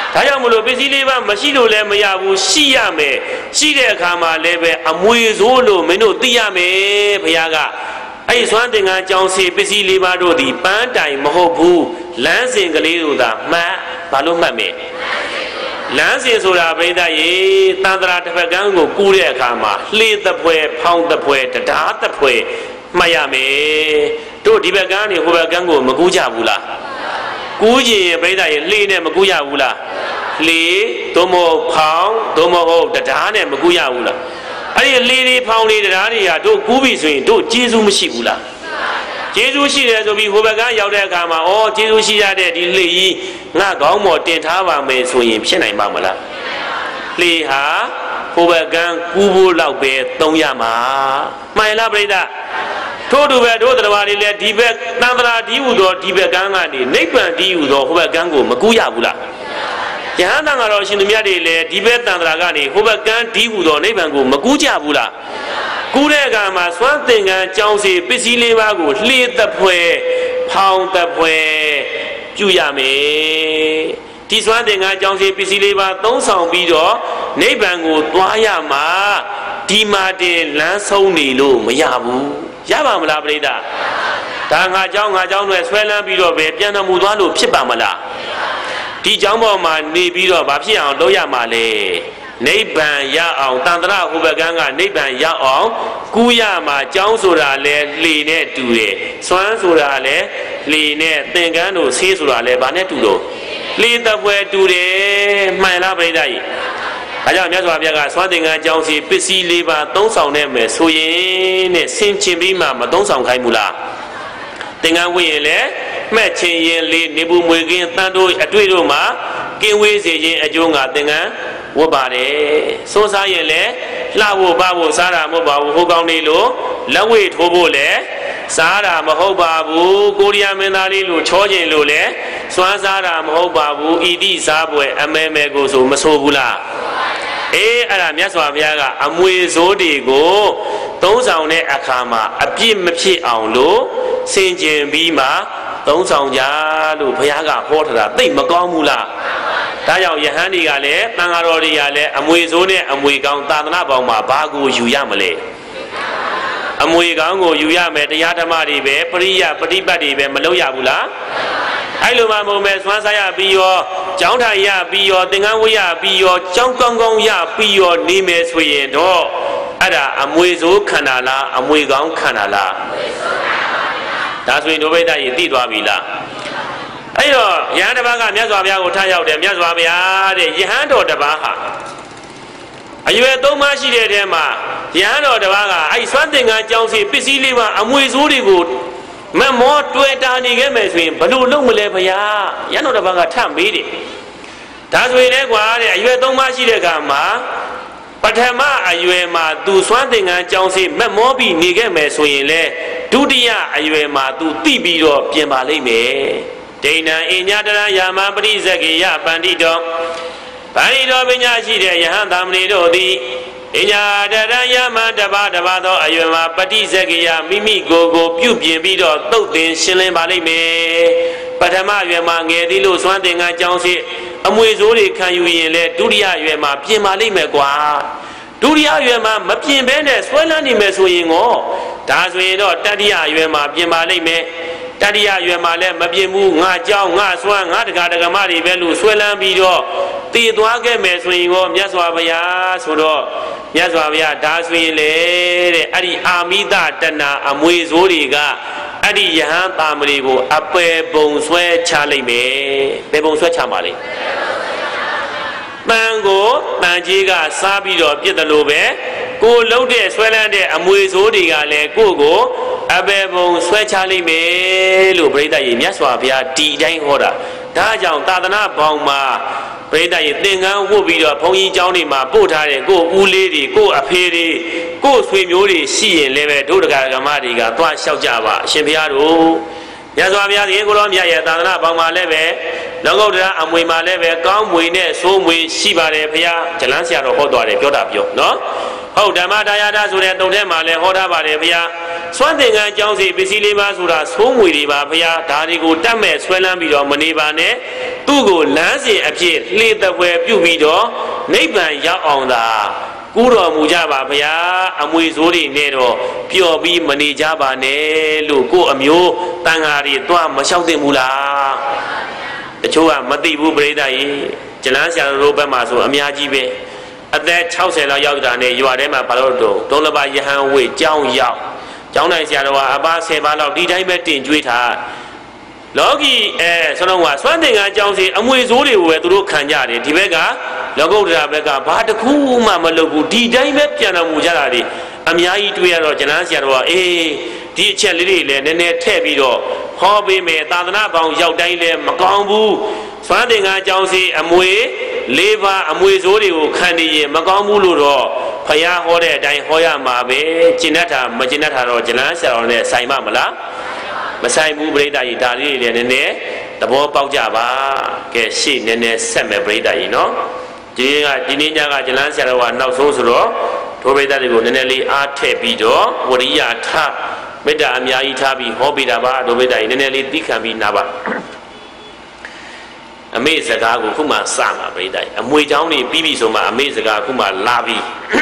ဒါကြောင့်မလို့ပစ္စည်းလေးပါမရှိလို့လည်းမရဘူးရှိရမယ်ရှိတဲ့အခါမှာလည်းပဲအမွေစိုးလို့မင်းတို့သိရမယ်ဘုရားကအဲ့စွမ်းသင်္ကန်းကြောင်းစီပစ္စည်းလေးပါတို့ဒီပန်းတိုင်မဟုတ်ဘူးလမ်းစဉ်ကလေးတို့သာမှတ်ဘာလို့မှတ်မယ်လမ်းစဉ်ဆိုတာပြိဿရေတန်ត្រာတစ်ဖက်ကန်းကိုကူးတဲ့အခါမှာလှေသပွဲဖောင်းသပွဲတရားသပွဲမှတ်ရမယ်တို့ဒီဘက်ကန်းနေဟိုဘက်ကန်းကိုမကူးကြဘူးလားကူးကြည့်ရင်ပြိဿရေလှေနဲ့မကူးရဘူးလားလှေသို့မဟုတ်ဖောင်းသို့မဟုတ်တရားနဲ့မကူးရဘူးလားအဲ့ဒီလှေတွေဖောင်းတွေတရားတွေဟာတို့ကူးပြီဆိုရင်တို့ကျေးဇူးမရှိဘူးလားကျေးဇူးရှိတယ်ဆိုပြီးဟိုဘက်ကရောက်တဲ့အခါမှာဩကျေးဇူးရှိရတဲ့ဒီလှေကြီးငါကောင်းမော်တင်ထားပါမယ်ဆိုရင်ဖြစ်နိုင်ပါမလားလှေဟာဟိုဘက်ကကူးဖို့လောက်ပဲသုံးရမှာမှန်လားပြိဿထို့တူပဲတို့တရားတွေလည်းဒီဘက်တန်ត្រာဒီဟုသောဒီဘက်ကန်းကနေနိဗ္ဗာန်ဒီဟုသောဟိုဘက်ကန်းကိုမကူးရဘူးလားယဟန်တန်ကတော့ရှင်သူမြတ်တွေလည်းဒီဘက်တန်ត្រာကနေဟိုဘက်ကန်းဒီဟုသောနိဗ္ဗာန်ကိုမကူးကြဘူးလားကူးတဲ့အခါမှာစွမ်းသင်္ကန်းကြောင်းစီပစ္စည်းလေးပါးကိုလှေသပွဲဖောင်းသပွဲပြုရမယ်ဒီစွမ်းသင်္ကန်းကြောင်းစီပစ္စည်းလေးပါးသုံးဆောင်ပြီးတော့နိဗ္ဗာန်ကိုသွားရမှာဒီမှာတင်လမ်းဆုံးနေလို့မရဘူးရပါမလားပြိဿဒါငါเจ้าငါเจ้าတွေဆွဲလန်းပြီးတော့ပဲပြန်တော်မူသွားလို့ဖြစ်ပါမလားဒီเจ้าပေါ်မှာနေပြီးတော့ဘာဖြစ်အောင်လုပ်ရမှာလဲနိဗ္ဗာန်ရအောင်တန်ត្រာဟိုဘက်ကန်းကနိဗ္ဗာန်ရအောင်ကူးရမှာเจ้าဆိုတာလဲလှေနဲ့တူတယ်စွမ်းဆိုတာလဲလှေနဲ့သင်္ကန်းတို့ဆေးဆိုတာလဲဘာနဲ့တူတော့လှေတပွဲတူတယ်မှန်လားပြိဿကြီးဒါကြောင့်မြတ်စွာဘုရားကစွမ်းသင်္ကန်းကြောင်းစီပစ္စည်းလေးပါသုံးဆောင်နေမယ်ဆိုရင်နဲ့ဆင်ခြင်ပြီးမှမသုံးဆောင်ခိုင်းဘူးလားသင်္ကန်းဝိရင်လည်းမှတ်ချင်းရင်လေးနေဘူးမွေကင်းတန်တို့အတွေ့တို့မှာကင်းဝေးစေခြင်းအကျိုးငါသင်္ကန်းဝတ်ပါတယ်စိုးစားရင်လည်းလှဖို့ပါဖို့စားတာမဟုတ်ပါဘူးဟိုကောင်းလေးလို့လက်ဝဲထိုးဖို့လည်းစားတာမဟုတ်ပါဘူးကိုရီးယားမင်းသားလေးလို့ချောကျင်လို့လည်းစွမ်းစားတာမဟုတ်ပါဘူးဣတိစားပွဲအမဲမဲကိုဆိုမဆိုဘူးလားအေးအဲ့ဒါမြတ်စွာဘုရားကအမွေစိုးတွေကိုသုံးဆောင်တဲ့အခါမှာအပြစ်မဖြစ်အောင်လို့ဆင်ခြင်ပြီးမှသုံးဆောင်ကြလို့ဘုရားကဟောထားတာသိမကောင်းဘူးလားဒါကြောင့်ယဟန်တွေကလည်းတန်ဃာတော်တွေကလည်းအမွေစိုးနဲ့အမွေကောင်းသာသနာပေါင်းမှာဘာကိုယူရမလဲအမွေကောင်းကိုယူရမယ်တရားဓမ္မတွေပဲပရိယပฏิပတ်တွေပဲမလုပ်ရဘူးလားအဲ့လိုမှမဟုတ်မဲ့စွမ်းစားရပြီးရောကျောင်းထိုင်ရပြီးရောသင်္ကန်းဝတ်ရပြီးရောကျောင်းကောင်းကောင်းရပြီးရောနေမယ်ဆိုရင်တော့အဲ့ဒါအမွေစိုးခန္ဓာလားအမွေကောင်းခန္ဓာလားဒါဆိုရင်ဒုဗိဒ္ဓကြီးသိသွားပြီလားအဲ့တော့ယဟန်တစ်ပါးကမြတ်စွာဘုရားကိုထားရောက်တယ်မြတ်စွာဘုရားတဲ့ယဟန်တော်တစ်ပါးဟာအရွယ်သုံးပါးရှိတဲ့ထဲမှာယဟန်တော်တစ်ပါးကအဲ့စွမ်းသင်္ကန်းကြောင်းစီပစ္စည်းလေးပါအမွေစိုးတွေကိုမမောတွေ့တာနေခဲ့မယ်ဆိုရင်ဘလို့လုံးမလဲဘုရားယဟန်တော်တစ်ပါးကထမေးတယ်ဒါဆိုရင်လည်းကွာတဲ့အရွယ်သုံးပါးရှိတဲ့အခါမှာပထမအရွယ်မှာသူစွမ်းသင်္ကန်းကြောင်းစီမမောပြီးနေခဲ့မယ်ဆိုရင်လေဒုတိယအရွယ်မှာသူသိပြီးတော့ပြင်ပါလိမ့်မယ်ဒိဏံအညတရယာမပရိဇကေယပန္တိတောဗန္တိတောပညာရှိတဲ့ယဟန်သာမဏေတို့သည်အညာတရယာမတပါတပါသောအရွယ်မှာပฏิဇကေယမိမိကိုယ်ကိုပြုပြင်ပြီးတော့သုတ်သင်ရှင်းလင်းပါလိမ့်မယ်ပထမအရွယ်မှာငယ်သည်လို့စွမ်းသင်္ကန်းကြောင်းစီအမွေစိုးတွေခံယူရင်လေဒုတိယအရွယ်မှာပြင်ပါလိမ့်မယ်ကွာဒုတိယအရွယ်မှာမပြင်ဘဲနဲ့ဆွဲလန်းနေမယ်ဆိုရင်ကိုဒါဆိုရင်တော့တတိယအရွယ်မှာပြင်ပါလိမ့်မယ်တတိယရွယ်မှာလည်းမပြင်းဘူးငါကြောင်းငါစွမ်းငါတကာတကမတွေပဲလို့ဆွဲလန်းပြီးတော့တည်သွားခဲ့မယ်ဆိုရင်ရောမြတ်စွာဘုရားဆိုတော့မြတ်စွာဘုရားဒါဆိုရင်လေတဲ့အဲ့ဒီအာမိတတဏအမွေစိုးတွေကအဲ့ဒီယဟန်တာမဏေကိုအပယ်ပုံဆွဲချလိုက်မယ်ဘယ်ပုံဆွဲချမှာလဲတန်ကိုတန်ကြီးကစားပြီးတော့ပြစ်တယ်လို့ပဲကိုလှုပ်တဲ့ဆွဲလန်းတဲ့အမွေစိုးတွေကလည်းကိုကိုအဘယ်ပုံဆွဲချလိုက်မယ်လို့ပရိသတ်ကြီးမြတ်စွာဘုရားဒီတိုင်းဟောတာဒါကြောင့်သာသနာပေါင်းမှာပရိသတ်ကြီးသင်္ကန်းဝတ်ပြီးတော့ဘုန်းကြီးကျောင်းတွေမှာပို့ထားတဲ့ကိုဦးလေးတွေကိုအဖေတွေကိုဆွေမျိုးတွေရှိရင်လည်းပဲဒုဒကာဓမ္မတွေကသွားလျှောက်ကြပါအရှင်ဘုရားတို့မြတ်စွာဘုရားရှင်ကိုရောမြတ်ရဲ့သာသနာပေါင်းမှာလည်းပဲလောကုတ္တရာအမွေမှာလည်းပဲကောင်းမွေနဲ့ဆိုးမွေရှိပါတယ်ဘုရားဇလန်းဆရာတော်ဟောတော်တယ်ပြောတာပြောနော်ဟုတ်ဓမ္မဒါယတာဆိုတဲ့တုံထဲမှာလည်းဟောထားပါတယ်ဘုရားစွမ်းသင်္ကန်းကြောင်းစီပစ္စည်းလေးပါးဆိုတာသိုးမွေတွေပါဘုရားဒါတွေကိုတတ်မဲ့ဆွဲလန်းပြီးတော့မနေပါနဲ့သူ့ကိုလမ်းစဉ်အဖြစ်လှေတပွဲပြုတ်ပြီးတော့နိဗ္ဗာန်ရောက်အောင်သာကူတော်မူကြပါဘုရားအမွေစိုးတွေနဲ့တော့ပျော်ပြီးမနေကြပါနဲ့လို့ကိုအမျိုးတန်ဃာတွေတွားမလျှောက်သင့်ဘူးလားတချို့ကမသိဘူးပရိသတ်ကြီးကျလန်းဆရာတို့ဘက်မှာဆိုအများကြီးပဲအသက်၆၀လောက်ရောက်တာနဲ့ရွာထဲမှာဘာလို့တော့တုံးတစ်ပါးယဟန်ဝေကျောင်းရောက်ကျောင်းနိုင်ဆရာတော်ကအပါ၁၀ပါးလောက်ဒီတိုင်းပဲတင်ကြွေးထားလောကီအဲဆိုတော့ကစွမ်းသင်္ကန်းကျောင်းစီအမွေစိုးတွေကိုပဲသူတို့ခံကြတယ်ဒီဘက်ကလောကုတ္တရာဘက်ကဘာတစ်ခုမှမလုပ်ဘူးဒီတိုင်းပဲပြန်တော်မူကြတာဒီအများကြီးတွေ့ရတော့ကျလန်းဆရာတော်ကအေးဒီအချက်လေးတွေလည်းနည်းနည်းထည့်ပြီးတော့ဟောပေးမယ်သာသနာပေါင်းရောက်တိုင်းလည်းမကောင်းဘူးစွမ်းသင်္ကန်းကျောင်းစီအမွေလေးပါးအမွေစိုးတွေကိုခံနေရင်မကောင်းဘူးလို့တော့ဖယားဟောတဲ့အတိုင်းဟောရမှာပဲကျင့်တတ်တာမကျင့်တတ်တာတော့ကျလန်းဆရာတော်နဲ့ဆိုင်မမလားမဆိုင်ဘူးပရိသတ်ကြီးဒါလေးတွေလည်းနည်းနည်းသဘောပေါက်ကြပါကဲရှေ့နည်းနည်းဆက်မယ်ပရိသတ်ကြီးနော်ဒီကဒီနေ့ညကကျလန်းဆရာတော်ကနောက်ဆုံးဆိုတော့ဒုပရိသတ်တွေကိုနည်းနည်းလေးအားထည့်ပြီးတော့ဝရိယထားမေတ္တာအများကြီးထားပြီးဟောပေးတာပါဒုပရိသတ်ကြီးနည်းနည်းလေးသိခံပြီးနာပါအမေစကားကိုခုမှစမှာပရိသတ်ကြီးအမွေချောင်းတွေပြီးပြီဆိုမှအမေစကားခုမှလာပြီ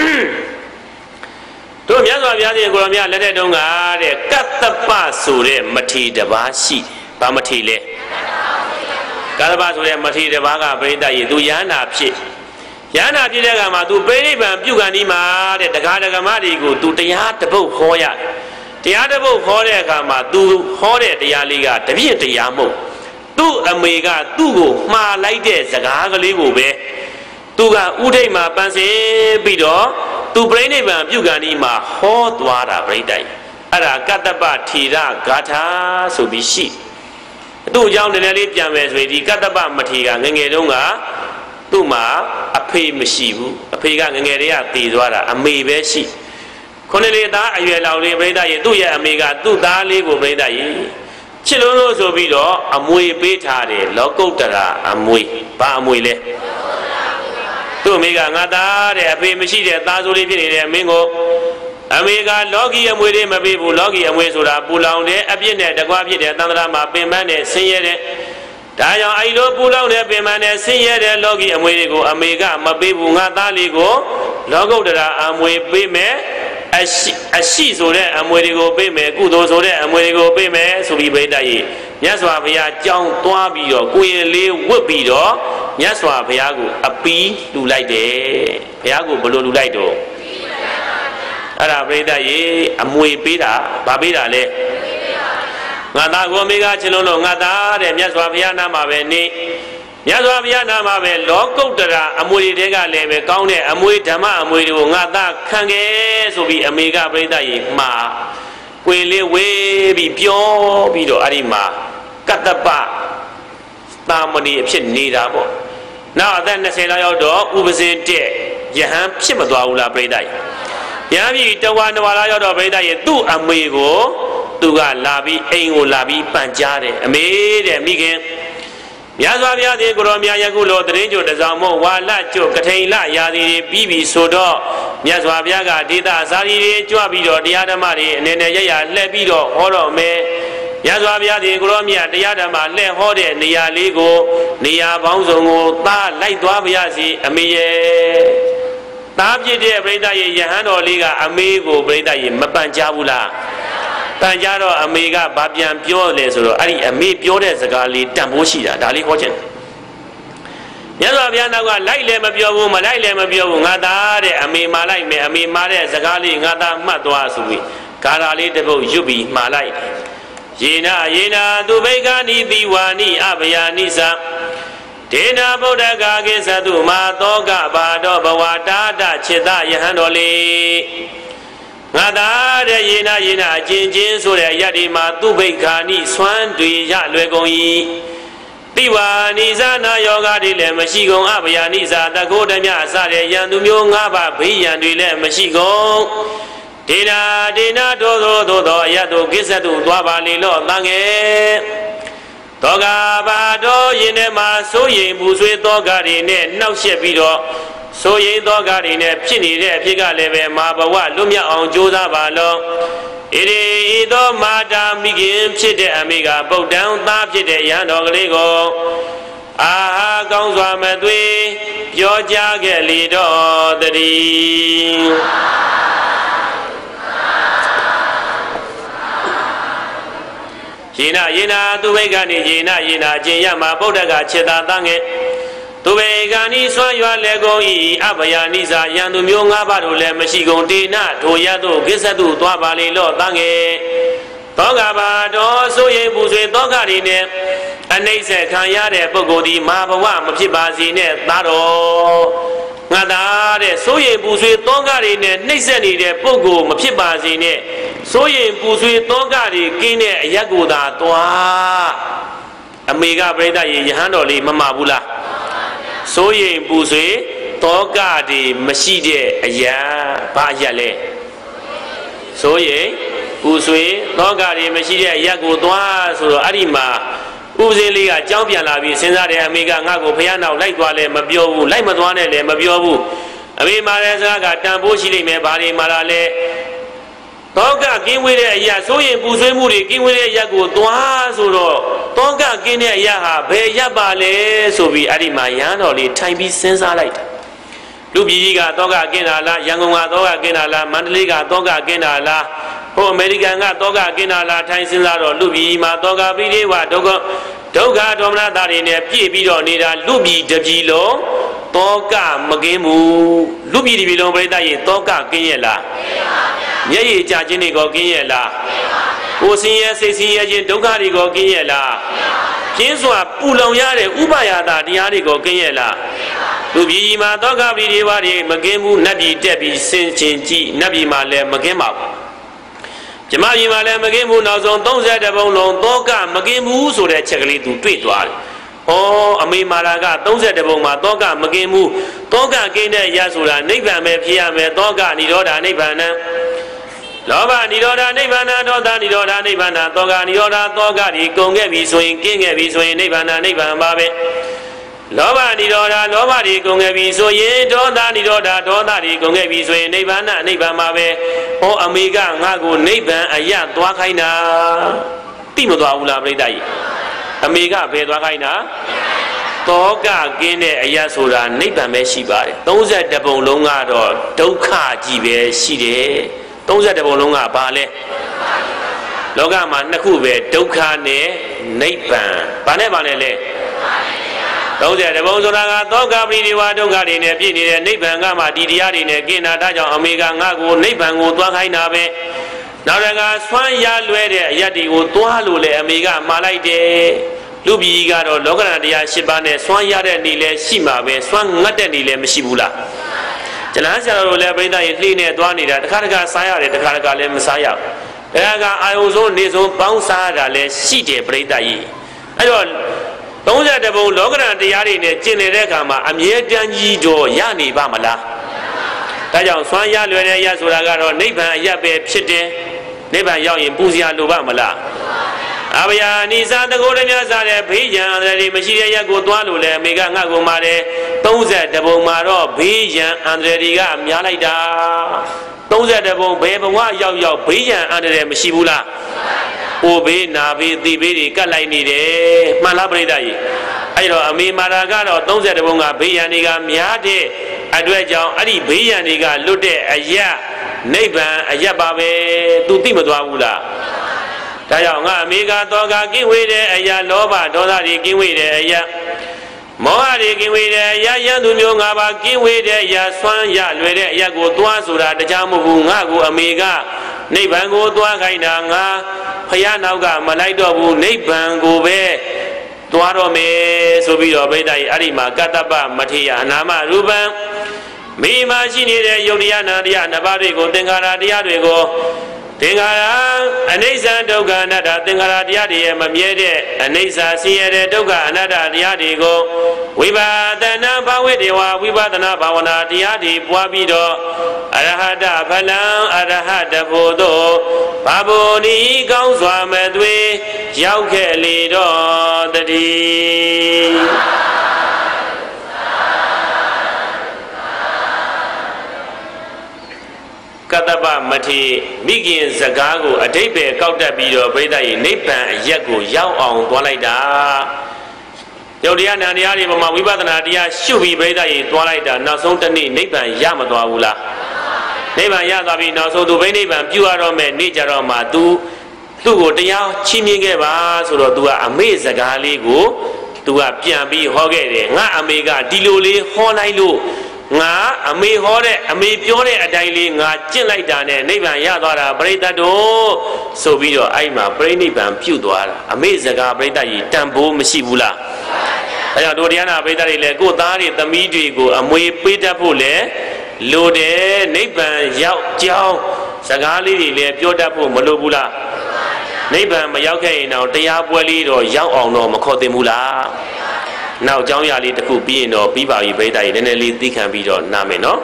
တို့မြတ်စွာဘုရားရှင်ကိုရောမြတ်လက်ထက်တုန်းကတဲ့ကတ္တပဆိုတဲ့မထေရတစ်ပါးရှိဗာမထေလဲကတ္တပဆိုတဲ့မထေရတစ်ပါးကပရိသတ်ကြီးသူယန္နာဖြစ်ယန္နာဖြစ်တဲ့အခါမှာသူပြိဋိဘံပြုကန်ဒီမှာတဲ့တရားဒဂမတွေကိုသူတရားတစ်ပုဒ်ဟောရတရားတစ်ပုဒ်ဟောတဲ့အခါမှာသူဟောတဲ့တရားလေးကတပြည့်တရားမဟုတ်သူ့အမေကသူ့ကိုမှားလိုက်တဲ့စကားကလေးကိုပဲသူကဥဒိတ်မှာပန်းစင်ပြီးတော့သူပြိဋိဘံပြုကန်ဒီမှာဟောသွားတာပြိဋိအဲ့ဒါကတ္တပထီရဂါထာဆိုပြီးရှိသူ့အကြောင်းနည်းနည်းလေးပြန်မယ်ဆိုရင်ဒီကတ္တပမထေရငငယ်တုန်းကသူ့မှာအဖေမရှိဘူးအဖေကငငယ်တည်းကတည်သွားတာအမေပဲရှိခုနှစ်လေးသားအရွယ်လောက်လေးပြိဋရဲ့သူ့ရဲ့အမေကသူ့သားလေးကိုပြိဋရဲ့ချစ်လို့လို့ဆိုပြီးတော့အမွေပေးထားတယ်လောကုတ္တရာအမွေဘာအမွေလဲသူ့အမေကငါသားတဲ့အဖေမရှိတဲ့သားစိုးလေးဖြစ်နေတယ်မင်းကိုအမေကလောကီအမွေတွေမပေးဘူးလောကီအမွေဆိုတာပူလောင်တဲ့အပြစ်နဲ့တကွာဖြစ်တဲ့သံဃာမှာပင်ပန်းနဲ့ဆင်းရဲတဲ့ဒါကြောင့်အဲဒီလိုပူလောင်တဲ့ပင်ပန်းနဲ့ဆင်းရဲတဲ့လောကီအမွေတွေကိုအမေကမပေးဘူးငါသားလေးကိုလောကုတ္တရာအမွေပေးမယ်အရှိအရှိဆိုတဲ့အမွေတွေကိုပေးမယ်ကုသိုလ်ဆိုတဲ့အမွေတွေကိုပေးမယ်ဆိုပြီးပြိတ္တကြီးမြတ်စွာဘုရားကြောင်းသွားပြီးတော့ကိုရင်လေးဝတ်ပြီးတော့မြတ်စွာဘုရားကိုအပီးလူလိုက်တယ်ဘုရားကိုဘယ်လိုလူလိုက်တော့အဲ့ဒါပြိတ္တကြီးအမွေပေးတာဗာပေးတာလေငါသားကိုမိကချင်လို့ငါသားတဲ့မြတ်စွာဘုရားနာမှာပဲနေမြတ်စွာဘုရားနာမှာပဲလောကုတ္တရာအမွေတွေကလည်းပဲကောင်းတဲ့အမွေဓမ္မအမွေတွေကိုငါသားခံခဲ့ဆိုပြီးအမေကပြိတ္တကြီးမှာကိုယ်လေးဝေးပြီးပြောပြီးတော့အဲ့ဒီမှာကတ္တပသာမဏေအဖြစ်နေတာပေါ့နောက်အသက်၂၀လောက်ရောက်တော့ဥပဇင်တဲ့ယဟန်ဖြစ်မသွားဘူးလားပြိတ္တကြီးယဟန်ပြီတဝါနဝါလာရောက်တော့ပြိတ္တကြီးသူ့အမေကိုသူကလာပြီးအိမ်ကိုလာပြီးပန်ကြားတယ်အမေတဲ့မိခင်မြတ်စွာဘုရားရှင်ကိုရောမြတ်ယခုလိုတရင်ကျိုတစောင်းမို့ဝါလကျိုကထိန်လရာသီပြီးပြီဆိုတော့မြတ်စွာဘုရားကဒေသဇာတိတွေကြွပြီးတော့တရားဓမ္မတွေအနေနဲ့ရရလှည့်ပြီးတော့ဟောတော့မယ်မြတ်စွာဘုရားရှင်ကိုရောမြတ်တရားဓမ္မလှည့်ဟောတဲ့နေရာလေးကိုနေရာပေါင်းစုံကိုသားလိုက်သွားပါရစေအမေရဲ့သားဖြစ်တဲ့ပြိတ္တရဲ့ယဟန်တော်လေးကအမေကိုပြိတ္တရဲ့မပန်ကြဘူးလားတန်ကြတော့အမေကဘာပြန်ပြောလဲဆိုတော့အဲ့ဒီအမေပြောတဲ့စကားလေးတန်ဖိုးရှိတာဒါလေးဟောချင်မြတ်စွာဘုရားနောက်ကလိုက်လည်းမပြောဘူးမလိုက်လည်းမပြောဘူးငါသားတဲ့အမေမှာလိုက်မယ်အမေမှာတဲ့စကားလေးငါသားမှတ်သွားဆိုပြီးဂါထာလေးတစ်ပုဒ်ရွတ်ပြီးမှာလိုက်ယေနယေနသူဘိက္ခာနိတိဝါနိအဘယာနိသဒေနာဗုဒ္ဓဂါကိသတုမာသောကဘာတော်ဘဝတာတจิตယဟန်တော်လေးငါသားတဲ့ယေနာယေနာအချင်းချင်းဆိုတဲ့ယတ္တိမှာသူဘိက္ခာနိဆွမ်းတွေရလွယ်ကုန်၏တိဝါနိဇာနာယောဂတွေလည်းမရှိကုန်အဘယာနိဇာတကုဓမြစတဲ့ယံသူမျိုး၅ပါးဘေးရန်တွေလည်းမရှိကုန်ဒေနာဒေနာသောသောသောသောအယတုကိစ္စတုသွားပါလေလောတန်ငယ်တောကဘာတော်ယင်းထဲမှာစိုးရိမ်ပူဆွေးသောကတွေနဲ့နှောက်ယှက်ပြီးတော့ဆိုရင်သောကတွေနဲ့ဖြစ်နေတဲ့အဖြစ်ကလည်းပဲမာဘဝလွတ်မြောက်အောင်ကြိုးစားပါလောယ Iri ito mata migin pchite amiga Bogdan ta pchite yando galigo Aha gong swa matui Pyo jage lido tari Yina yina tuwe gani yina yina Jinyama Bogdaga cheta tange Tuwe gani swa ywa lego i Abaya nisa yandu myo nga badu le Mashigong tina toyatu kisatu Twa bali lo tange Toga ba do suye buswe toga rine Anaise kanya de pogodi Mabawa mapsibasi ne taro Ngada de suye buswe toga rine Naise ni de pogo mapsibasi ne Suye buswe toga ri Kine yaguda toa Amiga breda ye yahando li mama bula Suye buswe toga di Maside aya Ba yale Suye buswe toga di Maside yaguda Suro arima Uze liga champion la bi sinza de amiga nga ko phaya naw lai twa le ma pyo bu lai ma twa ne le ma pyo bu ami ma le sa ka tan po shi lai me ba ri ma la le toga kin we de aya so yin pu swai mu de kin we de aya ko twa so do toga kin de aya ha bhe yat ba le so bi ari ma yan do li thai bi sinza lai ta lu bi ji ka toga kin da la Yangon ka toga kin da la Mandalay ka toga kin da la Ho American ka toga kina la thai sinza do lu bi ma toga pi de wa doga dogga domna ta de ne pye pi do nida lu bi de bi lo toga makin mu lu bi de bi lo prai ta yin toga kin ye la Nyai ye ja chin ni ko kin ye la Ko sin ye sai sin ye chin dogga ri ko kin ye la Pyin swa pu long ya de upaya ta tya ri ko kin ye la Lu bi ma toga pi de wa de makin mu nat bi tet bi sin chin ji nat bi ma le makin ma Jama yi ma le makin mu naw song thirty-twoပုံလုံးတောကမကင်းဘူးဆိုတဲ့ချက်ကလေးသူတွေ့သွားတယ်။ဩအမေမာလာကthirty-twoပုံမှာတောကမကင်းဘူးတောကကင်းတဲ့ရဆိုတာနိဗ္ဗာန်ပဲဖြစ်ရမယ်တောကនិရောဓနိဗ္ဗာန်လောဘនិရောဓနိဗ္ဗာန်ဒေါသនិရောဓနိဗ္ဗာန်တောကនិရောဓတောကဒီကုန်ခဲ့ပြီဆိုရင်ကင်းခဲ့ပြီဆိုရင်နိဗ္ဗာန်နိဗ္ဗာန်ပါပဲလောဘនិရောဓလောဘဒီကုန်ခဲ့ပြီဆိုရင်ဒေါသនិရောဓဒေါသဒီကုန်ခဲ့ပြီဆိုရင်နိဗ္ဗာန်နိဗ္ဗာန်ပါပဲဟောအမေကငါ့ကိုနိဗ္ဗာန်အရသွားခိုင်းတာတိမသွားဘူးလားပြိတ္တကြီးအမေကဘယ်သွားခိုင်းတာတောကကင်းတဲ့အရဆိုတာနိဗ္ဗာန်ပဲရှိပါတယ်thirty-twoပုံလုံးကတော့ဒုက္ခကြီးပဲရှိတယ်thirty-twoပုံလုံးကဘာလဲလောကမှာနှစ်ခုပဲဒုက္ခနဲ့နိဗ္ဗာန်ဘာနဲ့ဘာနဲ့လဲthirty-twoပုံဆိုတာကသောကပရိဒီဝဒုက္ခတွေနဲ့ပြည့်နေတဲ့နိဗ္ဗာန်ကမှဒီတရားတွေနဲ့กินတာဒါကြောင့်အမေကငါ့ကိုနိဗ္ဗာန်ကိုသွားခိုင်းတာပဲနောက်တကဆွမ်းရလွဲတဲ့အယတ်တွေကိုသွားလို့လေအမေကမှာလိုက်တယ်လူပြည်ကတော့လောကရန်တရား၈ပါးနဲ့ဆွမ်းရတဲ့နေလဲရှိမှာပဲဆွမ်းငတ်တဲ့နေလဲမရှိဘူးလားကျလန်းဆရာတို့လည်းပြိဿရေလှိနဲ့သွားနေတာတခါတခါစားရတယ်တခါတခါလည်းမစားရဘူးဒါကအာယုံဆုံးနေဆုံးပေါင်းစားရတာလည်းရှိတယ်ပြိဿကြီးအဲ့တော့thirty-twoပုံလောကရန်တရားတွေနဲ့ကျင့်နေတဲ့အခါမှာအမြဲတမ်းကြီးတော့ရနေပါမလားဒါကြောင့်ဆွမ်းရလွယ်တဲ့အရာဆိုတာကတော့နိဗ္ဗာန်အရာပဲဖြစ်တယ်နိဗ္ဗာန်ရောက်ရင်ပူဇော်လိုပါမလားအဘယာနိသတကိုယ်တော်များစားတဲ့ဘေးရန်အန္တရာယ်မရှိတဲ့ရက်ကိုသွားလို့လေအမေကငါ့ကိုမာတယ်thirty-twoပုံမှာတော့ဘေးရန်အန္တရာယ်တွေကများလိုက်တာthirty-twoပုံဘယ်ဘဝရောက်ရောက်ဘေးရန်အန္တရာယ်မရှိဘူးလားအိုဘေးနာဘေးသီဘေးတွေကတ်လိုက်နေတယ်မှန်လားပြိတ္တကြီးအဲ့တော့အမေမာရာကတော့thirty-twoပုံကဘေးရန်တွေကများတဲ့အတွက်ကြောင့်အဲ့ဒီဘေးရန်တွေကလွတ်တဲ့အရာနိဗ္ဗာန်အရာပါပဲသူသိမသွားဘူးလားဒါကြောင့်ငါအမေကတော့ကကင်းဝေးတဲ့အရာလောဘဒေါသတွေကင်းဝေးတဲ့အရာမောဟတွေကင်းဝေးတဲ့အရာယံသူမျိုးငါပါကင်းဝေးတဲ့အရာဆွမ်းရလွယ်တဲ့အရာကိုသွားဆိုတာတရားမဟုတ်ဘူးငါကိုအမေကနိဗ္ဗာန်ကိုသွားခိုင်းတာငါဖယားနောက်ကမလိုက်တော့ဘူးနိဗ္ဗာန်ကိုပဲသွားတော့မယ်ဆိုပြီးတော့ဗိဒ္ဓကြီးအဲ့ဒီမှာကတ္တပမထေယအနာမရူပံမိမရှိနေတဲ့ယုတ်တရားနာတရားနှစ်ပါးတွေကိုသင်္ခါရတရားတွေကိုသင်္ခါရအနိစ္စဒုက္ခအနတ္တသင်္ခါရတရားတွေရဲ့မမြဲတဲ့အနိစ္စဆင်းရဲတဲ့ဒုက္ခအနတ္တတရားတွေကိုဝိပါဒနာဘာဝေတေဝဝိပဿနာဘာဝနာတရားတွေပွားပြီးတော့အရဟတဖလံအရဟတဖို့တို့ဘာဘုန်ဤကောင်းစွာမသွေရောက်ခဲ့လေတော့တည်း Kataba Mati, Migin Zagago, a day bear, Kauta Bido, Breda, Nipan, Yago, Yao on Twalaida. Yodiana, the Arima, Wibana, Shubi, Breda, Twalaida, Nasotani, Nipan, Yamadawula. Never Yadabi, Naso, do Benevan, Puarome, Nijaroma, do. Tu go to Yao, Chimigeva, so do a Amazagali go, to a Piambi Hogere, Na Amiga, Diluli, Honailu. Nga ame hore ame pyore adai nga chin lai da ne niban ya twa da Parita do so bi do ai ma Pari Niban pyu twa da ame saka Parita yi tan bo mashi bu la da jaw do Dhyana Parita de le ko tha de thami de ko amwe pe tat pho le lo de Niban yauk jaw saka li de le pyo tat pho ma lo bu la Niban ma yauk khe yin taw taya pwe li do yauk aung do ma khaw tin bu la Now, John Yali the Kupi no Piba, you better than a little can be done. Name no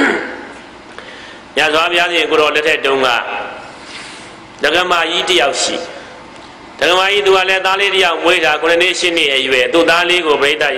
Yazwabi Guru let it dunga. The Gama Yiti of she. The Gama Yidu Aletalia, wait a coronation near you, to Dali go Breda.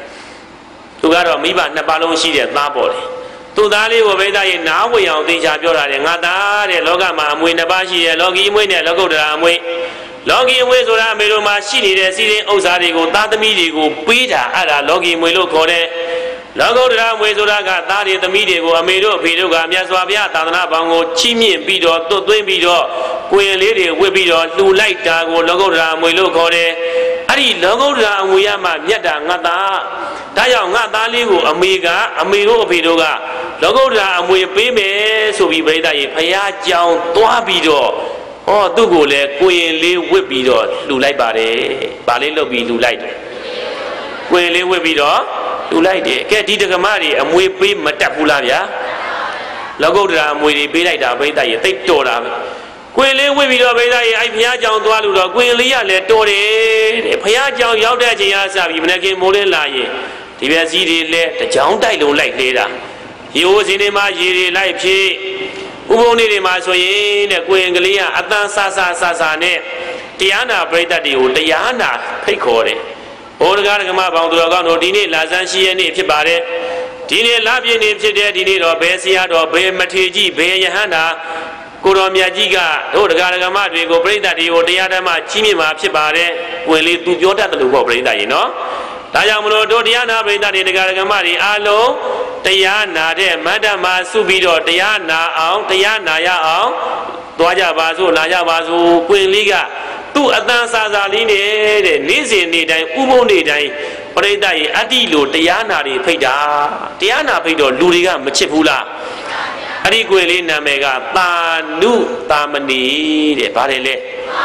To got a Miba Napalon she at Napoli. To Dali go Breda now we are the Jabura and Gata, the Logama, Winabashi, Logi, Win, Logo Ramway. Logi ways or I made my city, the city Osarigo, Tatamigo, Peter, Ada, Logi, Milo Kore, Logo ways or I got that in the media, Amedo, Pido, Yaswabia, Tana Bango, Chimi, Pido, Twin Pido, Queen Lady, Wibido, Lu Light, Logo, Milo Kore, Adi, Logo, Muyama, Yada, Nata, Taya, Nata, Ligo, Amiga, Amigo, Pidoga, Logo, Amu, Pime, so we break a Paya, Jown, Tuabido. Oh, do go le, Queen Lee Wibido, Lulai Bade, Bale Lobby, Lulai. Queen Lee Wibido, Lulai, get the Gamari, and we pay Matapularia. Logo dram with the Beda, Beda, take Tora. Queen Lee Wibido, Beda, I Piajan Dualu, Queen Lia, let Tore, Piajan Yauda, Yasabi, Menaki Molelaye, the Vazidi let the John Dilo like later. He was in a Majiri like she. Uboni Masoye, the Queen Galia, Atan Sasa Sasane, Tiana Breda Dio, Diana, Pecore. Orgama Banduragano, Dine, Lazanshi and Ipibare, Dine Labian Ipide, Dine or Bessia or Be Matiji, Be Yahana, Kuromia Giga, Orgama, go Breda Dio, Diana, Chimima, Pibare, will lead to Jota to go Breda, you know. Tayamuno, Diana, Breda, the Gargamari, Allo. Tayana, Madama Subido, Tayana, Ang, Tayana, Yang, Dwaja Bazu, Naya Bazu, Queen Liga, two Adansa Zaline, Nizi Nidai, Umo Nidai, Predai, Adilu, Tayana, Peda, Tiana Pedo, Luriga, Machipula, Adiquelina Mega, Manu, Tamani, the Parele,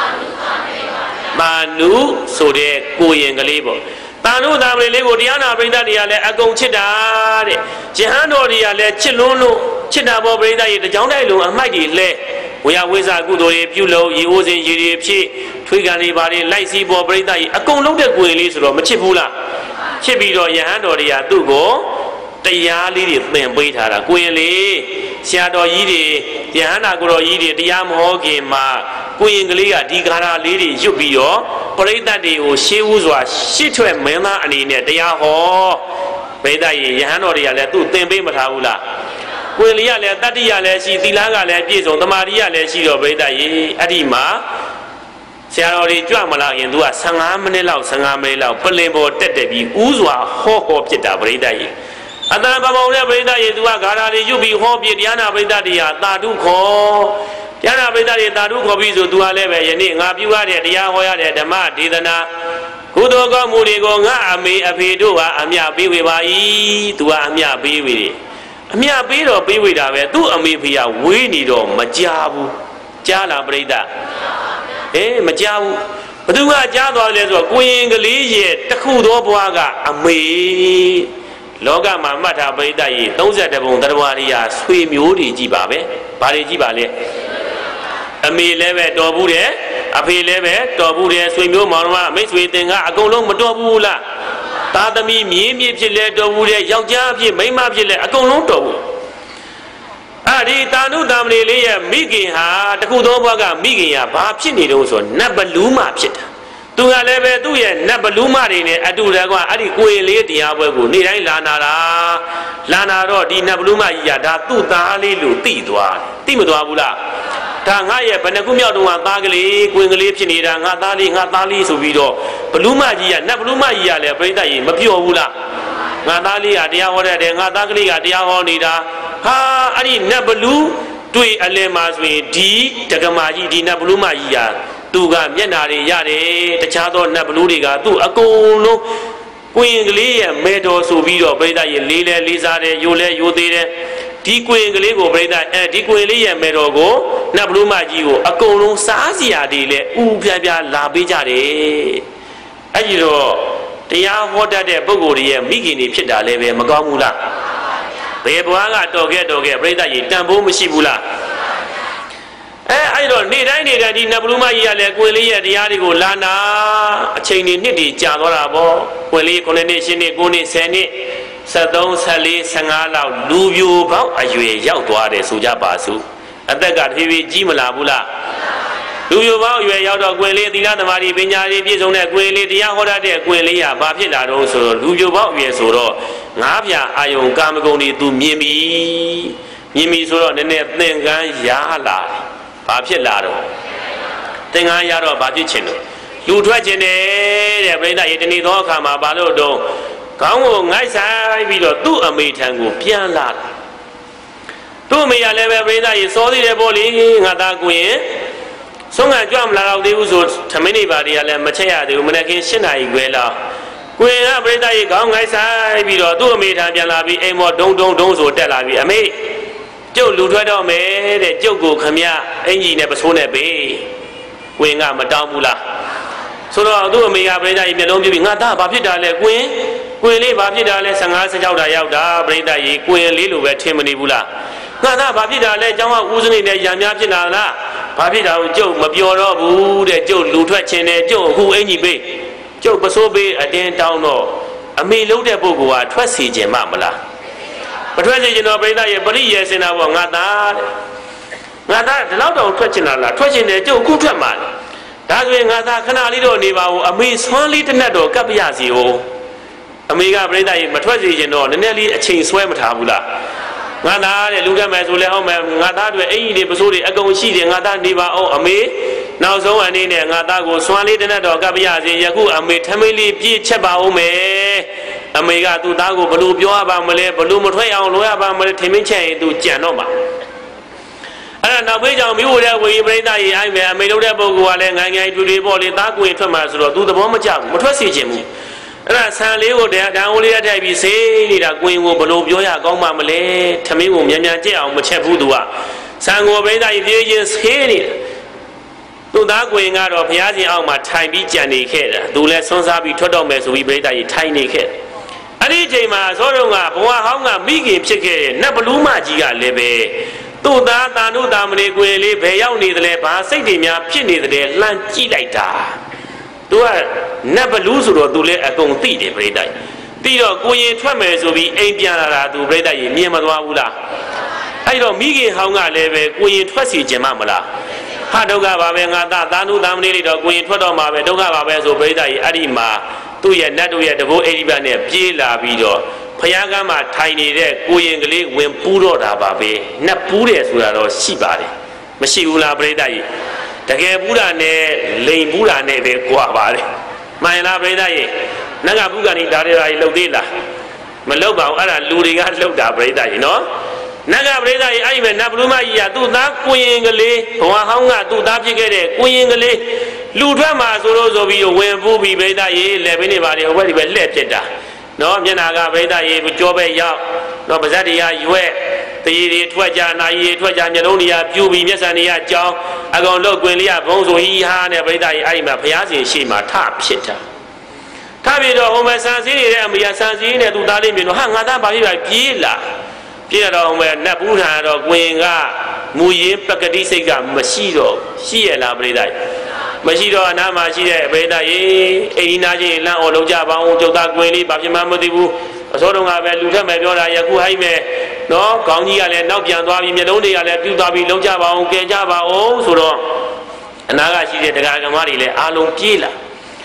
Manu, so de Kuyen Galibo. Tanu Damre Lego Diana Breda Diale, Agon Chida, Jehano Diale, Chiluno, Chidabo Breda, the Jondalu, and Mighty Le. We are with a good old Pulo, you was in Yuri, Twigani Bari, Lacy Bo Breda, Agon loaded Willis or Machipula, Chibido Yahano Dia Dugo, the Yali, then Waiter, Quilly, Shadow Yidi, Yahana Gro Yidi, the Yam Hogima. Queen Galia, Digara Lady, Jubio, Parita de Shewuzwa, Shitwe Mena and in a Diaho, Beda Yahanoria, let two Tempe Mataula. Quilia, let Tadia, let see Tilaga, let Piso, the Maria, let see your Beda Adima, Sarori Jamala, and do a Sangamela, Sangamela, Palembo, Tetebi, Uzwa, Hoko Pita, Breda. Adama Breda, Eduagara, Yubi, Hobi, Diana, Breda, Tadu. Yana Bedari Tadu Kobizu to a level, Yaning, Abua, the Yahoya, the Dama, Didana, Kudoga Murigo, Ami, Apidua, Amia Biwi, to Amia Biwi. Amia Bido Biwi, do Amipia, Winido, Majabu, Jala Breda. Eh, Majabu. But do I Java Lezo, Queen Galicia, Takudo Boaga, Ami. Loga Mamata Breda, those at the Bondaria, swim Yuri Jibabe, Pari Jibale. Ami leve dobure, api leve dobure, swim your marma, makes waiting a golong dobula. Tadami, me, Pile dobure, Yajabi, Mayma Pile, a golong dobu. Adi Tanu Damli, Migi ha, the Kudobaga, Migia, Papinidos, or Nabaluma Pit. သူကလည်းပဲသူ့ရဲ့နတ်ဘလူးမတွေနဲ့အတူတကွအဲ့ဒီကိုယ်လေးတရားပွဲကိုနေ့တိုင်းလာနာတာလာနာတော့ဒီနတ်ဘလူးမကြီးကဒါသူ့သားလေးလို့သိသွားသိမသွားဘူးလားဒါငါရဲ့ဘယ်နှခုမြောက်တုန်းကသားကလေးကိုယ်ကလေးဖြစ်နေတာငါသားလေးငါသားလေးဆိုပြီးတော့ဘလူးမကြီးကနတ်ဘလူးမကြီးကလည်းပြိဿကြီးမပြောဘူးလားငါသားလေးကတရားဟောတဲ့ငါသားကလေးကတရားဟောနေတာဟာအဲ့ဒီနတ်ဘလူးတွေ့အလယ်မှာဆိုရင်ဒီတက္ကမကြီးဒီနတ်ဘလူးမကြီးကသူကမျက်နာတွေရတယ်တခြားသောနတ်ဘလူးတွေကသူ့အကုန်လုံးကိုရင်ကလေးရဲ့မေတော်ဆိုပြီးတော့ပြိဿရဲ့လေးလဲလေးစားတယ်ယိုလဲယိုသေးတယ်ဒီကိုရင်ကလေးကိုပြိဿအဲဒီကိုရင်လေးရဲ့မေတော်ကိုနတ်ဘလူးမကြီးကိုအကုန်လုံးစားစရာတွေလဲဥပြပြလာပေးကြတယ်အဲ့ဒီတော့တရားဟောတတ်တဲ့ပုဂ္ဂိုလ်တွေရဲ့မိခင်တွေဖြစ်တာလည်းပဲမကောင်းဘူးလားဘယ်ဘွားကတော်ခဲ့တော်ခဲ့ပြိဿကြီးတန်ဖိုးမရှိဘူးလားအဲအဲ့တော့နေ့တိုင်းနေ့တိုင်းဒီနတ်ဘလူးမကြီးကလည်းကိုယ်လေးရဲ့တရားတွေကိုလာနာအချိန်တွေနှစ်တွေကြာသွားတာပေါ့ကိုယ်လေးခုနှစ်နှစ်ရှစ်နှစ်ကိုးနှစ်ဆယ်နှစ်ဆက်သုံးဆက်လေးဆယ်ငါးလောက်လူပြိုပေါင်းအရွယ်ရောက်သွားတယ်ဆိုကြပါစို့အသက်ကတဖြည်းဖြည်းကြီးမလာဘူးလားလူပြိုပေါင်းအရွယ်ရောက်တော့ကိုယ်လေးသီလသမာဓိပညာတွေပြည့်စုံတဲ့ကိုယ်လေးတရားဟောတတ်တဲ့ကိုယ်လေးကဘာဖြစ်လာတော့ဆိုတော့လူပြိုပေါင်းအရွယ်ဆိုတော့ငါးပြအာယုံကာမဂုဏ်တွေသူမြင်ပြီမြင်ပြီဆိုတော့နည်းနည်းသင်္ကန်းရလာဘာဖြစ်လာတော့သင်္ကန်းရတော့ဘာဖြစ်ချင်လို့လူထွက်ချင်တယ်တဲ့ပြိဿရေတဏီသောအခါမှာဘာလို့တော့ခေါင်းကိုငိုက်ဆိုင်ပြီးတော့သူ့အမေထံကိုပြန်လာတယ်သူ့အမေကလည်းပဲပြိဿရေစောသေးတယ်ပေါ့လေငါသားကိုရင်ဆုံးကကြွမလာတော့သေးဘူးဆိုထမင်းနေပါတွေကလည်းမချက်ရသေးဘူးမနေ့ကရှင်းနာရီခွဲလောက်ကိုရင်ကပြိဿရေခေါင်းငိုက်ဆိုင်ပြီးတော့သူ့အမေထံပြန်လာပြီးအိမ်မော်ဒုံဒုံဒုံဆိုတက်လာပြီးအမေကျုပ်လူထွက်တော့မယ်တဲ့ကျုပ်ကိုခမရအင်ကြီးနဲ့ပစိုးနဲ့ပေးကိုရင်ကမတောင်းဘူးလားဆိုတော့သူ့အမေကပြိဿရေမျက်လုံးပြပြီးငါသားဘာဖြစ်တာလဲကိုရင်ကိုရင်လေးဘာဖြစ်တာလဲဆယ်ငါးဆယ်ခြောက်တာရောက်တာပြိဿရေကိုရင်လေးလိုပဲထင်မနေဘူးလားငါသားဘာဖြစ်တာလဲကျောင်းကဦးစနေနဲ့ရံများဖြစ်လာလားဘာဖြစ်တာကိုကျုပ်မပြောတော့ဘူးတဲ့ကျုပ်လူထွက်ခြင်းနဲ့ကျုပ်အခုအင်ကြီးပေးကျုပ်ပစိုးပေးအတင်းတောင်းတော့အမေလုံးတဲ့ပုဂ္ဂိုလ်ကထွက်စီခြင်းမမလားမထွက်စီခြင်းတော့ပြိဿရေပရိယေစင်တာပေါ့ငါသားငါသားဒီလောက်တောင်ထွက်ချင်တာလားထွက်ချင်တယ်ကျုပ်ခုထွက်မှာဒါဆိုရင်ငါသားခဏလေးတော့နေပါဦးအမေဆွမ်းလေးတစ်နက်တော့ကပ်ပြရစီဟိုအမေကပြိဿရေမထွက်စီခြင်းတော့နည်းနည်းလေးအချိန်ဆွဲမထားဘူးလားငါသားတဲ့လူကမယ်ဆိုလဲဟုတ်မယ်ငါသားတွေအင်ကြီးတွေပစိုးတွေအကုန်ရှိတယ်ငါသားနေပါအောင်အမေနောက်ဆုံးအနေနဲ့ငါသားကိုဆွမ်းလေးတစ်နက်တော့ကပ်ပြရစီယခုအမေထမင်းလေးပြည့်ချက်ပါဦးမယ်အမေကသူ့သားကိုဘလို့ပြောရပါမလဲဘလို့မထွက်အောင်လုပ်ရပါမလဲထင်မင်းချက်ရင်သူကြံတော့မှာအဲ့ဒါနောက်ပေးကြောင်မိဖို့တဲ့ဝေယပြိဿရေအိုက်မယ်အမေတို့တဲ့ပုဂ္ဂိုလ်ကလည်းငိုင်းငိုင်းတူတူပေါ့လေသားကိုရင်ထွက်မှာဆိုတော့သူသဘောမကျဘူးမထွက်စီခြင်းဘူးအဲ့ဒါဆန်လေးကိုတရားတန်ဦးလေးထည့်ပြီးစေးနေတာကိုရင်ကိုဘလို့ပြောရကောင်းပါမလဲထမင်းကိုမြန်မြန်ကြက်အောင်မချက်ဘူးသူကဆန်ကိုပြိဿရေပြေးချင်းဆေးနေတာသူ့သားကိုရင်ကတော့ဘုရားရှင်အောက်မှာထိုင်ပြီးကြံနေခဲ့တာသူလည်းဆွမ်းစားပြီးထွက်တော့မယ်ဆိုပြီးပြိဿရေထိုင်နေခဲ့အဲ့ဒီအချိန်မှာသောတုံကဘဝဟောင်းကမိခင်ဖြစ်ခဲ့တဲ့နတ်ဘလူးမကြီးကလည်းပဲသူ့သားတာနုတာမဏေကိုယ်လေးဘယ်ရောက်နေသလဲဘာစိတ်တွေများဖြစ်နေသလဲလှမ်းကြည့်လိုက်တာသူကနတ်ဘလူးဆိုတော့သူလည်းအကုန်သိတယ်ပြိဿရေပြီးတော့ကိုရင်ထွက်မယ်ဆိုပြီးအိမ်ပြန်လာတာသူပြိဿရေမြင်မသွားဘူးလားအဲ့တော့မိခင်ဟောင်းကလည်းပဲကိုရင်ထွက်စီခြင်းမလားဟာဒုက္ခပါပဲငါသားတာနုတာမဏေလေးတော့ကိုရင်ထွက်တော့မှာပဲဒုက္ခပါပဲဆိုပြိဿရေအဲ့ဒီမှာသူ့ရဲ့နတ်တို့ရဲ့တဘိုးအိဒီပတ်နဲ့ပြေးလာပြီးတော့ဖယားကမ်းမှာထိုင်နေတဲ့ကိုရင်ကလေးဝင်ပူးတော့တာပါပဲနတ်ပူးတယ်ဆိုတာတော့ရှိပါတယ်မရှိဘူးလားပြိဿရေတကယ်ပူးတာနဲ့လိန်ပူးတာနဲ့ပဲကြွာပါတယ်မှန်လားပြိဿရေနတ်ကပူးကနေဒါတွေရာကြီးလှုပ်သေးလားမလှုပ်ပါဘူးအဲ့ဒါလူတွေကလှုပ်တာပြိဿရေနော်နတ်ကပြိဿရေအဲ့ဒီမဲ့နတ်ဘလူးမကြီးကသူ့သားကိုရင်ကလေးဘဝဟောင်းကသူ့သားဖြစ်ခဲ့တဲ့ကိုရင်ကလေးလူထွက်မှာဆိုလို့ဆိုပြီးဝင်ပူးပြီးပြိဿရေလက်ပင်းတွေပါလေဟိုဘက်ဒီဘက်လှည့်ဖြစ်တာနော်မျက်နာကပြိဿရေကြောပဲရောက်နော်ပါဇက်တွေကရွက်တရေတွေထွက်ကြနာရီတွေထွက်ကြမျက်လုံးတွေကပြူပြီးမျက်စံတွေကကြောင်းအကောင်လို့ကွင်လေးကဘုံဆိုဟီဟာနဲ့ပြိဿရေအဲ့ဒီမှာဘုရားရှင်ရှေ့မှာထဖြစ်တာထပြီးတော့ဟိုမှာဆန်စည်းနေတဲ့အမေကဆန်စည်းနဲ့သူ့သားလေးမြင်တော့ဟာငါသားဘာဖြစ်လဲပြေးလာပြေးတော့ဟိုမှာနတ်ဘူးထံတော့ကွင်ကမူရင်းပကတိစိတ်ကမရှိတော့ရှိရလားပြိဿရေမရှိတော့အနာမှာရှိတဲ့ပြိဿရေအိမ်နာချင်းလမ်းအော်လုံးကြပါအောင်ကျုပ်သားကွင်လေးဘာဖြစ်မှမသိဘူးအစောတုန်းကပဲလူထက်မဲ့ပြောတာယခုဟိုက်မဲ့နော်ခေါင်းကြီးကလည်းနောက်ပြန်သွားပြီးမျက်လုံးတွေကလည်းပြုတ်သွားပြီးလုံးကြပါအောင်ကဲကြပါအောင်ဆိုတော့အနာကရှိတဲ့တရားဓမ္မတွေလည်းအားလုံးပြေးလာ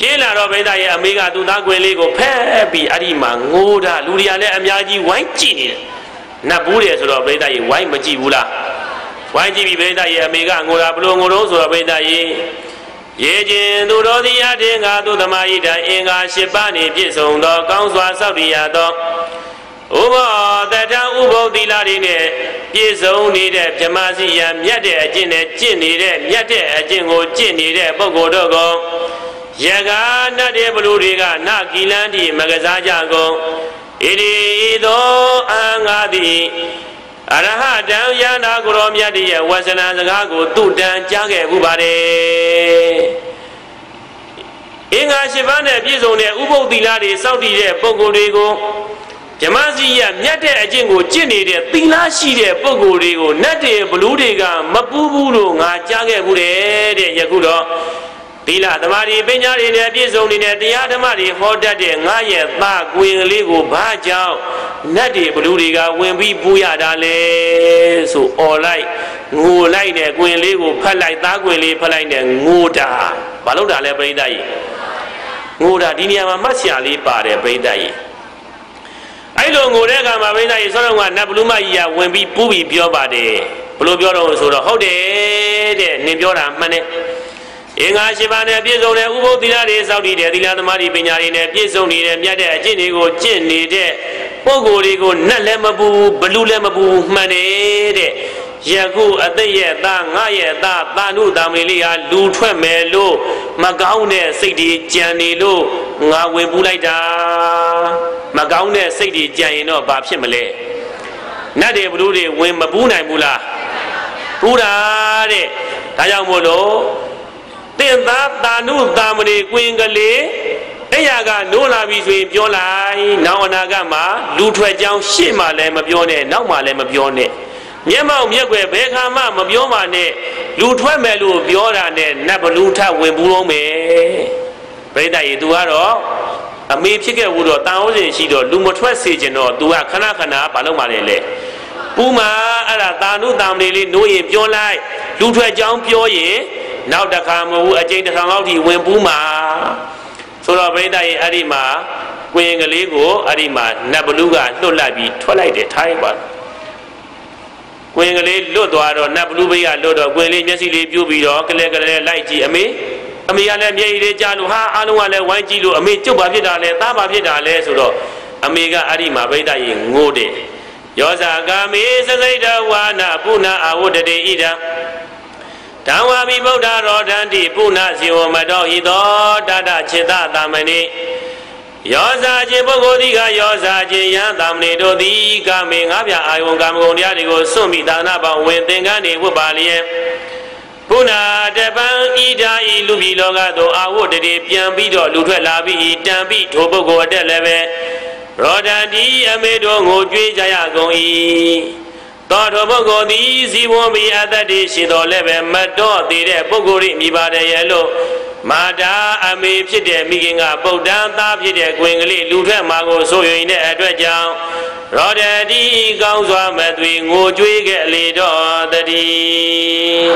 ပြေးလာတော့ဘိဒါရဲ့အမေကသူ့သားကွယ်လေးကိုဖက်ပြီးအဲ့ဒီမှာငိုတာလူတွေကလည်းအများကြီးဝိုင်းကြည့်နေတယ်နတ်ဘူးတယ်ဆိုတော့ဘိဒါရဲ့ဝိုင်းမကြည့်ဘူးလားဝိုင်းကြည့်ပြီးဘိဒါရဲ့အမေကငိုတာဘလို့ငိုတော့ဆိုတော့ဘိဒါရဲ့ရေခြင်းသူတော်သည်အတင်းကသူသမားဤတိုင်းအင်္ဂါ၈ပါးနှင့်ပြည့်စုံသောကောင်းစွာစောင့်တည်ရသောဥပ္ပောတထဥပုသ္တိလာတွေနဲ့ပြည့်စုံနေတဲ့ဗြဟ္မာစီယံမြတ်တဲ့အကျင့်နဲ့ကျင့်နေတဲ့မြတ်တဲ့အကျင့်ကိုကျင့်နေတဲ့ပုဂ္ဂိုလ်တို့ကိုယကနတ်တဲ့ဘလူတွေကနကီလန်းတိမကစားကြကုန်ဣတိသောအငါတိအရဟတံယန္တာကိုရောမြတ်ရဲ့ဝဆနံစကားကိုသူတန်ကြားခဲ့ဥပါတယ်အင်္ဂါ၈ပါးနဲ့ပြည့်စုံတဲ့ဥပုသ္တိလာတွေစောင့်တည်တဲ့ပုဂ္ဂိုလ်တွေကိုဗြဟ္မာစီယမြတ်တဲ့အကျင့်ကိုကျင့်နေတဲ့သီလရှိတဲ့ပုဂ္ဂိုလ်တွေကိုနတ်တွေဘလူတွေကမပူးဘူးလို့ငါကြားခဲ့ဘူးတဲ့ယခုတော့သီလသမာဓိပညာတွေနဲ့ပြည့်စုံနေတဲ့တရားဓမ္မတွေဟောတတ်တဲ့ငါရဲ့သားကွင်လေးကိုဘာကြောင့်နတ်တွေဘလူတွေကဝင်ပြီးပူရတာလဲဆိုអော်လိုက်ငိုလိုက်တဲ့ကွင်လေးကိုဖတ်လိုက်သားကွင်လေးဖတ်လိုက်တဲ့ငိုတာဘာလို့တာလဲပရိသတ်ကြီးငိုတာဒီနေရာမှာမှတ်စရာလေးပါတယ်ပရိသတ်ကြီးအဲ့လိုငိုတဲ့အခါမှာပရိသတ်ကြီးဆောတော့ကနတ်ဘလူမကြီးကဝင်ပြီးပူပြီးပြောပါတယ်ဘလို့ပြောတော့ဆိုတော့ဟုတ်တယ်တဲ့နင်ပြောတာမှန်တယ်အင်္ဂါ၈ပါးနဲ့ပြည့်စုံတဲ့ဥပုသ္တိလာတွေစောင့်တည်တဲ့သီလသမာဓိပညာတွေနဲ့ပြည့်စုံနေတဲ့မြတ်တဲ့အကျင့်တွေကိုကျင့်နေတဲ့ပုဂ္ဂိုလ်တွေကိုနတ်လည်းမပူဘလူလည်းမပူမှန်တယ်တဲ့ယခုအသက်ရဲ့သားငါရဲ့သားတာနုတာမေလေးဟာလူထွက်မယ်လို့မကောင်းတဲ့စိတ်တွေကြံနေလို့ငါဝင်ပူလိုက်တာမကောင်းတဲ့စိတ်တွေကြံရင်တော့ဘာဖြစ်မလဲနတ်တွေဘလူတွေဝင်မပူနိုင်ဘူးလားပူတာတဲ့ဒါကြောင့်မို့လို့တင်သားတာနုတာမဏေကွင်ကလေးအဲ့ရကနိုးလာပြီဆိုရင်ပြောလိုက်နောက်အနာဂတ်မှာလူထွက်ကြောင်းရှေ့မှာလည်းမပြောနဲ့နောက်မှာလည်းမပြောနဲ့မျက်မှောက်မျက်ွယ်ဘယ်ခါမှမပြောပါနဲ့လူထွက်မယ်လို့ပြောတာနဲ့နတ်ဘလူထဝင်ဘူးလုံးမယ်ပရိသတ်ရေ तू ကတော့အမေဖြစ်ခဲ့ဘူးတော့တန်ဟောစဉ်ရှိတော့လူမထွက်စေချင်တော့ तू ကခဏခဏဘာလုပ်မှလဲလေပူမှာအဲ့ဒါတာနုတာမဏေလေးနိုးရင်ပြောလိုက်လူထွက်ကြောင်းပြောရင်နောက်တစ်ခါမဟုတ်ဘူးအကျဉ်းတစ်ထောင်လောက်ထိဝင်ပူးမှာဆိုတော့ပရိသတ်ရဲ့အဲ့ဒီမှာကွင်ကလေးကိုအဲ့ဒီမှာနတ်ဘလူးကလွတ်လိုက်ပြီးထွက်လိုက်တယ်ထိုင်းပါကွင်ကလေးလွတ်သွားတော့နတ်ဘလူးဘေးကလွတ်တော့ကွင်လေးမျက်စိလေးပြူးပြီးတော့ကလေးကလေးလိုက်ကြည့်အမေအမေကလည်းမျက်ရည်လေးကြားလို့ဟာအားလုံးကလည်းဝိုင်းကြည့်လို့အမေကျုပ်ပါဖြစ်တာလဲသားပါဖြစ်တာလဲဆိုတော့အမေကအဲ့ဒီမှာပရိသတ်ရဲ့ငိုတယ်ယောဇာကာမေစစိတ်တဝါနာပုဏ္ဏအာဝတ္တေဣဒံဓမ္ဝမိဗုဒ္ဓရောဓန္တိပုဏ္ဏဇီဝမတော်ဤသောတတจิตတာမဏိယောဇာခြင်းပုဂ္ဂိုလ်သည်ကယောဇာခြင်းယံတာမဏိတို့သည်ကာမေငါးပြအာယုံကာမဂုဏ်တရားတွေကိုစွန့်ပြီးဒါနပေါင်းဝင်သင်္ကန်းနေဝတ်ပါလျက်ပုဏ္ဏတပံဤဓာဤလူပြည်လောကသို့အာဝတ္တေပြန်ပြီးတော့လူထွက်လာပြီးတံပြီးထိုပုဂ္ဂိုလ်အတက်လည်းပဲရောဓန္တိအမေတို့ငိုကြွေးကြရကုန်၏သောထိုပုဂ္ဂိုလ်သည်ဇီဝမီအတ္တရှိတော်လည်းပဲမတော်သေးတဲ့ပုဂ္ဂိုလ်၏မိပါတယ်ရဲ့လို့မာတာအမေဖြစ်တဲ့မိခင်ကပုဒ္ဒံသားဖြစ်တဲ့ကွင်ကလေးလူထွက်မှာကိုဆိုရင်တဲ့အတွက်ကြောင့်ရောဓတိကောင်းစွာမသွေငိုကြွေးခဲ့လေတော့တည်း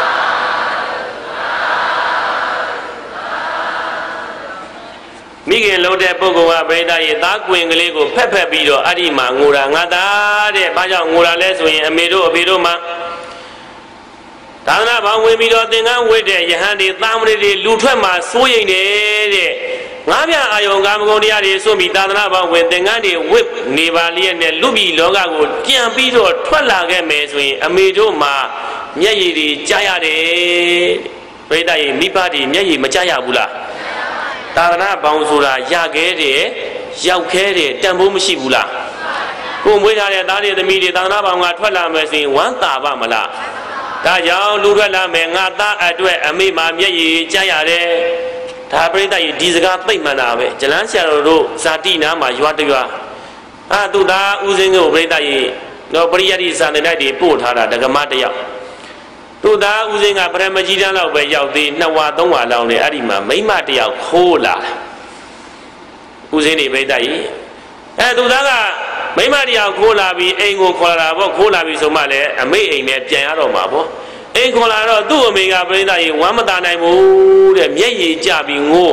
မိခင်လုံးတဲ့ပုဂ္ဂိုလ်ကပရိသတ်ရဲ့သားကွင်ကလေးကိုဖက်ဖက်ပြီးတော့အဲ့ဒီမှာငိုတာငါသားတဲ့ဘာကြောင့်ငိုတာလဲဆိုရင်အမေတို့အဖေတို့မှသာသနာ့ဘောင်ဝင်ပြီးတော့သင်္ကန်းဝတ်တဲ့ယဟန်တွေသားမတွေလူထွက်မှာစိုးရိမ်တယ်တဲ့ငါးပြအာယုံကာမဂုဏ်တရားတွေစွန့်ပြီးသာသနာ့ဘောင်ဝင်သင်္ကန်းတွေဝတ်နေပါလျက်နဲ့လူပြည်လောကကိုပြန်ပြီးတော့ထွက်လာခဲ့မယ်ဆိုရင်အမေတို့မှာမျက်ရည်တွေကြားရတယ်ပရိသတ်ရဲ့မိဘတွေမျက်ရည်မကြားရဘူးလားသာသနာ့ဘောင်ဆိုတာရခဲ့တယ်ရောက်ခဲ့တယ်တန်ဖိုးမရှိဘူးလားကိုမွေးထားတဲ့သားတွေသမီးတွေသာသနာ့ဘောင်ကထွက်လာမယ်ဆိုရင်ဝမ်းသာပါမလားဒါကြောင့်လူထွက်လာမယ်ငါသားအတွက်အမေမှာမျက်ရည်ကြားရတယ်ဒါပရိသတ်ကြီးဒီစကားသိမ့်မှန်တာပဲဇလန်းဆရာတော်တို့ဇာတိနာမှာရွာတရွာအာသူသားဦးစင်းကိုပရိသတ်ကြီးတော့ပရိယတ်တိစာနေလိုက်တွေပို့ထားတာဒကမတယောက်သူသားဦးစင်းကပရမကြီးတန်းလောက်ပဲရောက်သေးနှစ်ဝါသုံးဝါလောက်နဲ့အဲ့ဒီမှာမိမတယောက်ခိုးလာဦးစင်းနေပရိသတ်ကြီးအဲသူသားကမိမတယောက်ခိုးလာပြီးအိမ်ကိုခေါ်လာပေါ့ခိုးလာပြီးဆိုမှလည်းအမေအိမ်နဲ့ပြန်ရတော့မှာပေါ့အိမ်ခေါ်လာတော့သူ့အမေကပရိသတ်ကြီးဝမ်းမသာနိုင်ဘူးတဲ့မျက်ရည်ကျပြီးငို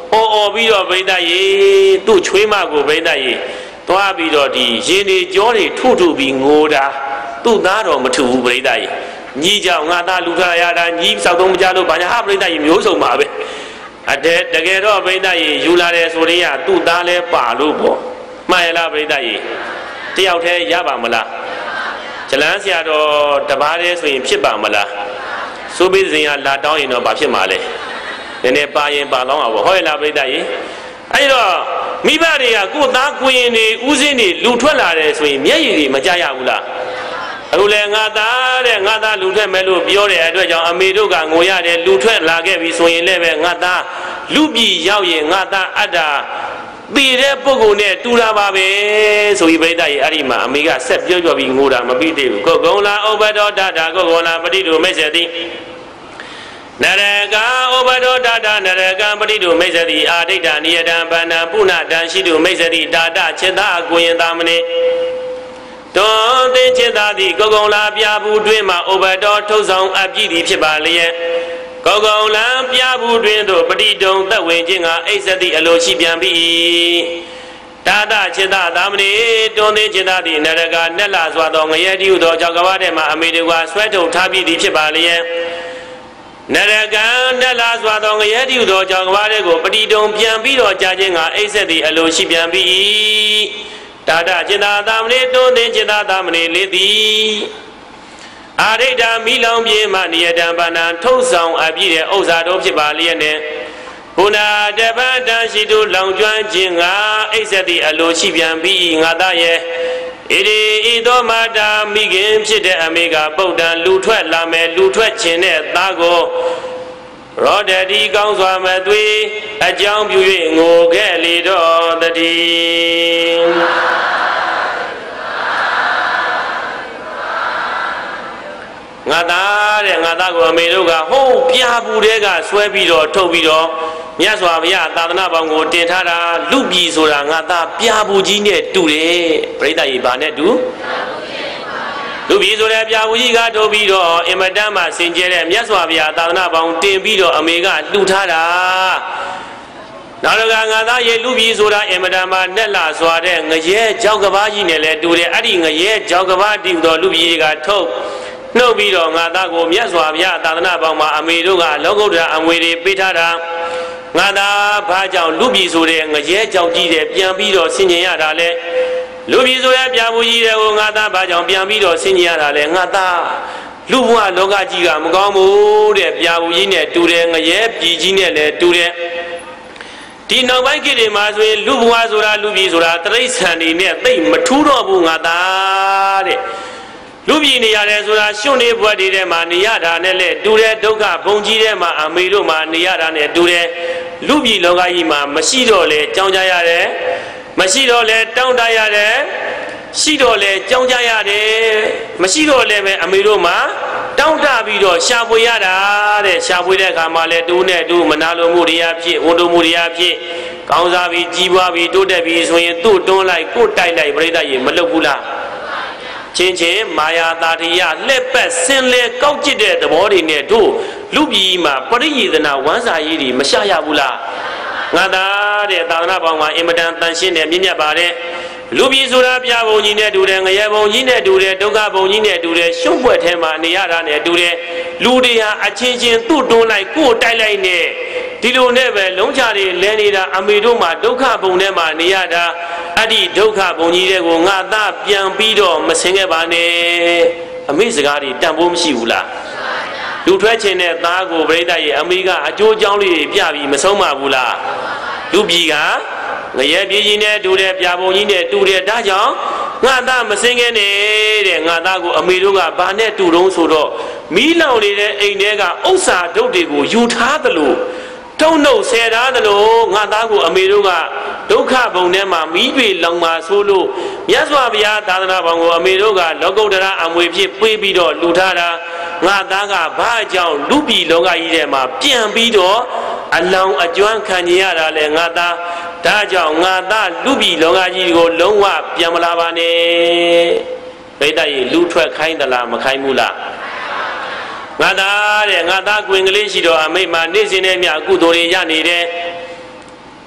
အော်အော်ပြီးတော့ပရိသတ်ရေသူ့ချွေးမကိုပရိသတ်ရေသွားပြီးတော့ဒီရင်တွေကြောတွေထုထုပြီးငိုတာသူ့သားတော်မထူဘူးပရိသတ်ရေညီကြောင့်ငါသားလူထားရတာညီစောက်သုံးမကြလို့ဘာညာဟာပရိသတ်ရေမျိုးစုံပါပဲအတဲ့တကယ်တော့ပရိသတ်ရေယူလာတယ်ဆိုရင်ကသူ့သားလဲပါလို့ပေါ့မှန်ရလားပရိသတ်ရေတယောက်တည်းရပါမလားဇလန်းဆရာတော်တပါးတည်းဆိုရင်ဖြစ်ပါမလားစိုးပေးစဉ်ကလာတောင်းရင်တော့ဘာဖြစ်မှာလဲနည်းနည်းပါရင်ပါတော့မှာပေါ့ဟုတ်ရဲ့လားပရိသတ်ရေအဲ့တော့မိဘတွေကကိုယ်သားကိုရင်တွေဥစဉ်တွေလူထွက်လာတယ်ဆိုရင်မျက်ရည်တွေမကြရဘူးလားအခုလဲငါသားတဲ့ငါသားလူထွက်မယ်လို့ပြောတဲ့အတွက်ကြောင့်အမေတို့ကငိုရတယ်လူထွက်လာခဲ့ပြီဆိုရင်လည်းပဲငါသားလူပြည်ရောက်ရင်ငါသားအတ္တပေတဲ့ပုဂ္ဂိုလ်နဲ့တူတာပါပဲဆိုပြီးပရိသတ်ရေအဲ့ဒီမှာအမေကဆက်ပြောပြောပြီးငိုတာမပြီးသေးဘူးကိုကုံလာဥပဒောတတာကိုကုံလာပဋိတုမိတ်ဆက်သည်နရကဥပဒောတတာနရကပဋိတုမိတ်ဆက်သည်အာဒိဋ္ဌနိယတံဗန္နပုဏ္ဏတံရှိတုမိတ်ဆက်သည်တာတချစ်သာကိုရင်သာမဏေတွန်သိချစ်သာသည်ကိုကုံလာပြဘူးတွင်မှဥပဒောထုတ်ဆောင်အပြည့်သည်ဖြစ်ပါလျက်ကောကုံလံပြဘူးတွင်သို့ပဋိတုံသက်ဝင်ခြင်းကအိစတိအလိုရှိပြန်ပြီတာတချစ်သာသာမဏေတွန်သိချစ်သာသည်နရကနက်လာစွာသောငရဲတိဟုသောကြောက်ကဘာထဲမှအမေတို့ကဆွဲထုတ်ထားပြီးသည်ဖြစ်ပါလျက်နရကံနက်လာစွာသောငရဲတိဟုသောကြောက်ကဘာထဲကိုပဋိတုံပြန်ပြီးတော့ကြာခြင်းကအိစတိအလိုရှိပြန်ပြီတာတချစ်သာသာမဏေတွန်သိချစ်သာသာမဏေလေးသည်အာရိဒာမိလောင်ပြေမှနိယတံပါဏံထုတ်ဆောင်အပြည့်တဲ့ဥစ္စာတို့ဖြစ်ပါလျက်နဲ့ဘုနာတပတ်တန်ရှိသူလောင်ကျွမ်းခြင်းငါအိစတိအလိုရှိပြန်ပြီးငါသားရဲ့ဣရိဤသောမာတာမိခင်ဖြစ်တဲ့အမေကပုဒ္ဒံလူထွက်လာမယ်လူထွက်ခြင်းတဲ့သားကိုရောဒတိကောင်းစွာမသွေအကြောင်းပြု၍ငိုခဲ့လေတော့တည်းငါသားတဲ့ငါသားကိုအမေတို့ကဟိုးပြာဘူးတဲကဆွဲပြီးတော့ထုတ်ပြီးတော့မြတ်စွာဘုရားသာသနာပေါင်းကိုတင်ထားတာလူပြည်ဆိုတာငါသားပြာဘူးကြီးနဲ့တူတယ်ပရိသတ်ကြီးဘာနဲ့တူလူပြည်ဆိုတဲ့ပြာဘူးကြီးကထုတ်ပြီးတော့အင်မတန်မှစင်ကြဲတဲ့မြတ်စွာဘုရားသာသနာပေါင်းတင်ပြီးတော့အမေကလှူထားတာနောက်တော့ငါသားရဲ့လူပြည်ဆိုတာအင်မတန်မှနဲ့လာစွာတဲ့ငရဲကြောက်ကဘာကြီးနဲ့လည်းတူတယ်အဲ့ဒီငရဲကြောက်ကဘာတူတော့လူပြည်ကထုတ်နှုတ်ပြီးတော့ငါသားကိုမြတ်စွာဘုရားသာသနာပေါင်းမှာအမေတို့ကလောကုတ္တရာအမွေတွေပေးထားတာငါသားဘာကြောင့်လူပြည်ဆိုတဲ့ငရဲကြောက်ကြီးတဲ့ပြန်ပြီးတော့ဆင်ញင်ရတာလဲလူပြည်ဆိုတဲ့ပြာဘူးကြီးတဲ့ငါသားဘာကြောင့်ပြန်ပြီးတော့ဆင်ញင်ရတာလဲငါသားလူဘဝလောကကြီးကမကောင်းဘူးတဲ့ပြာဘူးကြီးနဲ့တူတယ်ငရဲပြည်ကြီးနဲ့လည်းတူတယ်ဒီနောက်ပိုင်းခေတ်တွေမှာဆိုရင်လူဘဝဆိုတာလူပြည်ဆိုတာတရိစ္ဆာန်တွေနဲ့သိမထူးတော့ဘူးငါသားတဲ့လူပြည်နေရတယ်ဆိုတာရှုံနေဘွက်တွေထဲမှာနေရတာနဲ့လေတူတဲ့ဒုက္ခဘုံကြီးထဲမှာအမေတို့မှာနေရတာနဲ့တူတဲ့လူပြည်လောကကြီးမှာမရှိတော့လေကြောင်းကြရတယ်မရှိတော့လေတောင်းတရတယ်ရှိတော့လေကြောင်းကြရတယ်မရှိတော့လေပဲအမေတို့မှာတောင်းတပြီးတော့ရှာဖွေရတာတဲ့ရှာဖွေတဲ့အခါမှာလေတူနဲ့တူမနာလိုမှုတွေအဖြစ်ဝန်တိုမှုတွေအဖြစ်ကောင်းစားပြီးကြီးပွားပြီးတိုးတက်ပြီးဆိုရင်သူ့တွန်းလိုက်ကိုတိုက်လိုက်ပြိတ္တရေမလုပ်ဘူးလားချင်းချင်းမာယာတာတိယလှက်ပတ်ဆင်းလဲကောက်ကျစ်တဲ့သဘောတွေနဲ့တို့လူပြည်မှာပရိယေသနာဝမ်းစာရေးတွေမရှာရဘူးလားငါသားတဲ့သာသနာပေါင်းမှာအင်မတန်တန်ရှင်းတယ်မြင့်မြတ်ပါတယ်လူပြည်ဆိုတာပြဘုံကြီးနဲ့တူတယ်ငရဲဘုံကြီးနဲ့တူတယ်ဒုက္ခဘုံကြီးနဲ့တူတယ်ရှုံ့ပွက်ထဲမှာနေရတာနဲ့တူတယ်လူတွေဟာအချင်းချင်းသူ့တွန်းလိုက်ကိုယ်တိုက်လိုက်နဲ့ဒီလိုနဲ့ပဲလုံးချတွေလဲနေတာအမေတို့မှာဒုက္ခဘုံထဲမှာနေရတာအဲ့ဒီဒုက္ခဘုံကြီးတွေကိုငါသားပြန်ပြီးတော့မဆင်ခဲ့ပါနဲ့အမေစကားတွေတန်ဖိုးမရှိဘူးလားလူထွက်ခြင်းနဲ့သားကိုပြိတ္တရဲ့အမေကအကျိုးအကြောင်းလေးတွေပြပြီးမဆုံးမဘူးလားလူပြည်ကငရဲပြည်ကြီးနဲ့တူတယ်ပြဘုံကြီးနဲ့တူတယ်ဒါကြောင့်ငါသားမစင်ခဲ့နဲ့တဲ့ငါသားကိုအမေတို့ကဘာနဲ့တူတုံးဆိုတော့မီးလောင်နေတဲ့အိမ်ထဲကဥစ္စာဒုတ်တွေကိုယူထားသလိုထုံနှုတ်ဆယ်ထားသလိုငါသားကိုအမေတို့ကဒုက္ခဘုံထဲမှာမီးတွေလောင်မှာဆိုလို့မြတ်စွာဘုရားသာသနာပေါင်းကိုအမေတို့ကလောကုတ္တရာအမွေဖြစ်ပေးပြီးတော့လူထားတာငါသားကဘာကြောင့်လူပြည်လောကကြီးထဲမှာပြန်ပြီးတော့အလောင်းအကျွမ်းခံရတာလဲငါသားဒါကြောင့်ငါသားလူပြည်လောကကြီးကိုလုံးဝပြန်မလာပါနဲ့ဘိတ္တရေလူထွက်ခိုင်းသလားမခိုင်းဘူးလားငါသားတဲ့ငါသားကွင်ကလေးရှိတော့အမိတ်မှာနေ့စဉ်နဲ့မြကုသိုလ်တွေရနေတယ်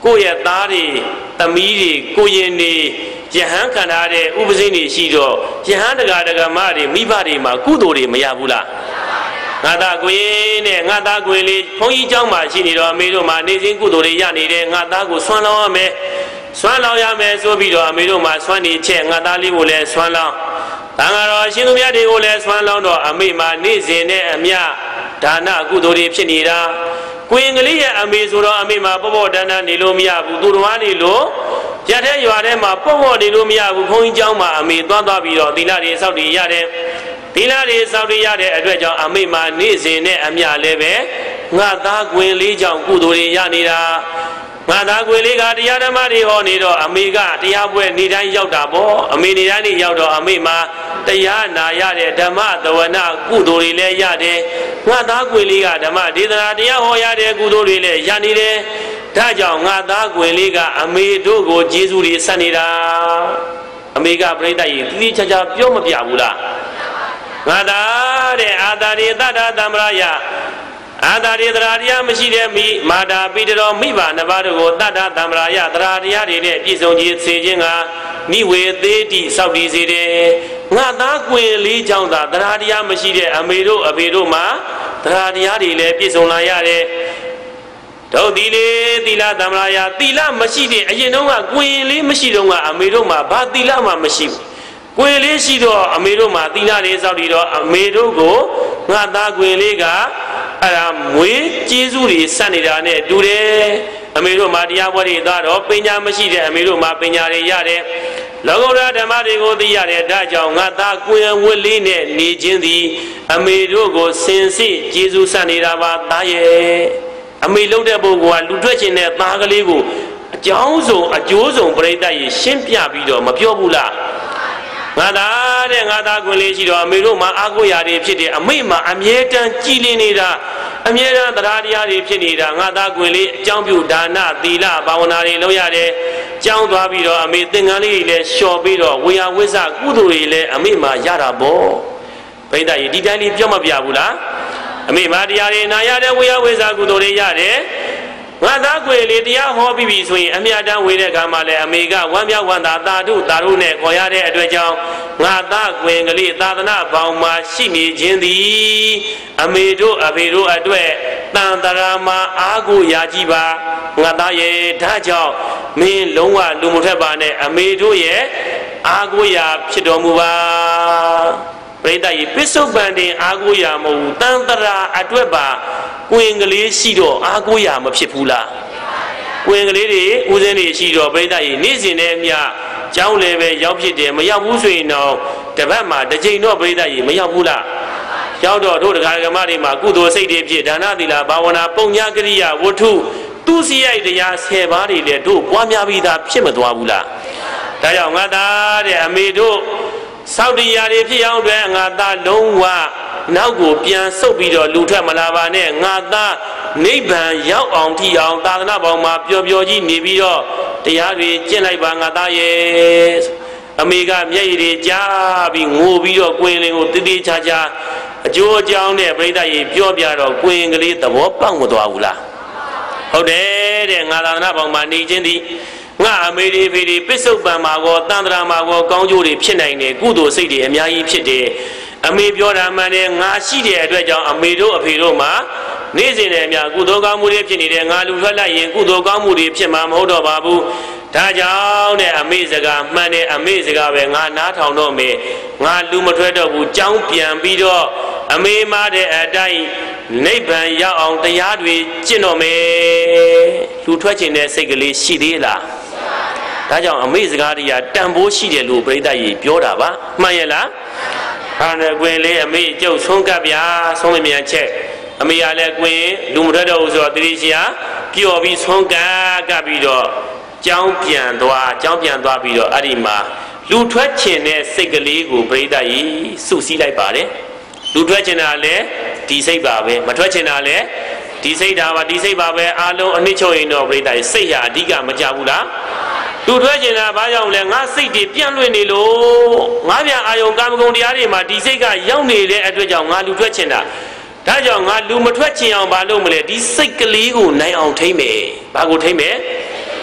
ကိုယ့်ရဲ့သားတွေသမီးတွေကိုရင်တွေယဟန်ခံထားတဲ့ဥပဇင်းတွေရှိတော့ယဟန်တကာတကမတွေမိဘတွေမှာကုသိုလ်တွေမရဘူးလားငါသားကိုရင်နဲ့ငါသားကိုရင်လေးဘုန်းကြီးเจ้าမှာရှိနေတော့အမေတို့မှာနေစဉ်ကုသိုလ်တွေရနေတယ်ငါသားကိုဆွမ်းလောင်းရမယ်ဆွမ်းလောင်းရမယ်ဆိုပြီးတော့အမေတို့မှာဆွမ်းနေချက်ငါသားလေးကိုလည်းဆွမ်းလောင်းတန်ဃာတော်ရှင်သူမြတ်တွေကိုလည်းဆွမ်းလောင်းတော့အမေမှာနေစဉ်နဲ့အမြဒါနကုသိုလ်တွေဖြစ်နေတာကိုရင်ကလေးရဲ့အမေဆိုတော့အမေမှာပေါ့ပေါ့တန်းတန်းနေလို့မရဘူးသူတော်နေလို့ရတဲ့ရွာထဲမှာပေါ့ပေါ့နေလို့မရဘူးဘုန်းကြီးเจ้าမှာအမေသွားသွားပြီးတော့သီလတွေစောင့်တည်ရတယ်သီလတွေစောင့်တည်ရတဲ့အတွက်ကြောင့်အမေမှာနေစဉ်နဲ့အမြလည်းပဲငါသားကိုရင်လေးကြောင့်ကုသိုလ်တွေရနေတာငါသားကိုယ်လေးကတရားဓမ္မတွေဟောနေတော့အမေကတရားပွဲနေတိုင်းရောက်တာပေါ့အမေနေတိုင်းနေရောက်တော့အမေမှာတရားနာရတဲ့ဓမ္မသဝနာကုသိုလ်တွေလည်းရတယ်ငါသားကိုယ်လေးကဓမ္မဒေသနာတရားဟောရတဲ့ကုသိုလ်တွေလည်းရနေတယ်ဒါကြောင့်ငါသားကိုယ်လေးကအမေတို့ကိုကျေးဇူးတွေဆက်နေတာအမေကပြိတ္တကြီးတိတိကျကျပြောမပြဘူးလားငါသားတဲ့အာတာရိတ္တသမ္မရာယအာတာရိသရာတရားမရှိတဲ့မိမာတာပိတတော်မိဘနှစ်ပါးတို့ကိုတတ္တသံဃာယသရာတရားတွေနဲ့ပြည့်စုံခြင်းစေခြင်းကမိဝေသေးတိစောက်တည်စေတယ်ငါသားကွင်လေးကြောင့်သာသရာတရားမရှိတဲ့အမေတို့အဖေတို့မှာသရာတရားတွေလည်းပြည့်စုံလာရတယ်တို့ဒီလေသီလသံဃာယသီလမရှိတဲ့အရင်တုန်းကကွင်လေးမရှိတော့ကအမေတို့မှာဘာသီလမှမရှိဘူးကွင်လေးရှိတော့အမေတို့မှာသီလတွေစောက်တည်တော့အမေတို့ကိုငါသားကွင်လေးကအဲ့ဒါမွေးကျေးဇူးတွေစက်နေတာနဲ့တူတယ်အမေတို့မှာတရားပွဲတွေသားတော့ပညာမရှိတဲ့အမေတို့မှာပညာတွေရတယ်လောကုတ္တရာဓမ္မတွေကိုသိရတယ်ဒါကြောင့်ငါသားကိုယ်ဝတ်လေးနဲ့နေခြင်းသည်အမေတို့ကိုစင်စစ်ကျေးဇူးစက်နေတာပါသားရဲ့အမေလုံးတဲ့ပုဂ္ဂိုလ်ကလူထွက်ခြင်းနဲ့သားကလေးကိုအကြောင်းစုံအကျိုးစုံပြိတ္တရေရှင်းပြပြီးတော့မပြောဘူးလားငါသားတဲ့ငါသားကိုလေးရှိတော့အမေတို့မှာအာကိုရာတွေဖြစ်တယ်အမေမှာအမြဲတမ်းကြည်လင်နေတာအမြဲတမ်းတရားတရားတွေဖြစ်နေတာငါသားကိုလေးအကြောင်းပြုဒါနသီလဘာဝနာတွေလုပ်ရတယ်ကြောင်းသွားပြီးတော့အမေသင်္ကန်းလေးတွေလည်းလျှော်ပြီးတော့ဝေယဝိဇ္ဇကုသိုလ်တွေလည်းအမေမှာရတာပေါ့ဘိဒ္ဓရေဒီတိုင်းလေးပြောမပြဘူးလားအမေမှာတရားတွေနာရတဲ့ဝေယဝိဇ္ဇကုသိုလ်တွေရတယ်ငါသားကိုယ်လေးတရားဟောပြီးပြီဆိုရင်အမြတ်တမ်းဝေတဲ့အခါမှာလည်းအမေကဝမ်းမြောက်ဝမ်းသာသာဓုသာဓုနဲ့ခေါ်ရတဲ့အတွက်ကြောင့်ငါသားကိုယ်ကလေးသာသနာပေါင်းမှာရှိနေခြင်းသည်အမေတို့အဖေတို့အတွက်တန်တရာမှာအားကိုရာကြီးပါငါသားရဲ့ဒါကြောင့်မင်းလုံးဝလူမထွက်ပါနဲ့အမေတို့ရဲ့အားကိုရာဖြစ်တော်မူပါပရိသတ်ကြီးပစ္စုပန်တင်အားကိုရာမဟုတ်ဘူးတန်တရာအတွက်ပါကွင်ကလေးရှိတော့အားကိုရာမဖြစ်ဘူးလားကွင်ကလေးတွေဦးစင်းတွေရှိတော့ပရိသတ်ကြီးနေ့စဉ်နဲ့အမျှကျောင်းလည်းပဲရောက်ဖြစ်တယ်မရောက်ဘူးဆိုရင်တော့တပတ်မှာတစ်ချိန်တော့ပရိသတ်ကြီးမရောက်ဘူးလားရောက်တော့တို့တရားဓမ္မတွေမှာကုသိုလ်စိတ်တွေဖြစ်ဒါနသီလဘာဝနာပုံညာကရိယာဝတ္ထုသူစီရိုက်တရားဆယ်ပါးတွေလည်းတို့ပွားများပြီးသားဖြစ်မသွားဘူးလားဒါကြောင့်ငါသားတဲ့အမေတို့စောက်တရားတွေဖြစ်အောင်အတွက်ငါသားလုံးဝနောက်ကိုပြန်ဆုပ်ပြီးတော့လူထွက်မလာပါနဲ့ငါသားနိဗ္ဗာန်ရောက်အောင်ထီအောင်သာသနာပေါင်းမှာပျော်ပျော်ကြီးနေပြီးတော့တရားတွေကျင့်လိုက်ပါငါသားရဲ့အမေကမျက်ရည်တွေကြားပြီးငိုပြီးတော့ကိုယ်လင်ကိုတည်တည်ချာချာအကျိုးအကြောင်းနဲ့ပြိဿရေပြောပြတော့ကိုယ်ကလေးသဘောပေါက်မသွားဘူးလားဟုတ်တယ်တဲ့ငါသာသနာပေါင်းမှာနေခြင်းသည်ငါအမေဒီဖေဒီပစ္စုပန်မှာကောတန်ត្រာမှာကောကောင်းကျိုးတွေဖြစ်နိုင်တယ်ကုသိုလ်စိတ်တွေအများကြီးဖြစ်တယ်အမေပြောတာမှန်တယ်ငါရှိတဲ့အတွက်ကြောင့်အမေတို့အဖေတို့မှာနေ့စဉ်နဲ့အများကုသိုလ်ကောင်းမှုတွေဖြစ်နေတယ်ငါလူထွက်လိုက်ရင်ကုသိုလ်ကောင်းမှုတွေဖြစ်မှာမဟုတ်တော့ပါဘူးဒါကြောင့်တဲ့အမေစကားမှန်တယ်အမေစကားပဲငါနားထောင်တော့မယ်ငါလူမထွက်တော့ဘူးကြောင်းပြန်ပြီးတော့အမေမတဲ့အတိုင်းနိဗ္ဗာန်ရောက်အောင်တရားတွေကျင့်တော့မယ်လူထွက်ခြင်းတဲ့စိတ်ကလေးရှိသေးလားဒါကြောင့်အမေစကားတွေကတန်ဖိုးရှိတယ်လို့ပြိဿကြီးပြောတာပါမှန်ရဲ့လားဟာနဲ့ကွင်လေးအမေကျုပ်ဆုံးကပ်ဗျာဆုံးမမြန်ချက်အမေကလည်းကွင်လူမထွက်တော့ဘူးဆိုတော့တတိရှိဟာပျော်ပြီးဆုံးကပ်ကပ်ပြီးတော့ကြောင်းပြန်သွားကြောင်းပြန်သွားပြီးတော့အဲ့ဒီမှာလူထွက်ခြင်းတဲ့စိတ်ကလေးကိုပြိဿကြီးစုစည်းလိုက်ပါတယ်လူထွက်ခြင်းတာလည်းဒီစိတ်ပါပဲမထွက်ခြင်းတာလည်းဒီစိတ်ဓာတ်ပါဒီစိတ်ပါပဲအားလုံးအနစ်ချုပ်ရင်တော့ပြိဿကြီးစိတ်ဟာအဓိကမကြဘူးလားလူထွက်ခြင်းတာဘာကြောင့်လဲငါစိတ်တွေပြန့်လွင့်နေလို့ငါပြန်အာယုံကာမဂုဏ်တရားတွေမှာဒီစိတ်ကရောက်နေတဲ့အတွက်ကြောင့်ငါလူထွက်ခြင်းတာဒါကြောင့်ငါလူမထွက်ခြင်းအောင်ဘာလို့မလဲဒီစိတ်ကလေးကိုနိုင်အောင်ထိမ့်မယ်ဘာကိုထိမ့်မယ်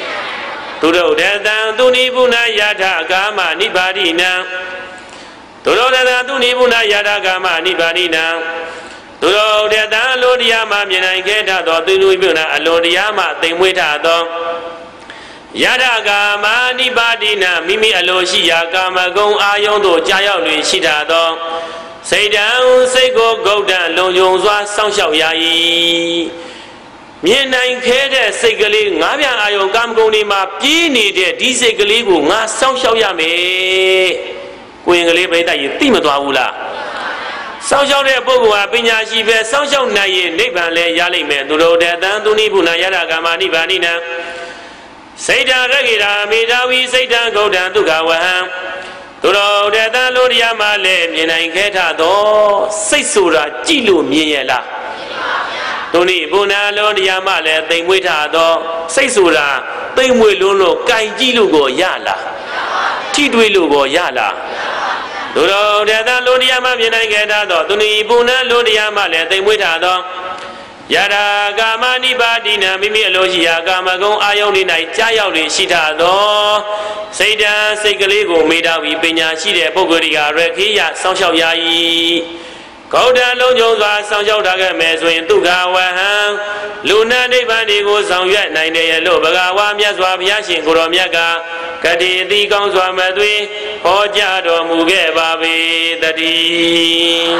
သူတို့တသံသူနိဗ္ဗုဏယထာကာမနိဗ္ဗာနိနံသူတို့တသံသူနိဗ္ဗုဏယထာကာမနိဗ္ဗာနိနံသူတို့တသံအလိုတရားမှမြင်နိုင်ခဲ့တတ်သောသူနိဗ္ဗုဏအလိုတရားမှသိမ်မွေ့ထသောယထာကာမနိဗ္ဗာနိနံမိမိအလိုရှိရာကာမဂုဏ်အာယုံသို့ကြာရောက်တွင်ရှိထသောစိတ်တံစိတ်ကိုဂုတ်တံလုံခြုံစွာစောင့်ရှောက်ရ၏မြင်နိုင်ခဲ့တဲ့စိတ်ကလေးငါးပြန်အာယုံကာမဂုဏ်တွေမှာပြေးနေတဲ့ဒီစိတ်ကလေးကိုငါစောင့်ရှောက်ရမယ်ကိုရင်ကလေးပြိတ္တကြီးသိမသွားဘူးလားစောင့်ရှောက်တဲ့ပုဂ္ဂိုလ်ဟာပညာရှိပဲစောင့်ရှောက်နိုင်ရင်နိဗ္ဗာန်လည်းရလိမ့်မယ်သူတို့တသံသူနိဗ္ဗုဏယထာကာမနိဗ္ဗာနိနံစိတ်တံရဂိရာမေဓာဝီစိတ်တံဂုတ်တံဒုက္ခဝဟံသူတို့တသံလိုတရားမှလည်းမြင်နိုင်ခဲ့ထသောစိတ်ဆိုတာကြည့်လို့မြင်ရလားသူနိဗ္ဗုဏလိုတရားမှလည်းသိမ်မွေ့ထသောစိတ်ဆိုတာသိမ်မွေ့လွန်းလို့ကြိုင်ကြည့်လို့ကိုရလားထိတွေ့လို့ကိုရလားသူတို့တသံလိုတရားမှမြင်နိုင်ခဲ့ထသောသူနိဗ္ဗုဏလိုတရားမှလည်းသိမ်မွေ့ထသောယထာကာမနိဗ္ဗာတိနံမိမိအလိုရှိရာကာမဂုဏ်အာယုန်၌ကြာရောက်တွင်ရှိထသောစိတ်တံစိတ်ကလေးကိုမေတ္တာဝီပညာရှိတဲ့ပုဂ္ဂိုလ်တွေကရခိယစောင့်ရှောက်ရ၏ဂௌတံလုံးကျုံစွာစောင့်ရှောက်ထားခဲ့မယ်ဆိုရင်ဒုက္ခဝဟံလူနာနိဗ္ဗာန်ကိုဆောင်ရွက်နိုင်တယ်လို့ဘဂဝါမြတ်စွာဘုရားရှင်ကိုရောမြတ်ကကတိအတိကောင်းစွာမသွေဟောကြားတော်မူခဲ့ပါပေတည်း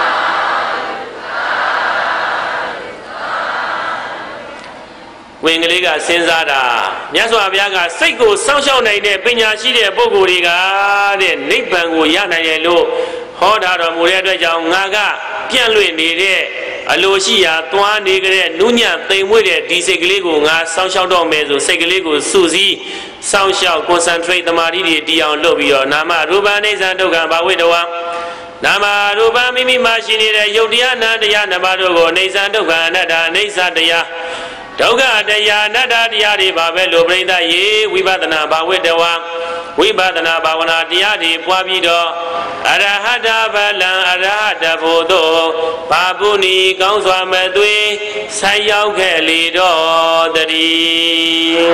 ဝင်ကလေးကစဉ်းစားတာမြတ်စွာဘုရားကစိတ်ကိုစောင့်ရှောက်နိုင်တဲ့ပညာရှိတဲ့ပုဂ္ဂိုလ်တွေကတဲ့နိဗ္ဗာန်ကိုရနိုင်တယ်လို့ဟောထားတော်မူတဲ့အတွက်ကြောင့်ငါကပြန့်လွင့်နေတဲ့အလိုရှိရာသွားနေကြတဲ့နုညံ့သိမ်မွေ့တဲ့ဒီစိတ်ကလေးကိုငါစောင့်ရှောက်တော့မယ်ဆိုစိတ်ကလေးကိုစုစည်းစောင့်ရှောက် concentrate တမာတိတွေတီအောင်လုပ်ပြီးတော့နာမရူပအိဋ္ဌံဒုက္ခဘာဝိတဝါနာမရူပမိမိမှာရှိနေတဲ့ယုတ်တရားနာတရားနံပါတ်တို့ကိုအိဋ္ဌံဒုက္ခအနတ္တအိဋ္ဌတရားဒုက္ခတရားအနတ္တတရားတွေပါပဲလို့ပြိဋ္ဌာယေဝိပဿနာဘာဝိတဝါဝိပဿနာဘာဝနာတရားတွေပွားပြီးတော့အရဟတဗလံအရဟတဖို့တို့ဘာပုဏီကောင်းစွာမသွေဆိုင်ရောက်ခဲ့လေတော့တည်း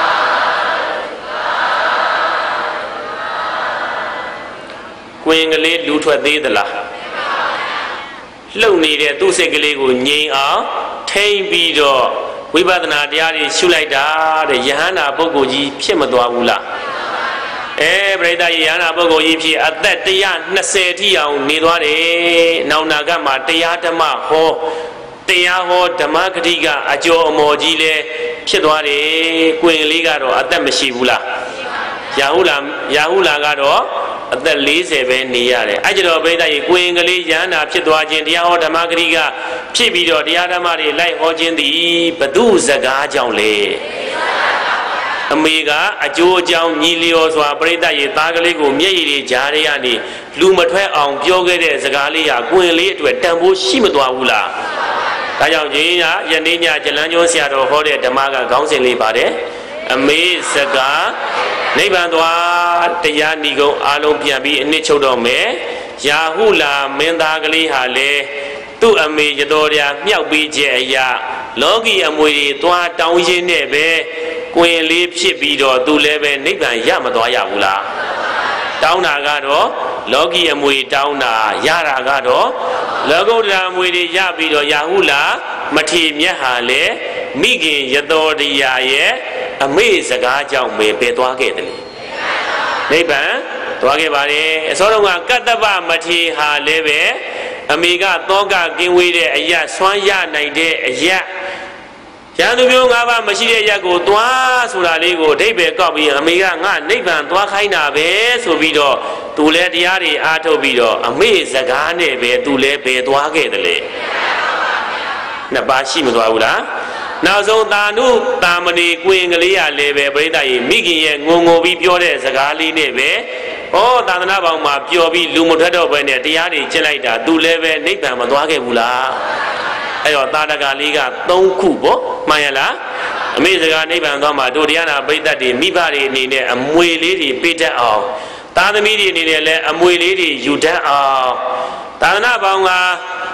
ကိုရင်ကလေးလူထွက်သေးသလားလှုပ်နေတဲ့သူ့စိတ်ကလေးကိုငြိမ်အောင်ထိမ့်ပြီးတော့ဝိပဿနာတရားတွေရှုလိုက်တာတဲ့ယဟန္တာပုဂ္ဂိုလ်ကြီးဖြစ်မသွားဘူးလားအဲပရိသတ်ယဟန္တာပုဂ္ဂိုလ်ကြီးဖြစ်အသက်one hundred twentyထိအောင်နေသွားတယ်နောက်နာကမှာတရားဓမ္မဟောတရားဟောဓမ္မဂတိကအကျော်အမော်ကြီးလဲဖြစ်သွားတယ်ကိုရင်လေးကတော့အသက်မရှိဘူးလားရာဟုလာရာဟုလာကတော့အသက်fortyပဲနေရတယ်အဲ့ကြတော့ပရိသတ်ကြီးကိုရင်ကလေးယန္တာဖြစ်သွားခြင်းတရားဟောဓမ္မဂတိကဖြစ်ပြီးတော့တရားဓမ္မတွေလိုက်ဟောခြင်းသည်ဘု து စကားကြောင့်လေအမေကအကျိုးအကြောင်းညီလျော်စွာပရိသတ်ကြီးသားကလေးကိုမျက်ရည်တွေကြားရကနေလူမထွက်အောင်ပြောခဲ့တဲ့စကားလေးဟာကိုရင်လေးအတွက်တန်ဖိုးရှိမသွားဘူးလားဒါကြောင့်ကြီးကယနေ့ညကျလန်းကျွန်းဆရာတော်ဟောတဲ့ဓမ္မကခေါင်းစဉ်လေးပါတယ်အမေစကားနိဗ္ဗာန်သွားတရားဏီကုံအားလုံးပြန်ပြီးအနှစ်ချုပ်တော့မယ်ရာဟုလာမင်းသားကလေးဟာလေသူ့အမေရတော်ရာမြောက်ပြီးခြင်းအရာလောကီအမွေတွေသွားတောင်းရင်းနဲ့ပဲကိုရင်လေးဖြစ်ပြီးတော့သူလည်းပဲနိဗ္ဗာန်ရမသွားရဘူးလားတောင်းတာကတော့လောကီအမွေတောင်းတာရတာကတော့လောကုတ္တရာအမွေတွေရပြီးတော့ရာဟုလာမထေမြတ်ဟာလေမိခင်ရတော်ရာရဲ့အမေစကားကြောင့်ပဲပဲသွားခဲ့တယ်နိဗ္ဗာန်သွားခဲ့ပါတယ်အစောတုန်းကကတ္တပမထေဟာလည်းပဲအမေကသောကကင်းဝေးတဲ့အရာဆွမ်းရနိုင်တဲ့အရာရန်သူမျိုး၅ပါးမရှိတဲ့အရာကိုသွားဆိုတာလေးကိုအဓိပ္ပာယ်ကောက်ပြီးအမေကငါနိဗ္ဗာန်သွားခိုင်းတာပဲဆိုပြီးတော့သူလည်းတရားတွေအားထုတ်ပြီးတော့အမေစကားနဲ့ပဲသူလည်းပဲသွားခဲ့တယ်လေနှစ်ပါးရှိမသွားဘူးလားနောက်ဆုံးသာနုတာမဏေကိုရင်ကလေးရလည်းပဲပရိသတ်ကြီးမိခင်ရဲ့ငုံငုံပြီးပြောတဲ့စကားလေးနဲ့ပဲဩသာသနာပေါင်းမှာပျော်ပြီးလူမထွက်တော့ဘဲနဲ့တရားတွေကျင့်လိုက်တာသူလည်းပဲနိဗ္ဗာန်မသွားခဲ့ဘူးလားအဲ့တော့သာတကလေးကသုံးခုပေါ့မှန်ရလားအမေစကားနိဗ္ဗာန်သွားမှာတို့တရားနာပရိသတ်တွေမိဘတွေအနေနဲ့အမွေလေးတွေပေးတတ်အောင်သားသမီးတွေအနေနဲ့လည်းအမွေလေးတွေယူတတ်အောင်သာသနာပေါင်းက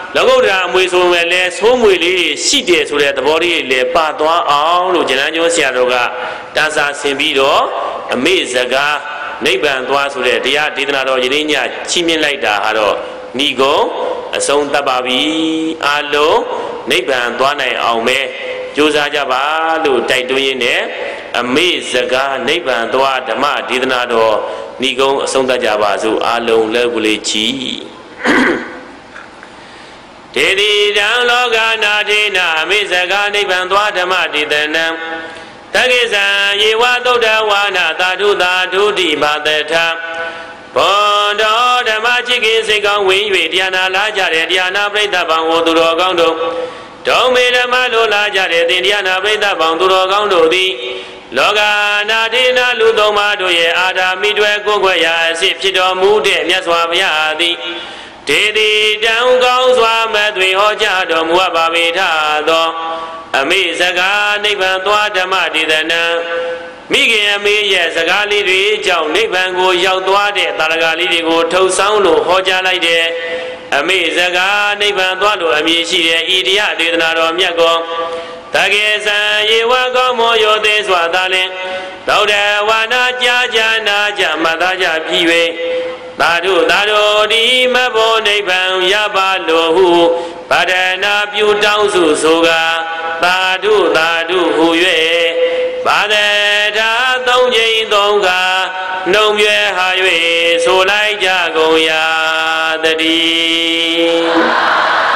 လောကုတ္တရာအမွေဆိုမဲ့လဲဆိုးမွေလေးရှိတယ်ဆိုတဲ့သဘောလေးလေပါသွားအောင်လို့ဉာဏ်ကျိုးဆရာတော်ကတာစာဆင်ပြီးတော့အမေစကားနိဗ္ဗာန်သွားဆိုတဲ့တရားဒေသနာတော်ယနေ့ညချီးမြှင့်လိုက်တာဟာတော့ဏီကုံအဆုံးသတ်ပါပြီအလုံးနိဗ္ဗာန်သွားနိုင်အောင်ပဲကြိုးစားကြပါလို့တိုက်တွန်းရင်းနဲ့အမေစကားနိဗ္ဗာန်သွားဓမ္မဒေသနာတော်ဏီကုံအဆုံးသတ်ကြပါစို့အလုံးလဲကိုလေးချီဒေတိတံလောကနာထေနအမေစကားနိဗ္ဗာန်သွားဓမ္မဒေသနံတကိသံယေဝသုဒ္ဓဝါနာသာဓုသာဓုတိပါတထဘောတော်ဓမ္မချစ်ခင်စိတ်ကောင်းဝင်၍တရားနာလာကြတဲ့တရားနာပရိသတ်ပေါင်းကိုသူတော်ကောင်းတို့ဒုံမေဓမ္မလိုလာကြတဲ့သင်တရားနာပရိသတ်ပေါင်းသူတော်ကောင်းတို့သည်လောကနာထေနလူသုံးပါးတို့ရဲ့အာဓာမိတွယ်ကိုယ်ွယ်ရာအစစ်ဖြစ်တော်မူတဲ့မြတ်စွာဘုရားသည်ဒေတိတံကောင်းစွာမသွေဟောကြားတော်မူအပ်ပါပေထသောအမေစကားနိဗ္ဗာန်သွားဓမ္မဒေသနံမိခင်အမေရဲ့စကားလေးတွေကြောင့်နိဗ္ဗာန်ကိုရောက်သွားတဲ့တာရကလေးတွေကိုထုတ်ဆောင်လို့ဟောကြားလိုက်တဲ့အမေစကားနိဗ္ဗာန်သွားလို့အမည်ရှိတဲ့ဤတရားဒေသနာတော်မြတ်ကောတကေသံယေဝကောမောယောသေးစွာသာလင်သောတဝါနာကြာကြာနာကြမသာကြပြီ၍သာဓုသာဓုဒီမဘောနိဗ္ဗာန်ရပါလို့ဟုဗဒနာပြုတောင်းစုဆိုကသာဓုသာဓုဟု၍ဘာဒတာသုံးချိန်သုံးကနှုံမြဲဟာ၍ဆိုလိုက်ကြကုန်ရာတည်း